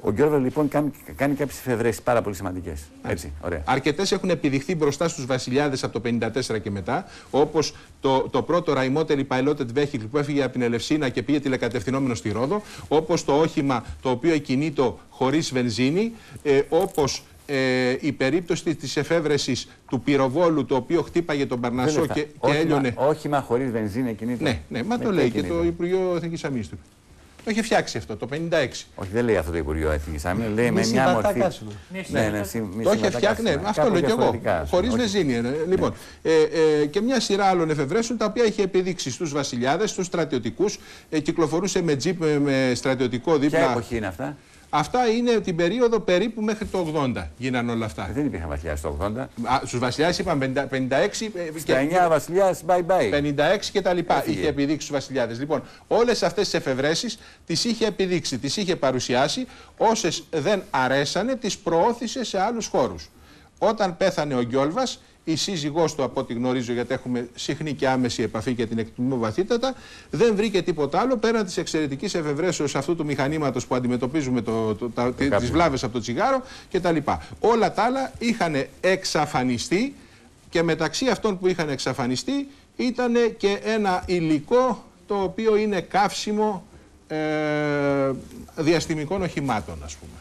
Speaker 1: Ο Γκιόλβα λοιπόν κάνει κάποιες εφευρέσεις πάρα πολύ σημαντικές.
Speaker 5: Αρκετές έχουν επιδειχθεί μπροστά στους βασιλιάδες από το 1954 και μετά, όπως το πρώτο Raimotelli Piloted Vehicle που έφυγε από την Ελευσίνα και πήγε τηλεκατευθυνόμενο στη Ρόδο, όπως το όχημα το οποίο εκινείτο χωρίς βενζίνη, όπως η περίπτωση της εφεύρεσης του πυροβόλου, το οποίο χτύπαγε τον Παρνασσό και έλειωνε.
Speaker 1: Όχημα χωρίς βενζίνη εκινείτο.
Speaker 5: Ναι, μα το λέει και το Υπουργείο Εθνικής Αμήνης του. Το είχε φτιάξει αυτό το 1956.
Speaker 1: Όχι, δεν λέει αυτό το Υπουργείο Εθνικής Αμήνης. Λέει με μια μορφή.
Speaker 5: Το είχε φτιάξει, ναι, αυτό λέω και εγώ. Χωρίς βενζίνη. Λοιπόν, και μια σειρά άλλων εφευρέσεων τα οποία είχε επιδείξει στους βασιλιάδες, στους στρατιωτικούς. Κυκλοφορούσε με τζιπ με στρατιωτικό δίπλα.
Speaker 1: Ποια εποχή είναι αυτά?
Speaker 5: Αυτά είναι την περίοδο περίπου μέχρι το 80 γίνανε όλα αυτά.
Speaker 1: Δεν υπήρχαν βασιλιάς το 80.
Speaker 5: Στους βασιλιάδες είπαν 56.
Speaker 1: Στα 9 βασιλιάς, bye bye.
Speaker 5: 56 και τα λοιπά είχε επιδείξει στους βασιλιάδες. Λοιπόν, όλες αυτές τις εφευρέσεις τις είχε επιδείξει, τις είχε παρουσιάσει. Όσες δεν αρέσανε, τις προώθησε σε άλλους χώρους. Όταν πέθανε ο Γκιόλβας, η σύζυγός του, από ό,τι γνωρίζω, γιατί έχουμε συχνή και άμεση επαφή και την εκτιμώ βαθύτατα, δεν βρήκε τίποτα άλλο πέραν της εξαιρετικής εφευρέσεως αυτού του μηχανήματος που αντιμετωπίζουμε τις βλάβες από το τσιγάρο κτλ. Όλα τα άλλα είχαν εξαφανιστεί και μεταξύ αυτών που είχαν εξαφανιστεί ήταν και ένα υλικό το οποίο είναι καύσιμο διαστημικών οχημάτων, ας πούμε.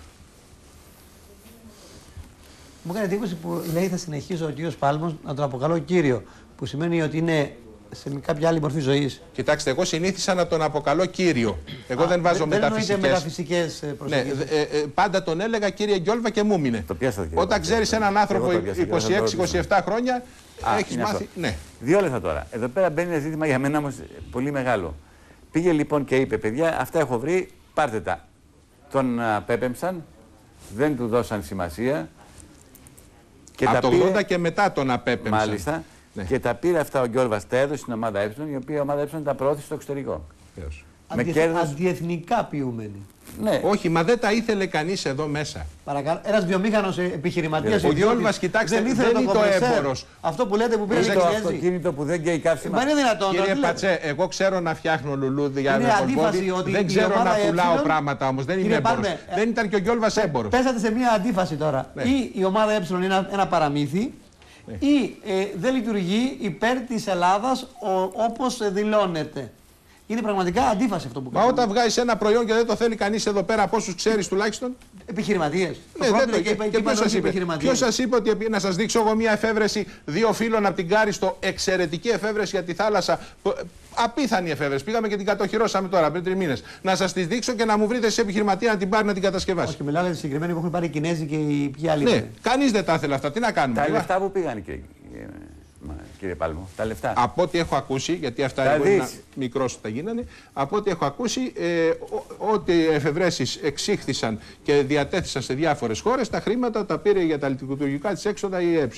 Speaker 12: Μου έκανε εντύπωση που λέει θα συνεχίσω ο κύριος Πάλμος να τον αποκαλώ κύριο, που σημαίνει ότι είναι σε κάποια άλλη μορφή ζωής.
Speaker 5: Κοιτάξτε, εγώ συνήθισα να τον αποκαλώ κύριο. Εγώ δεν βάζω
Speaker 12: μεταφυσικές προσεγγίσεις.
Speaker 5: Πάντα τον έλεγα κύριε Γκιόλβα και μου μείνε. Όταν ξέρεις έναν άνθρωπο 26-27 χρόνια, έχεις μάθει. Ναι.
Speaker 1: 2 λεπτά τώρα. Εδώ πέρα μπαίνει ένα ζήτημα για μένα όμως πολύ μεγάλο. Πήγε λοιπόν και είπε, παιδιά, αυτά έχω βρει, πάρτε τα. Τον απέπεμψαν, δεν του δώσαν σημασία.
Speaker 5: Και από το 80 και μετά τον απέπεμψαν.
Speaker 1: Μάλιστα. Ναι. Και τα πήρε αυτά ο Γκιόλβας, τα έδωσε στην ομάδα Ε, η οποία ομάδα Ε τα προώθησε στο εξωτερικό.
Speaker 12: Αντιεθνικά ποιούμενοι.
Speaker 5: Ναι. Όχι, μα δεν τα ήθελε κανείς εδώ μέσα.
Speaker 12: Παρακαλώ. Ένας βιομήχανος επιχειρηματίας.
Speaker 5: Ο Γκιόλβας, κοιτάξτε, δεν είναι το έμπορος.
Speaker 12: Αυτό που λέτε που πήρε
Speaker 1: το αυτοκίνητο που δεν καίει καύσιμα.
Speaker 12: Μα είναι δυνατόν.
Speaker 5: Κύριε Πατσέ, εγώ ξέρω να φτιάχνω λουλούδια για να δεν ξέρω να πουλάω πράγματα όμως. Δεν είμαι έμπορος. Δεν ήταν και ο Γκιόλβας έμπορος.
Speaker 12: Πέσατε σε μια αντίφαση τώρα. Ή η ομάδα Ε είναι ένα παραμύθι, ή δεν λειτουργεί υπέρ της Ελλάδας όπως δηλώνεται. Είναι πραγματικά αντίφαση αυτό που
Speaker 5: κάνει. Μα όταν βγάζεις ένα προϊόν και δεν το θέλει κανείς εδώ πέρα, πόσους ξέρεις τουλάχιστον?
Speaker 12: Επιχειρηματίες.
Speaker 5: Ναι, και ποιος σας είπε ότι να σας δείξω εγώ μια εφεύρεση 2 φύλων από την Κάριστο, εξαιρετική εφεύρεση για τη θάλασσα. Απίθανη εφεύρεση. Πήγαμε και την κατοχυρώσαμε τώρα πριν 3 μήνες. Να σας τη δείξω και να μου βρείτε σε επιχειρηματία να την πάρει να την κατασκευάσει.
Speaker 12: Όχι, μιλάω για τη συγκεκριμένη που έχουν πάρει οι Κινέζοι και οι ποιοι άλλοι.
Speaker 5: Ναι, κανείς δεν τα ήθελε αυτά. Τι να κάνουμε.
Speaker 1: Τα λεφτά που πήγαν κύριε Πάλμο, τα λεφτά.
Speaker 5: Από ό,τι έχω ακούσει, γιατί αυτά είναι μικρός τα γίνανε, από ό,τι έχω ακούσει, ότι εφευρέσεις εξήχθησαν και διατέθησαν σε διάφορες χώρες, τα χρήματα τα πήρε για τα λειτουργικά της έξοδα η Ε.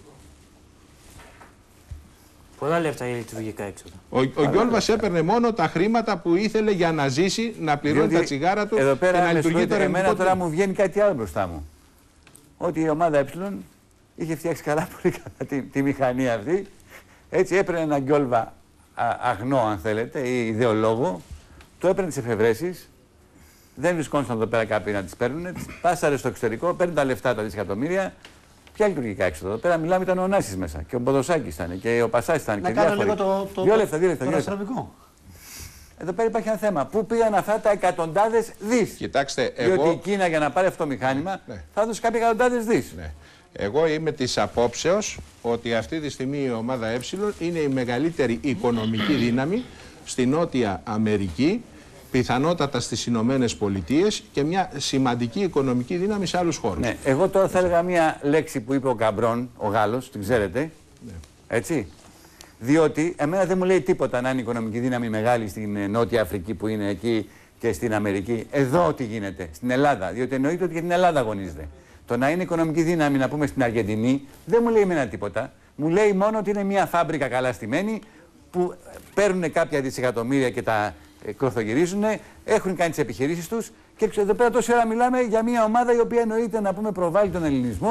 Speaker 15: Πολλά λεφτά για λειτουργικά έξοδα.
Speaker 5: Ο Γκιόλβας έπαιρνε μόνο τα χρήματα που ήθελε για να ζήσει, να πληρώνει τα τσιγάρα του
Speaker 1: εδώ πέρα,
Speaker 5: και να λειτουργεί το ρεμικό.
Speaker 1: Εμένα τώρα μου βγαίνει κάτι άλλο μπροστά μου. Ότι η ομάδα Ε είχε φτιάξει πολύ καλά τη μηχανή αυτή. Έτσι έπαιρνε ένα Γκιόλβα αγνό, αν θέλετε, ή ιδεολόγο, το έπαιρνε τις εφευρέσεις, δεν βρισκόντουσαν εδώ πέρα κάποιοι να τις παίρνουν, πάσαρε στο εξωτερικό, παίρνει τα λεφτά, τα δισεκατομμύρια. Ποια λειτουργικά έξοδα? Εδώ πέρα μιλάμε, ήταν ο Νάσης μέσα, και ο Μποδοσάκης ήταν, και ο Πασάς ήταν.
Speaker 12: Να κάνω λίγο το αστυνομικό.
Speaker 1: Εδώ πέρα υπάρχει ένα θέμα. Πού πήγαν αυτά τα εκατοντάδες δις?
Speaker 5: Κοιτάξτε,
Speaker 1: διότι η Κίνα για να πάρει αυτό το μηχάνημα θα δώσει κάποια εκατοντάδες δις.
Speaker 5: Ναι. Εγώ είμαι της απόψεως ότι αυτή τη στιγμή η ομάδα Ε είναι η μεγαλύτερη οικονομική δύναμη στη Νότια Αμερική, πιθανότατα στις Ηνωμένες Πολιτείες και μια σημαντική οικονομική δύναμη σε άλλους χώρους.
Speaker 1: Ναι, εγώ τώρα θα έλεγα μια λέξη που είπε ο Καμπρόν, ο Γάλλος, την ξέρετε, ναι. Έτσι. Διότι εμένα δεν μου λέει τίποτα να είναι οικονομική δύναμη μεγάλη στην Νότια Αφρική που είναι εκεί και στην Αμερική. Εδώ τι γίνεται, στην Ελλάδα, διότι εννοείται ότι για την Ελλάδα αγωνίζεται. Το να είναι οικονομική δύναμη, να πούμε, στην Αργεντινή, δεν μου λέει εμένα τίποτα. Μου λέει μόνο ότι είναι μια φάμπρικα καλά στημένη που παίρνουν κάποια δισεκατομμύρια και τα κλωθογυρίζουν, έχουν κάνει τις επιχειρήσεις τους και εδώ πέρα τόση ώρα μιλάμε για μια ομάδα η οποία εννοείται, να πούμε, προβάλλει τον ελληνισμό,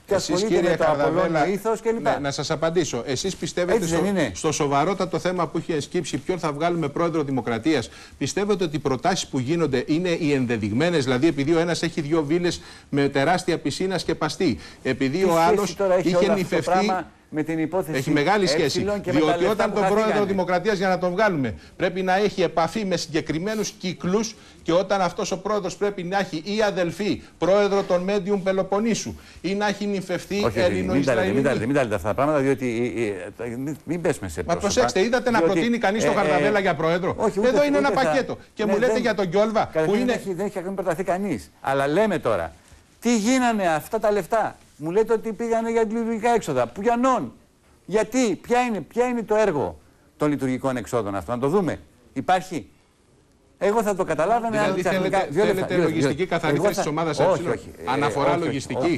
Speaker 1: και ασχολείται με το Απολώνιο ήθος κλπ.
Speaker 5: Ναι, να σας απαντήσω. Εσείς πιστεύετε στο σοβαρότατο θέμα που έχει εσκύψει ποιον θα βγάλουμε πρόεδρο Δημοκρατίας, πιστεύετε ότι οι προτάσεις που γίνονται είναι οι ενδεδειγμένες, δηλαδή επειδή ο ένας έχει 2 βίλες με τεράστια πισίνα σκεπαστή, επειδή ο άλλος είχε νυφευτεί.
Speaker 1: Με την υπόθεση
Speaker 5: έχει μεγάλη σχέση. Διότι όταν τον πρόεδρο Δημοκρατίας για να τον βγάλουμε πρέπει να έχει επαφή με συγκεκριμένους κύκλους και όταν αυτός ο πρόεδρος πρέπει να έχει ή αδελφή πρόεδρο των Μέντιουμ Πελοποννήσου ή να έχει νυφευτεί Ελληνο-Ισραηλινή.
Speaker 1: Μην τα λέτε αυτά τα πράγματα, διότι μην πέσουμε σε πρόσωπα.
Speaker 5: Μα προσέξτε, είδατε να προτείνει κανείς τον Χαρδαβέλα για πρόεδρο? Εδώ είναι ένα πακέτο. Και μου λέτε για τον Γκιόλβα που είναι.
Speaker 1: Δεν έχει ακόμη προταθεί κανείς. Αλλά λέμε τώρα, τι γίνανε αυτά τα λεφτά? Μου λέτε ότι πήγανε για λειτουργικά έξοδα. Πουιανών. Γιατί, ποια είναι το έργο των λειτουργικών εξόδων αυτών? Να το δούμε. Υπάρχει. Εγώ θα το καταλάβαινα.
Speaker 5: Δηλαδή θέλετε λογιστική καθαρίσταση της ομάδας Ε? Αναφορά λογιστική.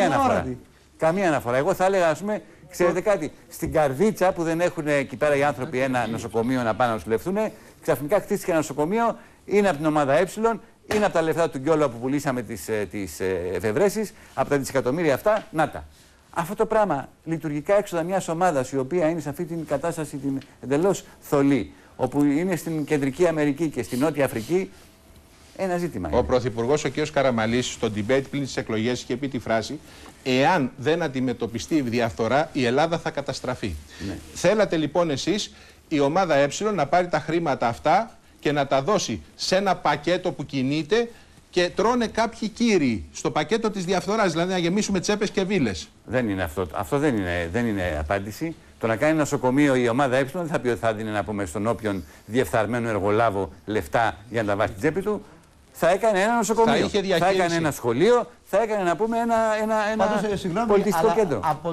Speaker 1: Καμία αναφορά. Εγώ θα έλεγα, ας πούμε, ξέρετε κάτι, στην Καρδίτσα που δεν έχουν εκεί πέρα οι άνθρωποι ένα νοσοκομείο να πάνε να νοσηλευτούν, ξαφνικά χτίστηκε ένα νοσοκομείο, είναι από την ομάδα Ε. Είναι από τα λεφτά του Γκιόλβα που πουλήσαμε τις εφευρέσεις, από τα δισεκατομμύρια αυτά, να τα. Αυτό το πράγμα, λειτουργικά έξοδα μιας ομάδας η οποία είναι σε αυτή την κατάσταση την εντελώς θολή, όπου είναι στην Κεντρική Αμερική και στην Νότια Αφρική, ένα ζήτημα.
Speaker 5: Ο Πρωθυπουργός ο κ. Καραμανλής στο debate πριν τις εκλογές είχε πει τη φράση «Εάν δεν αντιμετωπιστεί η διαφθορά, η Ελλάδα θα καταστραφεί». Ναι. Θέλατε λοιπόν εσείς η ομάδα Ε να πάρει τα χρήματα αυτά και να τα δώσει σε ένα πακέτο που κινείται και τρώνε κάποιοι κύριοι στο πακέτο της διαφθοράς, δηλαδή να γεμίσουμε τσέπες και βίλες.
Speaker 1: Δεν είναι αυτό. Αυτό δεν είναι απάντηση. Το να κάνει νοσοκομείο η ομάδα Ε δεν θα πει ότι θα δίνει να πούμε στον όποιον διεφθαρμένο εργολάβο λεφτά για να τα βάσει στην τσέπη του. Θα έκανε ένα νοσοκομείο, θα έκανε ένα σχολείο, θα έκανε να πούμε ένα πολιτιστικό κέντρο.
Speaker 12: Από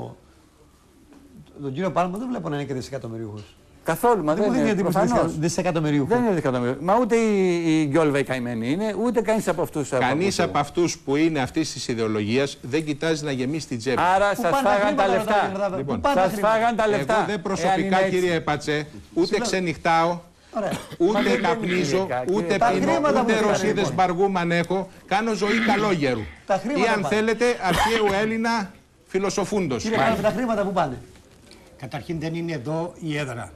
Speaker 12: τον κύριο Πάλμα δεν βλέπω να είναι και δισεκατομμυρίουχος.
Speaker 1: Καθόλου, μα δεν είναι
Speaker 12: δισεκατομμυρίουχο.
Speaker 1: Δεν είναι δισεκατομμυρίουχο. Μα ούτε η Γκιόλβα η καημένη είναι, ούτε κανείς από αυτούς.
Speaker 5: Κανείς από αυτούς που είναι αυτής της ιδεολογίας δεν κοιτάζει να γεμίσει την τσέπη.
Speaker 1: Άρα σας φάγαν τα λεφτά. Σας φάγαν τα λεφτά.
Speaker 5: Εγώ δεν προσωπικά, κύριε Πατσέ, ούτε ξενυχτάω, ούτε καπνίζω, ούτε πίνω, ούτε ρωσίδες μπαργούμαν έχω. Κάνω ζωή καλόγερου. Ή αν θέλετε, αρχαίου Έλληνα φιλοσοφούντος.
Speaker 12: Κύριε Πάλμα, τα χρήματα που πάνε?
Speaker 11: Καταρχήν δεν είναι εδώ η έδρα.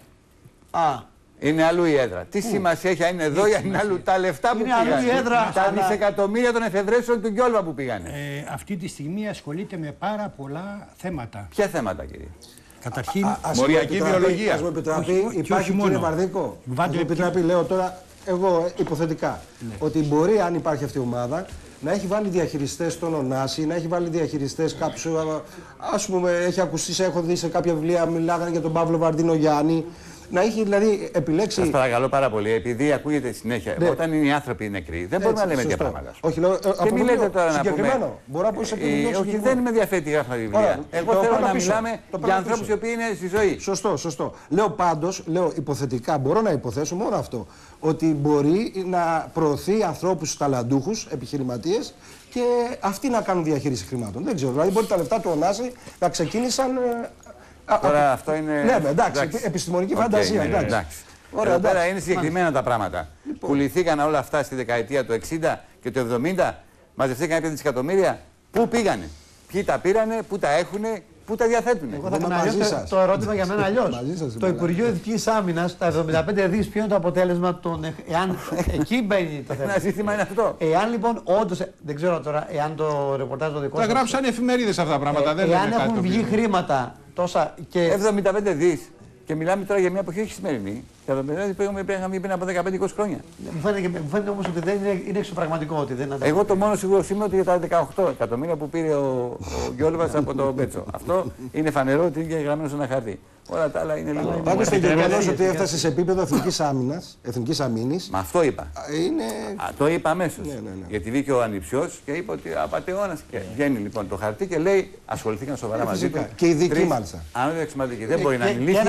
Speaker 1: Είναι αλλού η έδρα. Τι σημασία έχει αν είναι εδώ ή αν είναι αλλού? Τα λεφτά που πήγαν. Τα δισεκατομμύρια των εφευρέσεων του Γκιόλβα που πήγανε.
Speaker 11: Αυτή τη στιγμή ασχολείται με πάρα πολλά θέματα.
Speaker 1: Ποια θέματα, κύριε?
Speaker 11: Καταρχήν,
Speaker 5: μοριακή βιολογία.
Speaker 20: Ας μου επιτραπεί, υπάρχει, κύριε Βαρδίκο, ας μου επιτραπεί, λέω τώρα εγώ υποθετικά, ότι μπορεί, αν υπάρχει αυτή η ομάδα, να έχει βάλει διαχειριστές στον Ωνάση, να έχει βάλει διαχειριστές κάποιους, ας πούμε, έχει ακουστεί, έχω δει σε κάποια βιβλία, μιλάγανε για τον Παύλο Βαρδίνο Γιάννη, να έχει δηλαδή επιλέξει.
Speaker 1: Σας παρακαλώ πάρα πολύ, επειδή ακούγεται συνέχεια, όταν είναι οι άνθρωποι νεκροί, δεν μπορούμε να λέμε τέτοια πράγματα.
Speaker 20: Όχι, λέω,
Speaker 1: και μην λέτε τώρα να πούμε.
Speaker 20: Μπορώ να πω σε
Speaker 1: όχι, δεν με ενδιαφέρει τι γράφουν τα βιβλία. Εγώ θέλω να μιλάμε για ανθρώπους οι οποίοι είναι στη ζωή.
Speaker 20: Σωστό. Λέω πάντως, υποθετικά, μπορώ να υποθέσω μόνο αυτό. Ότι μπορεί να προωθεί ανθρώπους ταλαντούχους, επιχειρηματίες και αυτοί να κάνουν διαχείριση χρημάτων. Δεν ξέρω. Δηλαδή, μπορεί τα λεφτά του Ωνάση να ξεκίνησαν.
Speaker 1: Τώρα αυτό είναι.
Speaker 20: Ναι, εντάξει, επιστημονική φαντασία.
Speaker 1: Εντάξει. Εδώ πέρα είναι συγκεκριμένα τα πράγματα. Πουληθήκαν όλα αυτά στη δεκαετία του 60 και του 70, μαζευτήκαν 5 δισεκατομμύρια. Πού πήγανε, ποιοι τα πήρανε, πού τα έχουνε, πού τα διαθέτουνε?
Speaker 12: Εγώ θα κάνω το ερώτημα για μένα αλλιώς. Το Υπουργείο Εθνικής Άμυνας, τα 75 δις, ποιο είναι το αποτέλεσμα των. Εάν εκεί μπαίνει το θέμα.
Speaker 1: Ένα ζήτημα είναι αυτό.
Speaker 12: Εάν λοιπόν όντως. Δεν ξέρω τώρα, εάν το ρεπορτάζ το δικό σας.
Speaker 5: Τα γράψαν οι εφημερίδες αυτά τα πράγματα.
Speaker 12: Εάν έχουν βγει χρήματα τόσα.
Speaker 1: 75 δις. Και μιλάμε τώρα για μια εποχή όχι σημερινή. Για το παιδί πήγαμε πριν από 15-20 χρόνια.
Speaker 12: Μου φαίνεται όμως ότι δεν είναι εξωπραγματικό. Ότι δεν
Speaker 1: εγώ το μόνο σίγουρο είμαι ότι για τα 18 εκατομμύρια που πήρε ο Γκιόλβας από το Μπέτσο. Αυτό είναι φανερό ότι είναι γραμμένο σε ένα χαρτί. Όλα τα άλλα είναι λίγο.
Speaker 20: Πάντως το γεγονός ότι έφτασε σε επίπεδο εθνικής αμήνης.
Speaker 1: Μα αυτό είπα.
Speaker 20: Είναι...
Speaker 1: Το είπα αμέσως. Ναι. Γιατί βγήκε ο ανιψιός και είπε ότι απατεώνας. Και βγαίνει λοιπόν το χαρτί και λέει ασχοληθήκαν σοβαρά μαζί του.
Speaker 20: Και ειδικοί μάλιστα.
Speaker 1: Αν δεν εξωματικοί. Δεν μπορεί να είναι λίγοι.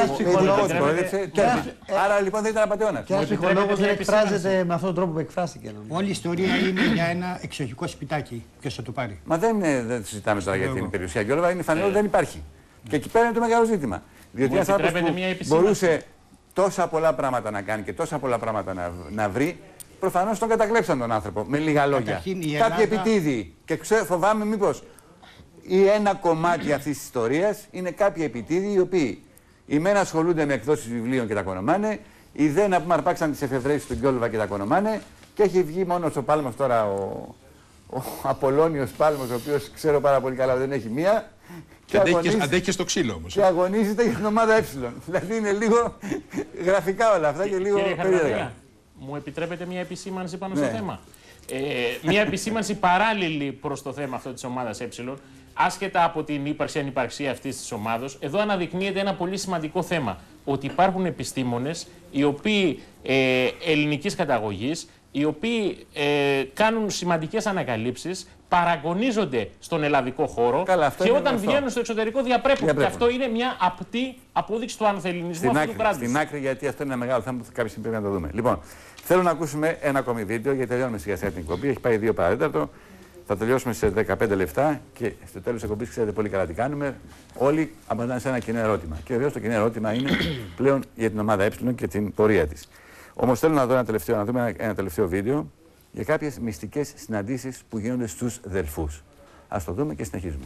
Speaker 1: Άρα λοιπόν δεν ήταν απατεώνας.
Speaker 12: Και ένας ψυχολόγος δεν εκφράζεται με αυτόν τον τρόπο που εκφράστηκε.
Speaker 11: Όλη η ιστορία είναι για ένα εξοχικό σπιτάκι. Ποιος θα το πάρει?
Speaker 1: Μα δεν συζητάμε τώρα για την περιουσία Γκιόλβα. Είναι φανερό ότι δεν υπάρχει. Και εκεί πέρα είναι το μεγάλο ζήτημα. Διότι ένας άνθρωπος που μπορούσε τόσα πολλά πράγματα να κάνει και τόσα πολλά πράγματα να βρει, προφανώς τον κατακλέψαν τον άνθρωπο με λίγα λόγια. Κάποιοι επιτίδιοι. Και φοβάμαι μήπως ή ένα κομμάτι αυτής της ιστορίας είναι κάποιοι επιτίδιοι οι οποίοι οι μένα ασχολούνται με εκδόσεις βιβλίων και τα κονομάνε, οι δε να πούμε αρπάξαν τις εφευρέσεις του Γκιόλβα και τα κονομάνε, και έχει βγει μόνος ο Πάλμος τώρα, ο Απολώνιος Πάλμος, ο οποίος ξέρω πάρα πολύ καλά δεν έχει μία.
Speaker 5: Και αντέχει και στο ξύλο όμως.
Speaker 1: Και αγωνίζεται για την ομάδα Ε. Δηλαδή είναι λίγο γραφικά όλα αυτά και λίγο περίεργα.
Speaker 6: Μου επιτρέπετε μια επισήμανση πάνω στο θέμα? Μια επισήμανση παράλληλη προς το θέμα αυτό της ομάδας Ε. Άσχετα από την ύπαρξη-ανυπαρξία αυτής της ομάδας, εδώ αναδεικνύεται ένα πολύ σημαντικό θέμα. Ότι υπάρχουν επιστήμονες οι οποίοι ελληνικής καταγωγής, οι οποίοι κάνουν σημαντικές ανακαλύψεις, παραγωνίζονται στον ελλαδικό χώρο και όταν βγαίνουν στο εξωτερικό διαπρέπουν. Και αυτό είναι μια απτή απόδειξη του ανθελληνισμού αυτού του κράτους.
Speaker 1: Στην άκρη, γιατί αυτό είναι ένα μεγάλο θέμα που κάποια στιγμή πρέπει να το δούμε. Λοιπόν, θέλω να ακούσουμε ένα ακόμη βίντεο, γιατί τελειώνουμε σιγά σιγά την εκπομπή. Έχει πάει 2 παρατέταρτο. Θα τελειώσουμε σε 15 λεπτά και στο τέλος της εκπομπής ξέρετε πολύ καλά τι κάνουμε. Όλοι απαντάνε σε ένα κοινό ερώτημα. Και βεβαίως το κοινό ερώτημα είναι πλέον για την ομάδα Ε και την πορεία της. Όμως θέλω να δούμε ένα τελευταίο βίντεο για κάποιες μυστικές συναντήσεις που γίνονται στους Δελφούς. Ας το δούμε και συνεχίζουμε.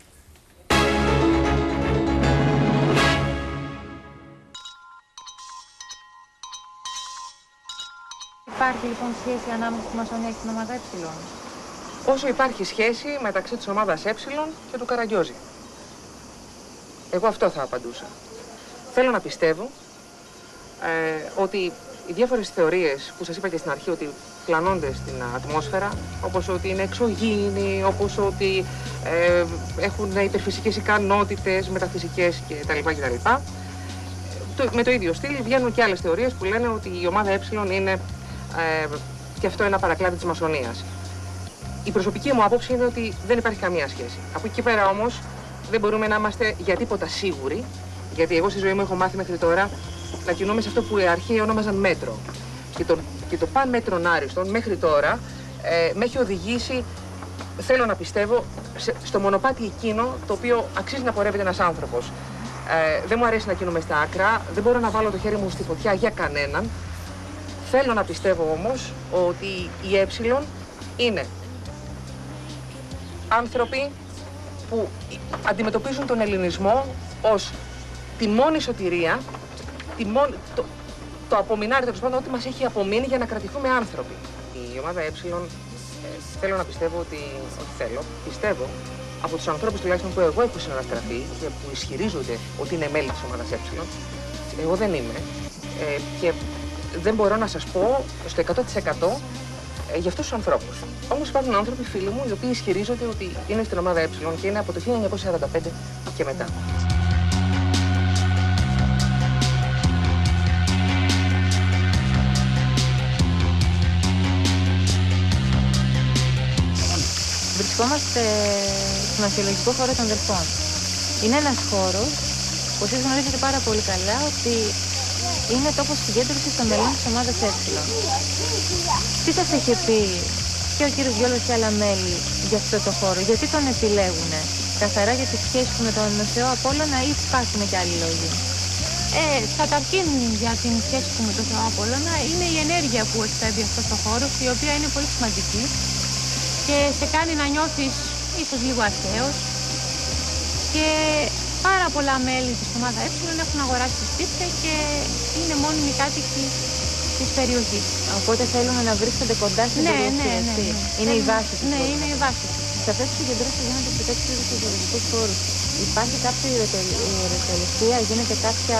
Speaker 9: Υπάρχει λοιπόν σχέση ανάμεσα στη Μασονία και την ομάδα Ε?
Speaker 7: Όσο υπάρχει σχέση μεταξύ της ομάδας Ε και του Καραγκιόζη. Εγώ αυτό θα απαντούσα. Θέλω να πιστεύω ότι οι διάφορες θεωρίες που σας είπα και στην αρχή ότι πλανώνται στην ατμόσφαιρα, όπως ότι είναι εξωγήινοι, όπως ότι έχουν υπερφυσικές ικανότητες, μεταφυσικές κτλ. Με το ίδιο στυλ βγαίνουν και άλλες θεωρίες που λένε ότι η ομάδα Ε είναι και αυτό ένα παρακλάδι της Μασονίας. Η προσωπική μου άποψη είναι ότι δεν υπάρχει καμία σχέση. Από εκεί πέρα όμως δεν μπορούμε να είμαστε για τίποτα σίγουροι, γιατί εγώ στη ζωή μου έχω μάθει μέχρι τώρα να κινούμαι σε αυτό που οι αρχαίοι ονόμαζαν μέτρο. Και το παν μέτρον άριστον μέχρι τώρα με έχει οδηγήσει, θέλω να πιστεύω, στο μονοπάτι εκείνο το οποίο αξίζει να πορεύεται ένας άνθρωπος. Δεν μου αρέσει να κινούμαι στα άκρα, δεν μπορώ να βάλω το χέρι μου στη φωτιά για κανέναν. Θέλω να πιστεύω όμως ότι η Ε είναι άνθρωποι που αντιμετωπίζουν τον ελληνισμό ως τη μόνη σωτηρία, το απομεινάρι, τέλος πάντων, ό,τι μας έχει απομείνει για να κρατηθούμε άνθρωποι. Η ομάδα Ε, θέλω να πιστεύω ότι, πιστεύω, από τους ανθρώπους τουλάχιστον που εγώ έχω συναναστραφεί και που ισχυρίζονται ότι είναι μέλη της ομάδας Ε, εγώ δεν είμαι και δεν μπορώ να σας πω στο 100% για αυτούς τους ανθρώπους. Όμως υπάρχουν άνθρωποι, φίλοι μου, οι οποίοι ισχυρίζονται ότι είναι στην ομάδα Ε και είναι από το 1945 και μετά.
Speaker 9: Βρισκόμαστε στον αρχαιολογικό χώρο των Δελφών. Είναι ένας χώρος που εσείς γνωρίζετε πάρα πολύ καλά ότι είναι τόπος συγκέντρωσης των μελών της ομάδας Ε. Τι σας είχε πει και ο κύριος Γιώλος και άλλα μέλη για αυτό το χώρο, γιατί τον επιλέγουνε? Καθαρά για τη σχέση του με τον Θεό Απόλλωνα ή υπάρχουν και άλλοι λόγοι?
Speaker 10: Καταρχήν για την σχέση του με τον Θεό Απόλλωνα είναι η ενέργεια που εκπέμπει αυτός ο χώρος, η οποία είναι πολύ σημαντική και σε κάνει να νιώθεις ίσως λίγο αρχαίος. Και πάρα πολλά μέλη της ομάδα Ε έχουν αγοράσει σπίτια και είναι μόνιμοι κάτοικοι της περιοχής.
Speaker 9: Οπότε θέλουν να βρίσκονται κοντά στην περιοχή αυτή. Είναι η βάση της.
Speaker 10: Ναι, είναι η βάση της.
Speaker 9: Σε αυτές τις συγκεντρώσεις γίνονται σε τέτοιους αρχαιολογικούς χώρους. Υπάρχει κάποια ιεροτελεστία, γίνεται κάποια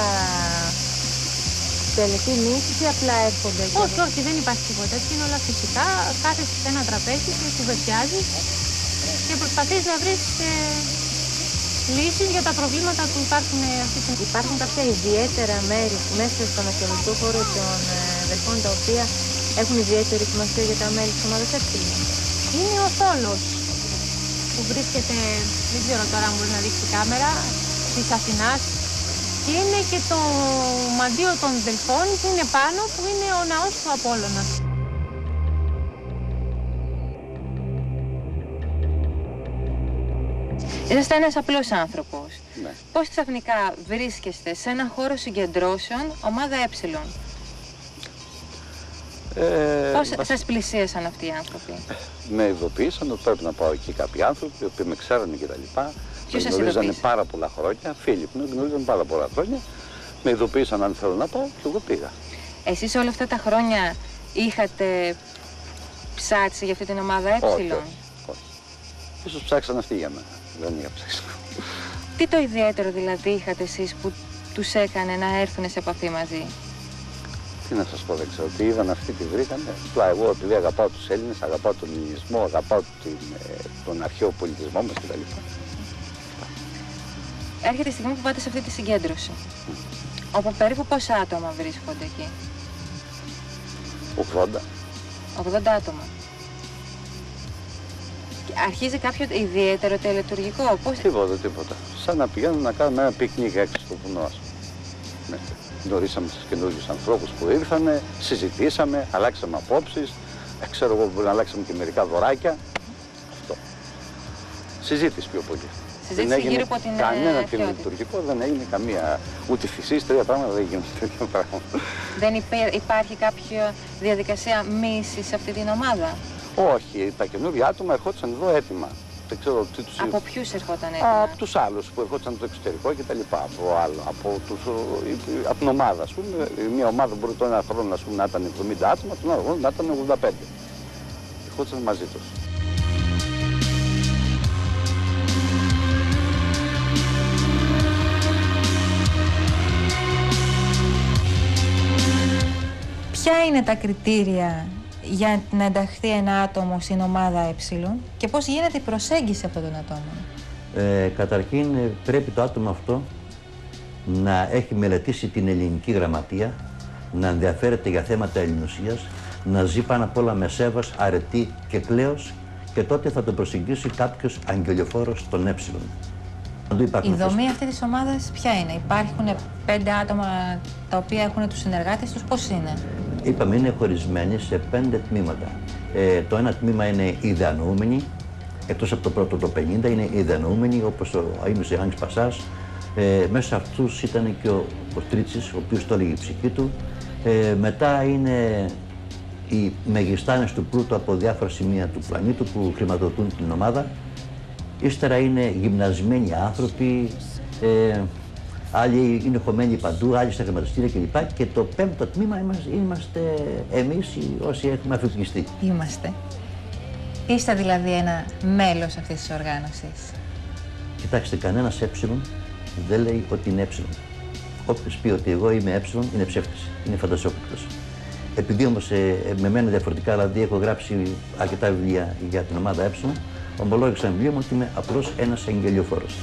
Speaker 9: τελετή νύχης ή απλά έρχονται?
Speaker 10: Όχι, όχι, δεν υπάρχει τίποτα. Έτσι είναι όλα φυσικά. Κάθεσαι σε ένα τραπέζι και κουβεντιάζεις και προσπαθείς να βρεις λύσεις για τα προβλήματα που υπάρχουν αυτή τη στιγμή.
Speaker 9: Υπάρχουν κάποια ιδιαίτερα μέρη μέσα στον αρχαιολογικό χώρο των Δελφών τα οποία έχουν ιδιαίτερη σημασία για τα μέλη της ομάδας Ε?
Speaker 10: Είναι ο Θόλος που βρίσκεται, δεν ξέρω τώρα αν μπορεί να δείξει η κάμερα, της Αθηνάς, και είναι και το μαντίο των Δελφών που είναι πάνω, που είναι ο ναός του Απόλλωνα.
Speaker 9: Είσαστε ένας απλός άνθρωπος. Ναι. Πώς ξαφνικά βρίσκεστε σε έναν χώρο συγκεντρώσεων ομάδα Ε? Πώς σας πλησίασαν αυτοί οι άνθρωποι?
Speaker 8: Με ειδοποίησαν ότι πρέπει να πάω εκεί κάποιοι άνθρωποι, οι οποίοι με ξέρανε κτλ.
Speaker 9: Ποιος σας
Speaker 8: γνωρίζανε
Speaker 9: ειδοποίησε?
Speaker 8: πάρα πολλά χρόνια. Φίλοι που με γνωρίζανε πάρα πολλά χρόνια. Με ειδοποίησαν αν θέλω να πάω και εγώ πήγα.
Speaker 9: Εσείς όλα αυτά τα χρόνια είχατε ψάξει για αυτή την ομάδα Ε?
Speaker 8: Όχι. Ίσως ψάξαν αυτοί για μένα. Δεν είχα ψάξει.
Speaker 9: Τι το ιδιαίτερο δηλαδή είχατε εσείς που τους έκανε να έρθουν σε επαφή μαζί?
Speaker 8: Τι να σας πω, δεν ξέρω. Τι είδαν αυτοί, τι βρήκανε. Απλά εγώ επειδή αγαπάω τους Έλληνες, αγαπάω τον ελληνισμό, αγαπάω τον αρχαίο πολιτισμό μας κτλ.
Speaker 9: Έρχεται η στιγμή που πάτε σε αυτή τη συγκέντρωση. Όπου περίπου πόσα άτομα βρίσκονται εκεί?
Speaker 8: 80.
Speaker 9: 80 άτομα. Και αρχίζει κάποιο ιδιαίτερο τελετουργικό?
Speaker 8: Τίποτα. Σαν να πηγαίνουμε να κάνουμε ένα πικνίκ έξω στο βουνό, ας πούμε. Ναι. Γνωρίσαμε τους καινούριους ανθρώπους που ήρθανε, συζητήσαμε, αλλάξαμε απόψεις. Ξέρω εγώ μπορεί να αλλάξαμε και μερικά δωράκια. Αυτό. Συζήτηση πιο πολύ.
Speaker 9: Συζήτηση γύρω από την
Speaker 8: κανένα τελετουργικό, δεν έγινε καμία. Ούτε φυσής, τέτοια πράγματα δεν γίνονται τέτοια πράγματα.
Speaker 9: Δεν υπάρχει κάποια διαδικασία μίσης σε αυτή την ομάδα?
Speaker 8: Όχι, τα καινούργια άτομα ερχόντουσαν εδώ έτοιμα. Δεν ξέρω τι τους
Speaker 9: Από ποιους ερχόταν έτοιμα?
Speaker 8: Από τους άλλους που ερχόντουσαν από το εξωτερικό και τα λοιπά. Από την ομάδα, ας πούμε. Μια ομάδα μπορεί το ένα χρόνο να ήταν 70 άτομα, τον άλλο χρόνο να ήταν 85. Ερχόντουσαν μαζί τους.
Speaker 9: Ποια είναι τα κριτήρια για να ενταχθεί ένα άτομο στην ομάδα Ε και πώς γίνεται η προσέγγιση αυτών των ατόμων?
Speaker 3: Καταρχήν πρέπει το άτομο αυτό να έχει μελετήσει την ελληνική γραμματεία, να ενδιαφέρεται για θέματα ελληνοσίας, να ζει πάνω απ' όλα με σέβας, αρετή και κλέος και τότε θα το προσεγγίσει κάποιος αγγελιοφόρος των Ε.
Speaker 9: Η δομή αυτή της ομάδας ποια είναι? Υπάρχουν 5 άτομα τα οποία έχουν τους συνεργάτες τους, πώς είναι?
Speaker 3: Είπαμε είναι χωρισμένοι σε 5 τμήματα. Το ένα τμήμα είναι οι ιδεανοούμενοι, εκτός από το πρώτο το 50 είναι οι ιδεανοούμενοι όπως ο Αΐμος Ιωάννης Πασάς. Μέσα σε αυτούς ήταν και ο Τρίτσης, ο οποίος το έλεγε η ψυχή του. Μετά είναι οι μεγιστάνες του πλούτου από διάφορα σημεία του πλανήτου που χρηματοδοτούν την ομάδα. Ύστερα είναι γυμνασμένοι άνθρωποι, άλλοι είναι χωμένοι παντού, άλλοι στα χρηματιστήρια κλπ. Και το 5ο τμήμα είμαστε εμείς όσοι έχουμε αφυπνιστεί.
Speaker 9: Είμαστε. Είστε δηλαδή ένα μέλος αυτής της οργάνωσης?
Speaker 3: Κοιτάξτε, κανένας δεν λέει ότι είναι Όποιος πει ότι εγώ είμαι είναι ψεύτης, είναι φαντασιόπληκτος. Επειδή όμως με μένα διαφορετικά, δηλαδή έχω γράψει αρκετά βιβλία για την ομάδα ομολόγησα ένα βιβλίο μου ότι είμαι απλώς ένας αγγελιοφόρος.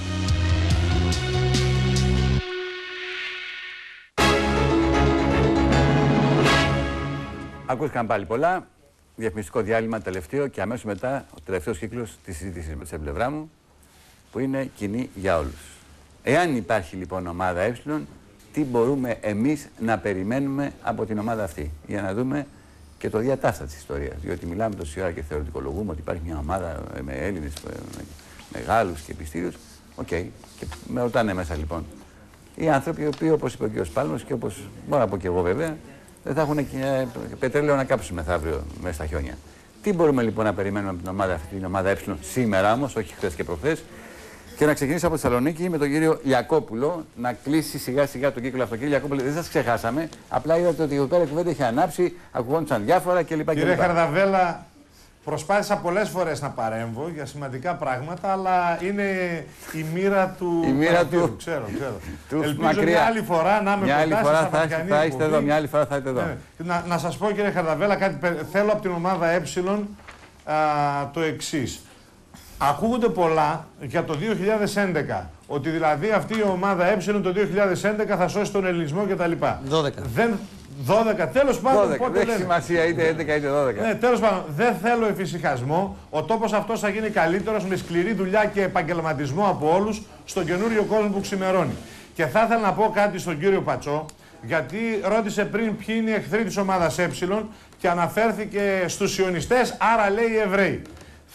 Speaker 1: Ακούστηκαν πάλι πολλά. Διαφημιστικό διάλειμμα τελευταίο και αμέσως μετά ο τελευταίος κύκλος της συζήτησης με την πλευρά μου που είναι κοινή για όλους. Εάν υπάρχει λοιπόν ομάδα Ε, τι μπορούμε εμείς να περιμένουμε από την ομάδα αυτή για να δούμε και το διατάφτα της ιστορίας. Διότι μιλάμε τόση ώρα και θεωρητικολογούμε ότι υπάρχει μια ομάδα με Έλληνες, με Γάλλους και επιστήριους. Οκ. Και με ρωτάνε μέσα λοιπόν. Οι άνθρωποι οι οποίοι, όπως είπε ο κ. Πάλμος και όπως μπορώ να πω και εγώ βέβαια, δεν θα έχουν πετρέλαιο να κάψουν μεθαύριο μέσα στα χιόνια. Τι μπορούμε λοιπόν να περιμένουμε από την ομάδα αυτή, την ομάδα Ε, σήμερα όμως, όχι χθες και προχθές. Και να ξεκινήσω από τη Θεσσαλονίκη με τον κύριο Ιακόπουλο να κλείσει σιγά σιγά τον κύκλο αυτό. Κύριε Ιακόπουλο, δεν σας ξεχάσαμε. Απλά είδατε ότι εδώ πέρα η κουβέντα είχε ανάψει, ακουγόντουσαν διάφορα κλπ.
Speaker 14: Κύριε Χαρδαβέλα, προσπάθησα πολλές φορές να παρέμβω για σημαντικά πράγματα, αλλά είναι η μύρα του.
Speaker 1: Η μοίρα του.
Speaker 14: Ξέρω.
Speaker 1: Ελπίζω
Speaker 14: μακριά. Μια άλλη φορά να είμαι
Speaker 1: μια άλλη φορά
Speaker 14: θα
Speaker 1: είστε εδώ, μια άλλη φορά θα είστε εδώ.
Speaker 14: Να σας πω, κύριε Χαρδαβέλα, κάτι θέλω από την ομάδα Ε το εξής. Ακούγονται πολλά για το 2011, ότι δηλαδή αυτή η ομάδα Ε το 2011 θα σώσει τον ελληνισμό κτλ. 12, τέλος πάντων.
Speaker 1: Δεν έχει σημασία είτε 11 είτε 12.
Speaker 14: Ναι, τέλος πάντων, δεν θέλω εφησυχασμό. Ο τόπος αυτός θα γίνει καλύτερος με σκληρή δουλειά και επαγγελματισμό από όλους στον καινούριο κόσμο που ξημερώνει. Και θα ήθελα να πω κάτι στον κύριο Πατσό, γιατί ρώτησε πριν ποιοι είναι οι εχθροί της ομάδας Ε και αναφέρθηκε στους Ιωνιστές, άρα λέει οι Εβραίοι.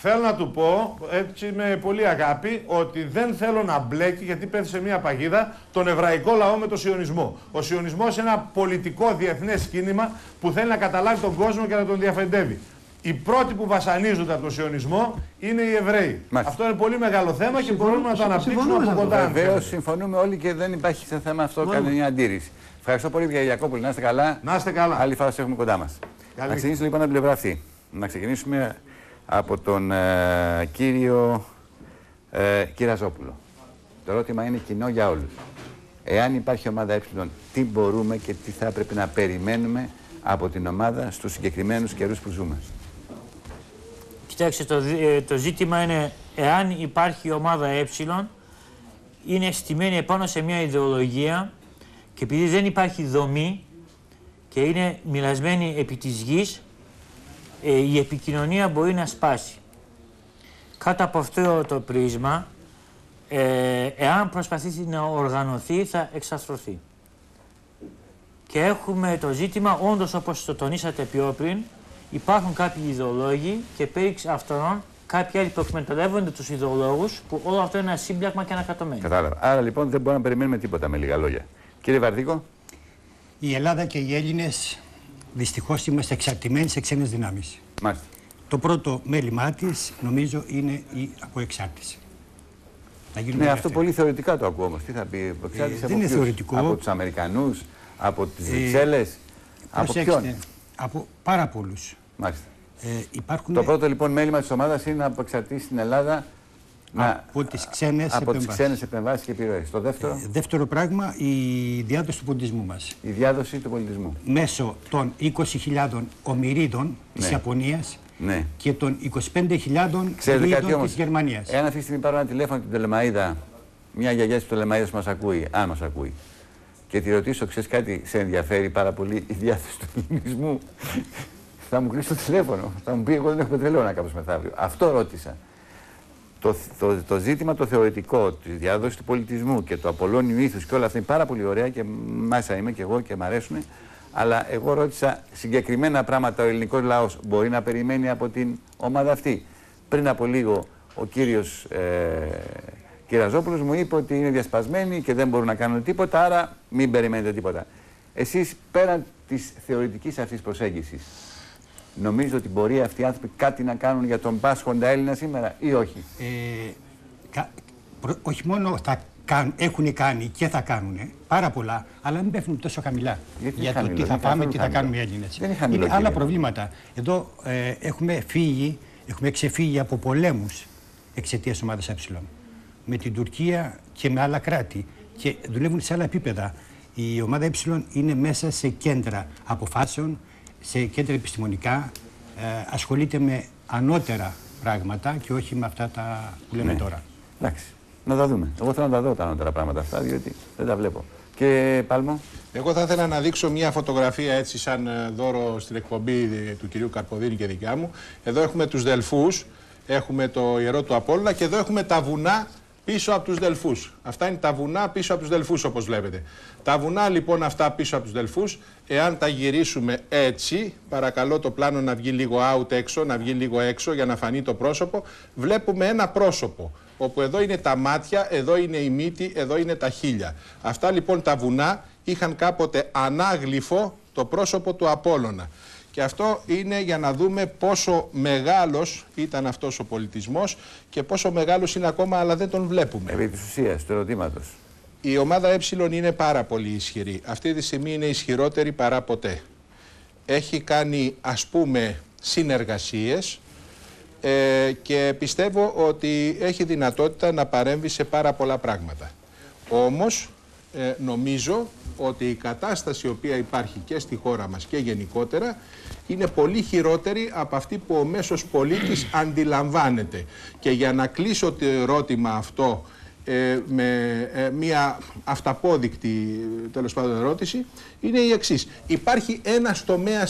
Speaker 14: Θέλω να του πω, έτσι με πολύ αγάπη, ότι δεν θέλω να μπλέκει, γιατί πέφτει σε μια παγίδα, τον εβραϊκό λαό με τον σιωνισμό. Ο σιωνισμός είναι ένα πολιτικό διεθνές κίνημα που θέλει να καταλάβει τον κόσμο και να τον διαφεντεύει. Οι πρώτοι που βασανίζονται από τον σιωνισμό είναι οι Εβραίοι. Μάλιστα. Αυτό είναι πολύ μεγάλο θέμα και μπορούμε να το αναπτύξουμε από κοντά.
Speaker 1: Βεβαίως συμφωνούμε όλοι και δεν υπάρχει σε θέμα αυτό καμία αντίρρηση. Ευχαριστώ πολύ, κύριε Ιακώπουλε. Να είστε καλά.
Speaker 14: Να είστε καλά.
Speaker 1: Άλλη φορά σας έχουμε κοντά μας. Να ξεκινήσουμε λοιπόν από την πλευρά αυτή. Να ξεκινήσουμε από τον κύριο Κυραζόπουλο. Το ερώτημα είναι κοινό για όλους. Εάν υπάρχει ομάδα τι μπορούμε και τι θα έπρεπε να περιμένουμε από την ομάδα στους συγκεκριμένους καιρούς που ζούμε.
Speaker 15: Κοιτάξτε, το ζήτημα είναι εάν υπάρχει ομάδα είναι στημένη επάνω σε μια ιδεολογία και επειδή δεν υπάρχει δομή και είναι μοιρασμένη επί της γης, η επικοινωνία μπορεί να σπάσει. Κάτω από αυτό το πρίσμα, εάν προσπαθήσει να οργανωθεί, θα εξαρθρωθεί. Και έχουμε το ζήτημα, όντως όπως το τονίσατε πιο πριν, υπάρχουν κάποιοι ιδεολόγοι και πέριξ αυτών κάποιοι άλλοι που εκμεταλλεύονται τους ιδεολόγους, που όλο αυτό είναι ένα σύμπλεγμα και ένα κατωμένο.
Speaker 1: Κατάλαβα. Άρα λοιπόν δεν μπορούμε να περιμένουμε τίποτα με λίγα λόγια. Κύριε Βαρδίκο.
Speaker 11: Η Ελλάδα και οι Έλληνες δυστυχώς είμαστε εξαρτημένοι σε ξένες δυνάμεις.
Speaker 1: Μάλιστα.
Speaker 11: Το πρώτο μέλημά της νομίζω είναι η αποεξάρτηση.
Speaker 1: Ναι, αυτό πολύ θεωρητικά το ακούω όμως. Τι θα πει, αποεξάρτηση
Speaker 11: δεν είναι θεωρητικό.
Speaker 1: Από τους Αμερικανούς, από τις Βρυξέλλες, από ποιον?
Speaker 11: Από πάρα πολλούς.
Speaker 1: Μάλιστα. Το πρώτο λοιπόν μέλημα της ομάδας είναι να αποεξαρτήσει την Ελλάδα
Speaker 11: από τις ξένες
Speaker 1: επεμβάσεις και επιρροές. Το δεύτερο.
Speaker 11: Δεύτερο πράγμα, η διάδοση του πολιτισμού μας.
Speaker 1: Η διάδοση του πολιτισμού.
Speaker 11: Μέσω των 20.000 ομηρίδων της Ιαπωνίας και των 25.000 ομηρίδων της Γερμανίας.
Speaker 1: Εάν αυτή τη στιγμή πάρω ένα τηλέφωνο την Πτολεμαΐδα, μια γιαγιά της Πτολεμαΐδας που μας ακούει, αν μας ακούει, και τη ρωτήσω, ξέρεις κάτι, σε ενδιαφέρει πάρα πολύ η διάθεση του πολιτισμού, θα μου κλείσει το τηλέφωνο. Θα μου πει, εγώ δεν έχω πετρελαίο να κάπως μεθαύριο. Αυτό ρώτησα. Το ζήτημα το θεωρητικό της διάδοσης του πολιτισμού και του Απολώνιου ήθους και όλα αυτά είναι πάρα πολύ ωραία και μέσα είμαι και εγώ και μ' αρέσουν. Αλλά εγώ ρώτησα συγκεκριμένα πράγματα ο ελληνικός λαός μπορεί να περιμένει από την ομάδα αυτή. Πριν από λίγο ο κύριος Κυραζόπουλος μου είπε ότι είναι διασπασμένοι και δεν μπορούν να κάνουν τίποτα, άρα μην περιμένετε τίποτα. Εσείς πέραν της θεωρητικής αυτής προσέγγισης, νομίζω ότι μπορεί αυτοί οι άνθρωποι κάτι να κάνουν για τον πάσχοντα Έλληνα σήμερα ή όχι?
Speaker 11: Όχι μόνο έχουν κάνει και θα κάνουν πάρα πολλά, αλλά μην πέφτουν τόσο χαμηλά. Για το τι θα πάμε, τι θα κάνουμε οι Έλληνες. Είναι άλλα προβλήματα. Εδώ έχουμε ξεφύγει από πολέμους εξαιτίας ομάδας Ε. Με την Τουρκία και με άλλα κράτη. Και δουλεύουν σε άλλα επίπεδα. Η ομάδα Ε είναι μέσα σε κέντρα αποφάσεων, σε κέντρα επιστημονικά, ασχολείται με ανώτερα πράγματα και όχι με αυτά τα που λέμε τώρα.
Speaker 1: Εντάξει, να τα δούμε. Εγώ θέλω να τα δω τα ανώτερα πράγματα αυτά, διότι δεν τα βλέπω. Και Πάλμο.
Speaker 5: Εγώ θα ήθελα να δείξω μια φωτογραφία έτσι σαν δώρο στην εκπομπή του κυρίου Καρποδίνη και δικιά μου. Εδώ έχουμε τους Δελφούς, έχουμε το ιερό του Απόλλωνα και εδώ έχουμε τα βουνά πίσω από τους Δελφούς. Αυτά είναι τα βουνά πίσω από τους Δελφούς, όπως βλέπετε. Τα βουνά λοιπόν αυτά πίσω από τους Δελφούς, εάν τα γυρίσουμε έτσι, παρακαλώ το πλάνο να βγει λίγο out έξω, να βγει λίγο έξω για να φανεί το πρόσωπο, βλέπουμε ένα πρόσωπο, όπου εδώ είναι τα μάτια, εδώ είναι η μύτη, εδώ είναι τα χείλια. Αυτά λοιπόν τα βουνά είχαν κάποτε ανάγλυφο το πρόσωπο του Απόλλωνα. Και αυτό είναι για να δούμε πόσο μεγάλος ήταν αυτός ο πολιτισμός και πόσο μεγάλος είναι ακόμα, αλλά δεν τον βλέπουμε.
Speaker 1: Επί της ουσίας, του ερωτήματος.
Speaker 5: Η ομάδα Ε είναι πάρα πολύ ισχυρή. Αυτή τη στιγμή είναι ισχυρότερη παρά ποτέ. Έχει κάνει, ας πούμε, συνεργασίες και πιστεύω ότι έχει δυνατότητα να παρέμβει σε πάρα πολλά πράγματα. Όμως, νομίζω ότι η κατάσταση η οποία υπάρχει και στη χώρα μας και γενικότερα είναι πολύ χειρότερη από αυτή που ο μέσος πολίτης αντιλαμβάνεται. Και για να κλείσω το ερώτημα αυτό με μια αυταπόδεικτη τέλος πάντων ερώτηση, είναι η εξής. Υπάρχει ένας τομέας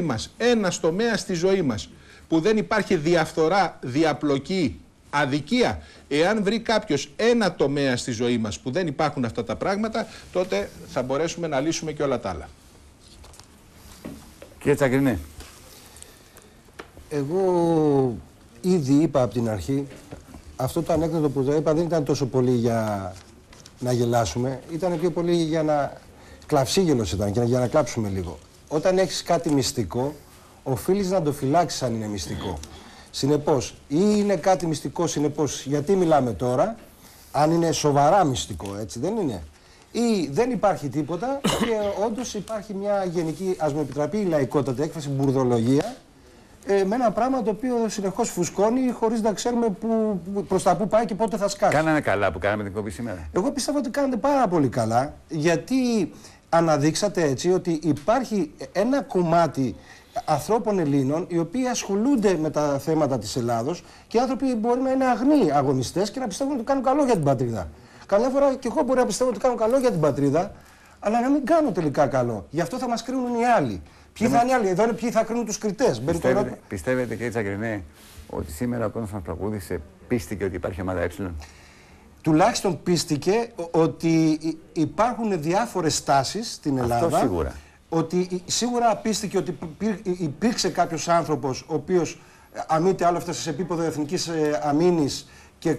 Speaker 5: στη ζωή μας, που δεν υπάρχει διαφθορά, διαπλοκή, αδικία. Εάν βρει κάποιος ένα τομέα στη ζωή μας που δεν υπάρχουν αυτά τα πράγματα, τότε θα μπορέσουμε να λύσουμε και όλα τα άλλα.
Speaker 1: Κύριε Τσακρινέ.
Speaker 12: Εγώ
Speaker 20: ήδη είπα από την αρχή, αυτό το ανέκδοτο που το είπα δεν ήταν τόσο πολύ για να γελάσουμε, ήταν πιο πολύ για να... Κλαυσίγελος ήταν και για να κλάψουμε λίγο. Όταν έχεις κάτι μυστικό, οφείλεις να το φυλάξεις αν είναι μυστικό. Συνεπώς, ή είναι κάτι μυστικό, συνεπώς, γιατί μιλάμε τώρα, αν είναι σοβαρά μυστικό, έτσι δεν είναι. Ή δεν υπάρχει τίποτα και όντως υπάρχει μια γενική, ας μου επιτραπεί η λαϊκότατη έκφραση, μπουρδολογία, με ένα πράγμα το οποίο συνεχώς φουσκώνει χωρίς να ξέρουμε προς τα πού πάει και πότε θα σκάσει.
Speaker 1: Κάναμε καλά που κάναμε την κόμπη σήμερα.
Speaker 20: Εγώ πιστεύω ότι κάνετε πάρα πολύ καλά, γιατί αναδείξατε έτσι ότι υπάρχει ένα κομμάτι ανθρώπων Ελλήνων οι οποίοι ασχολούνται με τα θέματα της Ελλάδος και άνθρωποι μπορεί να είναι αγνοί αγωνιστές και να πιστεύουν ότι κάνουν καλό για την πατρίδα. Καμιά φορά και εγώ μπορεί να πιστεύω ότι κάνω καλό για την πατρίδα, αλλά να μην κάνω τελικά καλό. Γι' αυτό θα μας κρίνουν οι άλλοι. Ποιοι θα είναι οι άλλοι, εδώ είναι ποιοι θα κρίνουν τους κριτές.
Speaker 1: Πιστεύετε κύριε Τσακρινέ ότι σήμερα ο κόσμος μας τραγούδισε, πίστηκε ότι υπάρχει ομάδα Ε?
Speaker 20: Τουλάχιστον πίστηκε ότι υπάρχουν διάφορες στάσεις στην Ελλάδα.
Speaker 1: Αυτό σίγουρα.
Speaker 20: Ότι σίγουρα πίστηκε ότι υπήρξε κάποιος άνθρωπος ο οποίος αν μη τι άλλο έφτασε σε επίπεδο εθνικής αμήνης και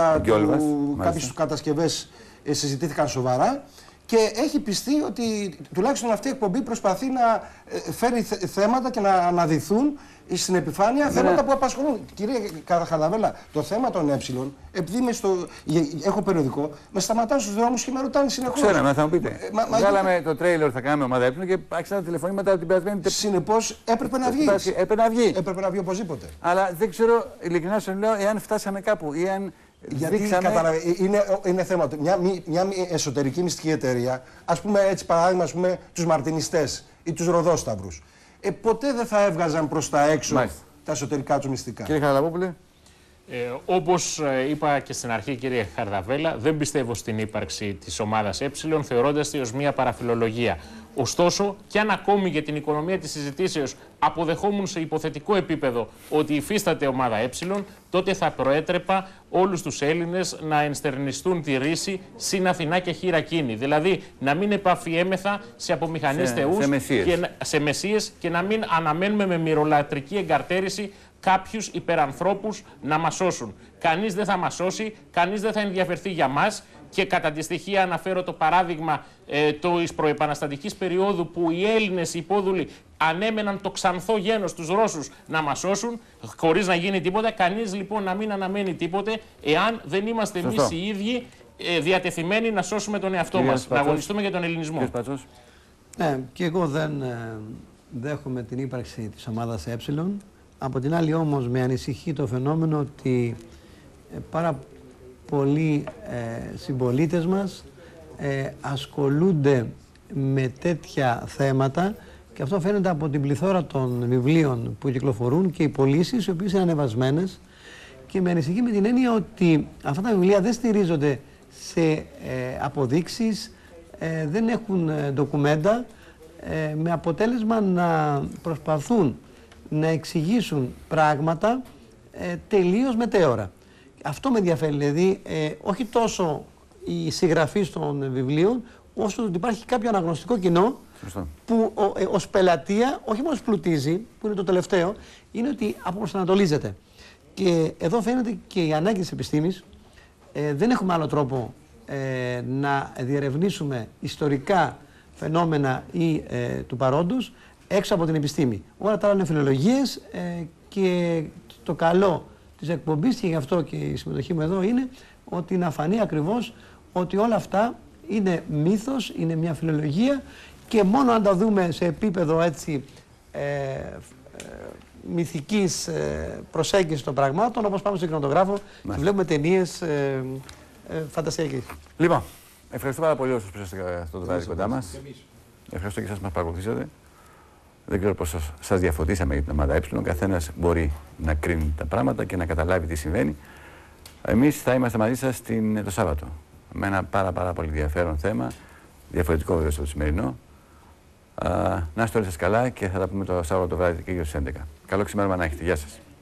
Speaker 20: κάποιες κατασκευές συζητήθηκαν σοβαρά και έχει πιστεί ότι τουλάχιστον αυτή η εκπομπή προσπαθεί να φέρει θέματα και να αναδυθούν στην επιφάνεια θέματα που απασχολούν. Κύριε Χαρδαβέλα, το θέμα των Ε, επειδή έχω περιοδικό, με σταματάνε στους δρόμους και με ρωτάνε συνεχώς.
Speaker 1: Ξέραμε, θα μου πείτε. Βγάλαμε το τρέιλερ, θα κάνουμε ομάδα Ε και άρχισαν τα τηλεφωνήματα την περασμένη.
Speaker 20: Συνεπώς έπρεπε να βγει. Έπρεπε να βγει οπωσδήποτε.
Speaker 1: Αλλά δεν ξέρω, ειλικρινά σου λέω, εάν φτάσαμε κάπου ή αν.
Speaker 20: Γιατί είναι θέμα του. Μια εσωτερική μυστική εταιρεία, ας πούμε έτσι παράδειγμα, τους μαρτινιστές ή τους Ροδόσταυρους, ποτέ δεν θα έβγαζαν προς τα έξω τα εσωτερικά τους μυστικά.
Speaker 1: Κύριε Χαραλαμπόπουλε.
Speaker 6: Όπως είπα και στην αρχή, κύριε Χαρδαβέλα, δεν πιστεύω στην ύπαρξη της ομάδας Ε, θεωρώντας τη ως μια παραφιλολογία. Ωστόσο, κι αν ακόμη για την οικονομία της συζητήσεως αποδεχόμουν σε υποθετικό επίπεδο ότι υφίσταται ομάδα Ε, τότε θα προέτρεπα όλους τους Έλληνες να ενστερνιστούν τη ρίση συν Αθηνά και χειρακίνη. Δηλαδή, να μην επαφιέμεθα σε απομηχανείς θεούς, σε μεσίες και να μην αναμένουμε με μυρολατρική εγκαρτέρηση κάποιους υπερανθρώπους να μας σώσουν. Κανείς δεν θα μας σώσει, κανείς δεν θα ενδιαφερθεί για μας και κατά τη στοιχεία αναφέρω το παράδειγμα της προεπαναστατικής περίοδου που οι Έλληνες υπόδουλοι ανέμεναν το ξανθό γένος τους Ρώσους να μας σώσουν χωρίς να γίνει τίποτα. Κανείς λοιπόν να μην αναμένει τίποτε εάν δεν είμαστε εμείς οι ίδιοι διατεθειμένοι να σώσουμε τον εαυτό μας, να αγωνιστούμε για τον ελληνισμό.
Speaker 12: Ναι, και εγώ δεν δέχομαι την ύπαρξη της ομάδας Ε. Από την άλλη όμως με ανησυχεί το φαινόμενο ότι πάρα πολλοί συμπολίτες μας ασχολούνται με τέτοια θέματα και αυτό φαίνεται από την πληθώρα των βιβλίων που κυκλοφορούν και οι πωλήσεις οι οποίες είναι ανεβασμένες και με ανησυχεί με την έννοια ότι αυτά τα βιβλία δεν στηρίζονται σε αποδείξεις, δεν έχουν ντοκουμέντα με αποτέλεσμα να προσπαθούν να εξηγήσουν πράγματα τελείως μετέωρα. Αυτό με ενδιαφέρει, δηλαδή, όχι τόσο η συγγραφή των βιβλίων, όσο ότι υπάρχει κάποιο αναγνωστικό κοινό που ως πελατεία όχι μόνο πλουτίζει, που είναι το τελευταίο, είναι ότι αποπροσανατολίζεται. Και εδώ φαίνεται και η ανάγκη της επιστήμης. Δεν έχουμε άλλο τρόπο να διερευνήσουμε ιστορικά φαινόμενα ή του παρόντος έξω από την επιστήμη. Όλα τα άλλα είναι φιλολογίες και το καλό της εκπομπής και γι' αυτό και η συμμετοχή μου εδώ είναι ότι να φανεί ακριβώς ότι όλα αυτά είναι μύθος, είναι μια φιλολογία και μόνο αν τα δούμε σε επίπεδο έτσι μυθικής προσέγγισης των πραγμάτων, όπως πάμε στον κινηματογράφο και βλέπουμε ταινίες φαντασιακές.
Speaker 1: Λοιπόν, ευχαριστώ πάρα πολύ όσους πήρατε αυτό το βράδυ κοντά μας. Ευχαριστώ και εσάς που μας παρακολουθήσατε. Δεν ξέρω πώς σας διαφωτίσαμε για την ομάδα Ε. Ο καθένας μπορεί να κρίνει τα πράγματα και να καταλάβει τι συμβαίνει. Εμείς θα είμαστε μαζί σας το Σάββατο με ένα πάρα πολύ ενδιαφέρον θέμα, διαφορετικό βέβαια από το σημερινό. Να είστε όλοι σας καλά και θα τα πούμε το Σάββατο βράδυ και γύρω στις 11. Καλό ξημέρωμα να έχετε. Γεια σας.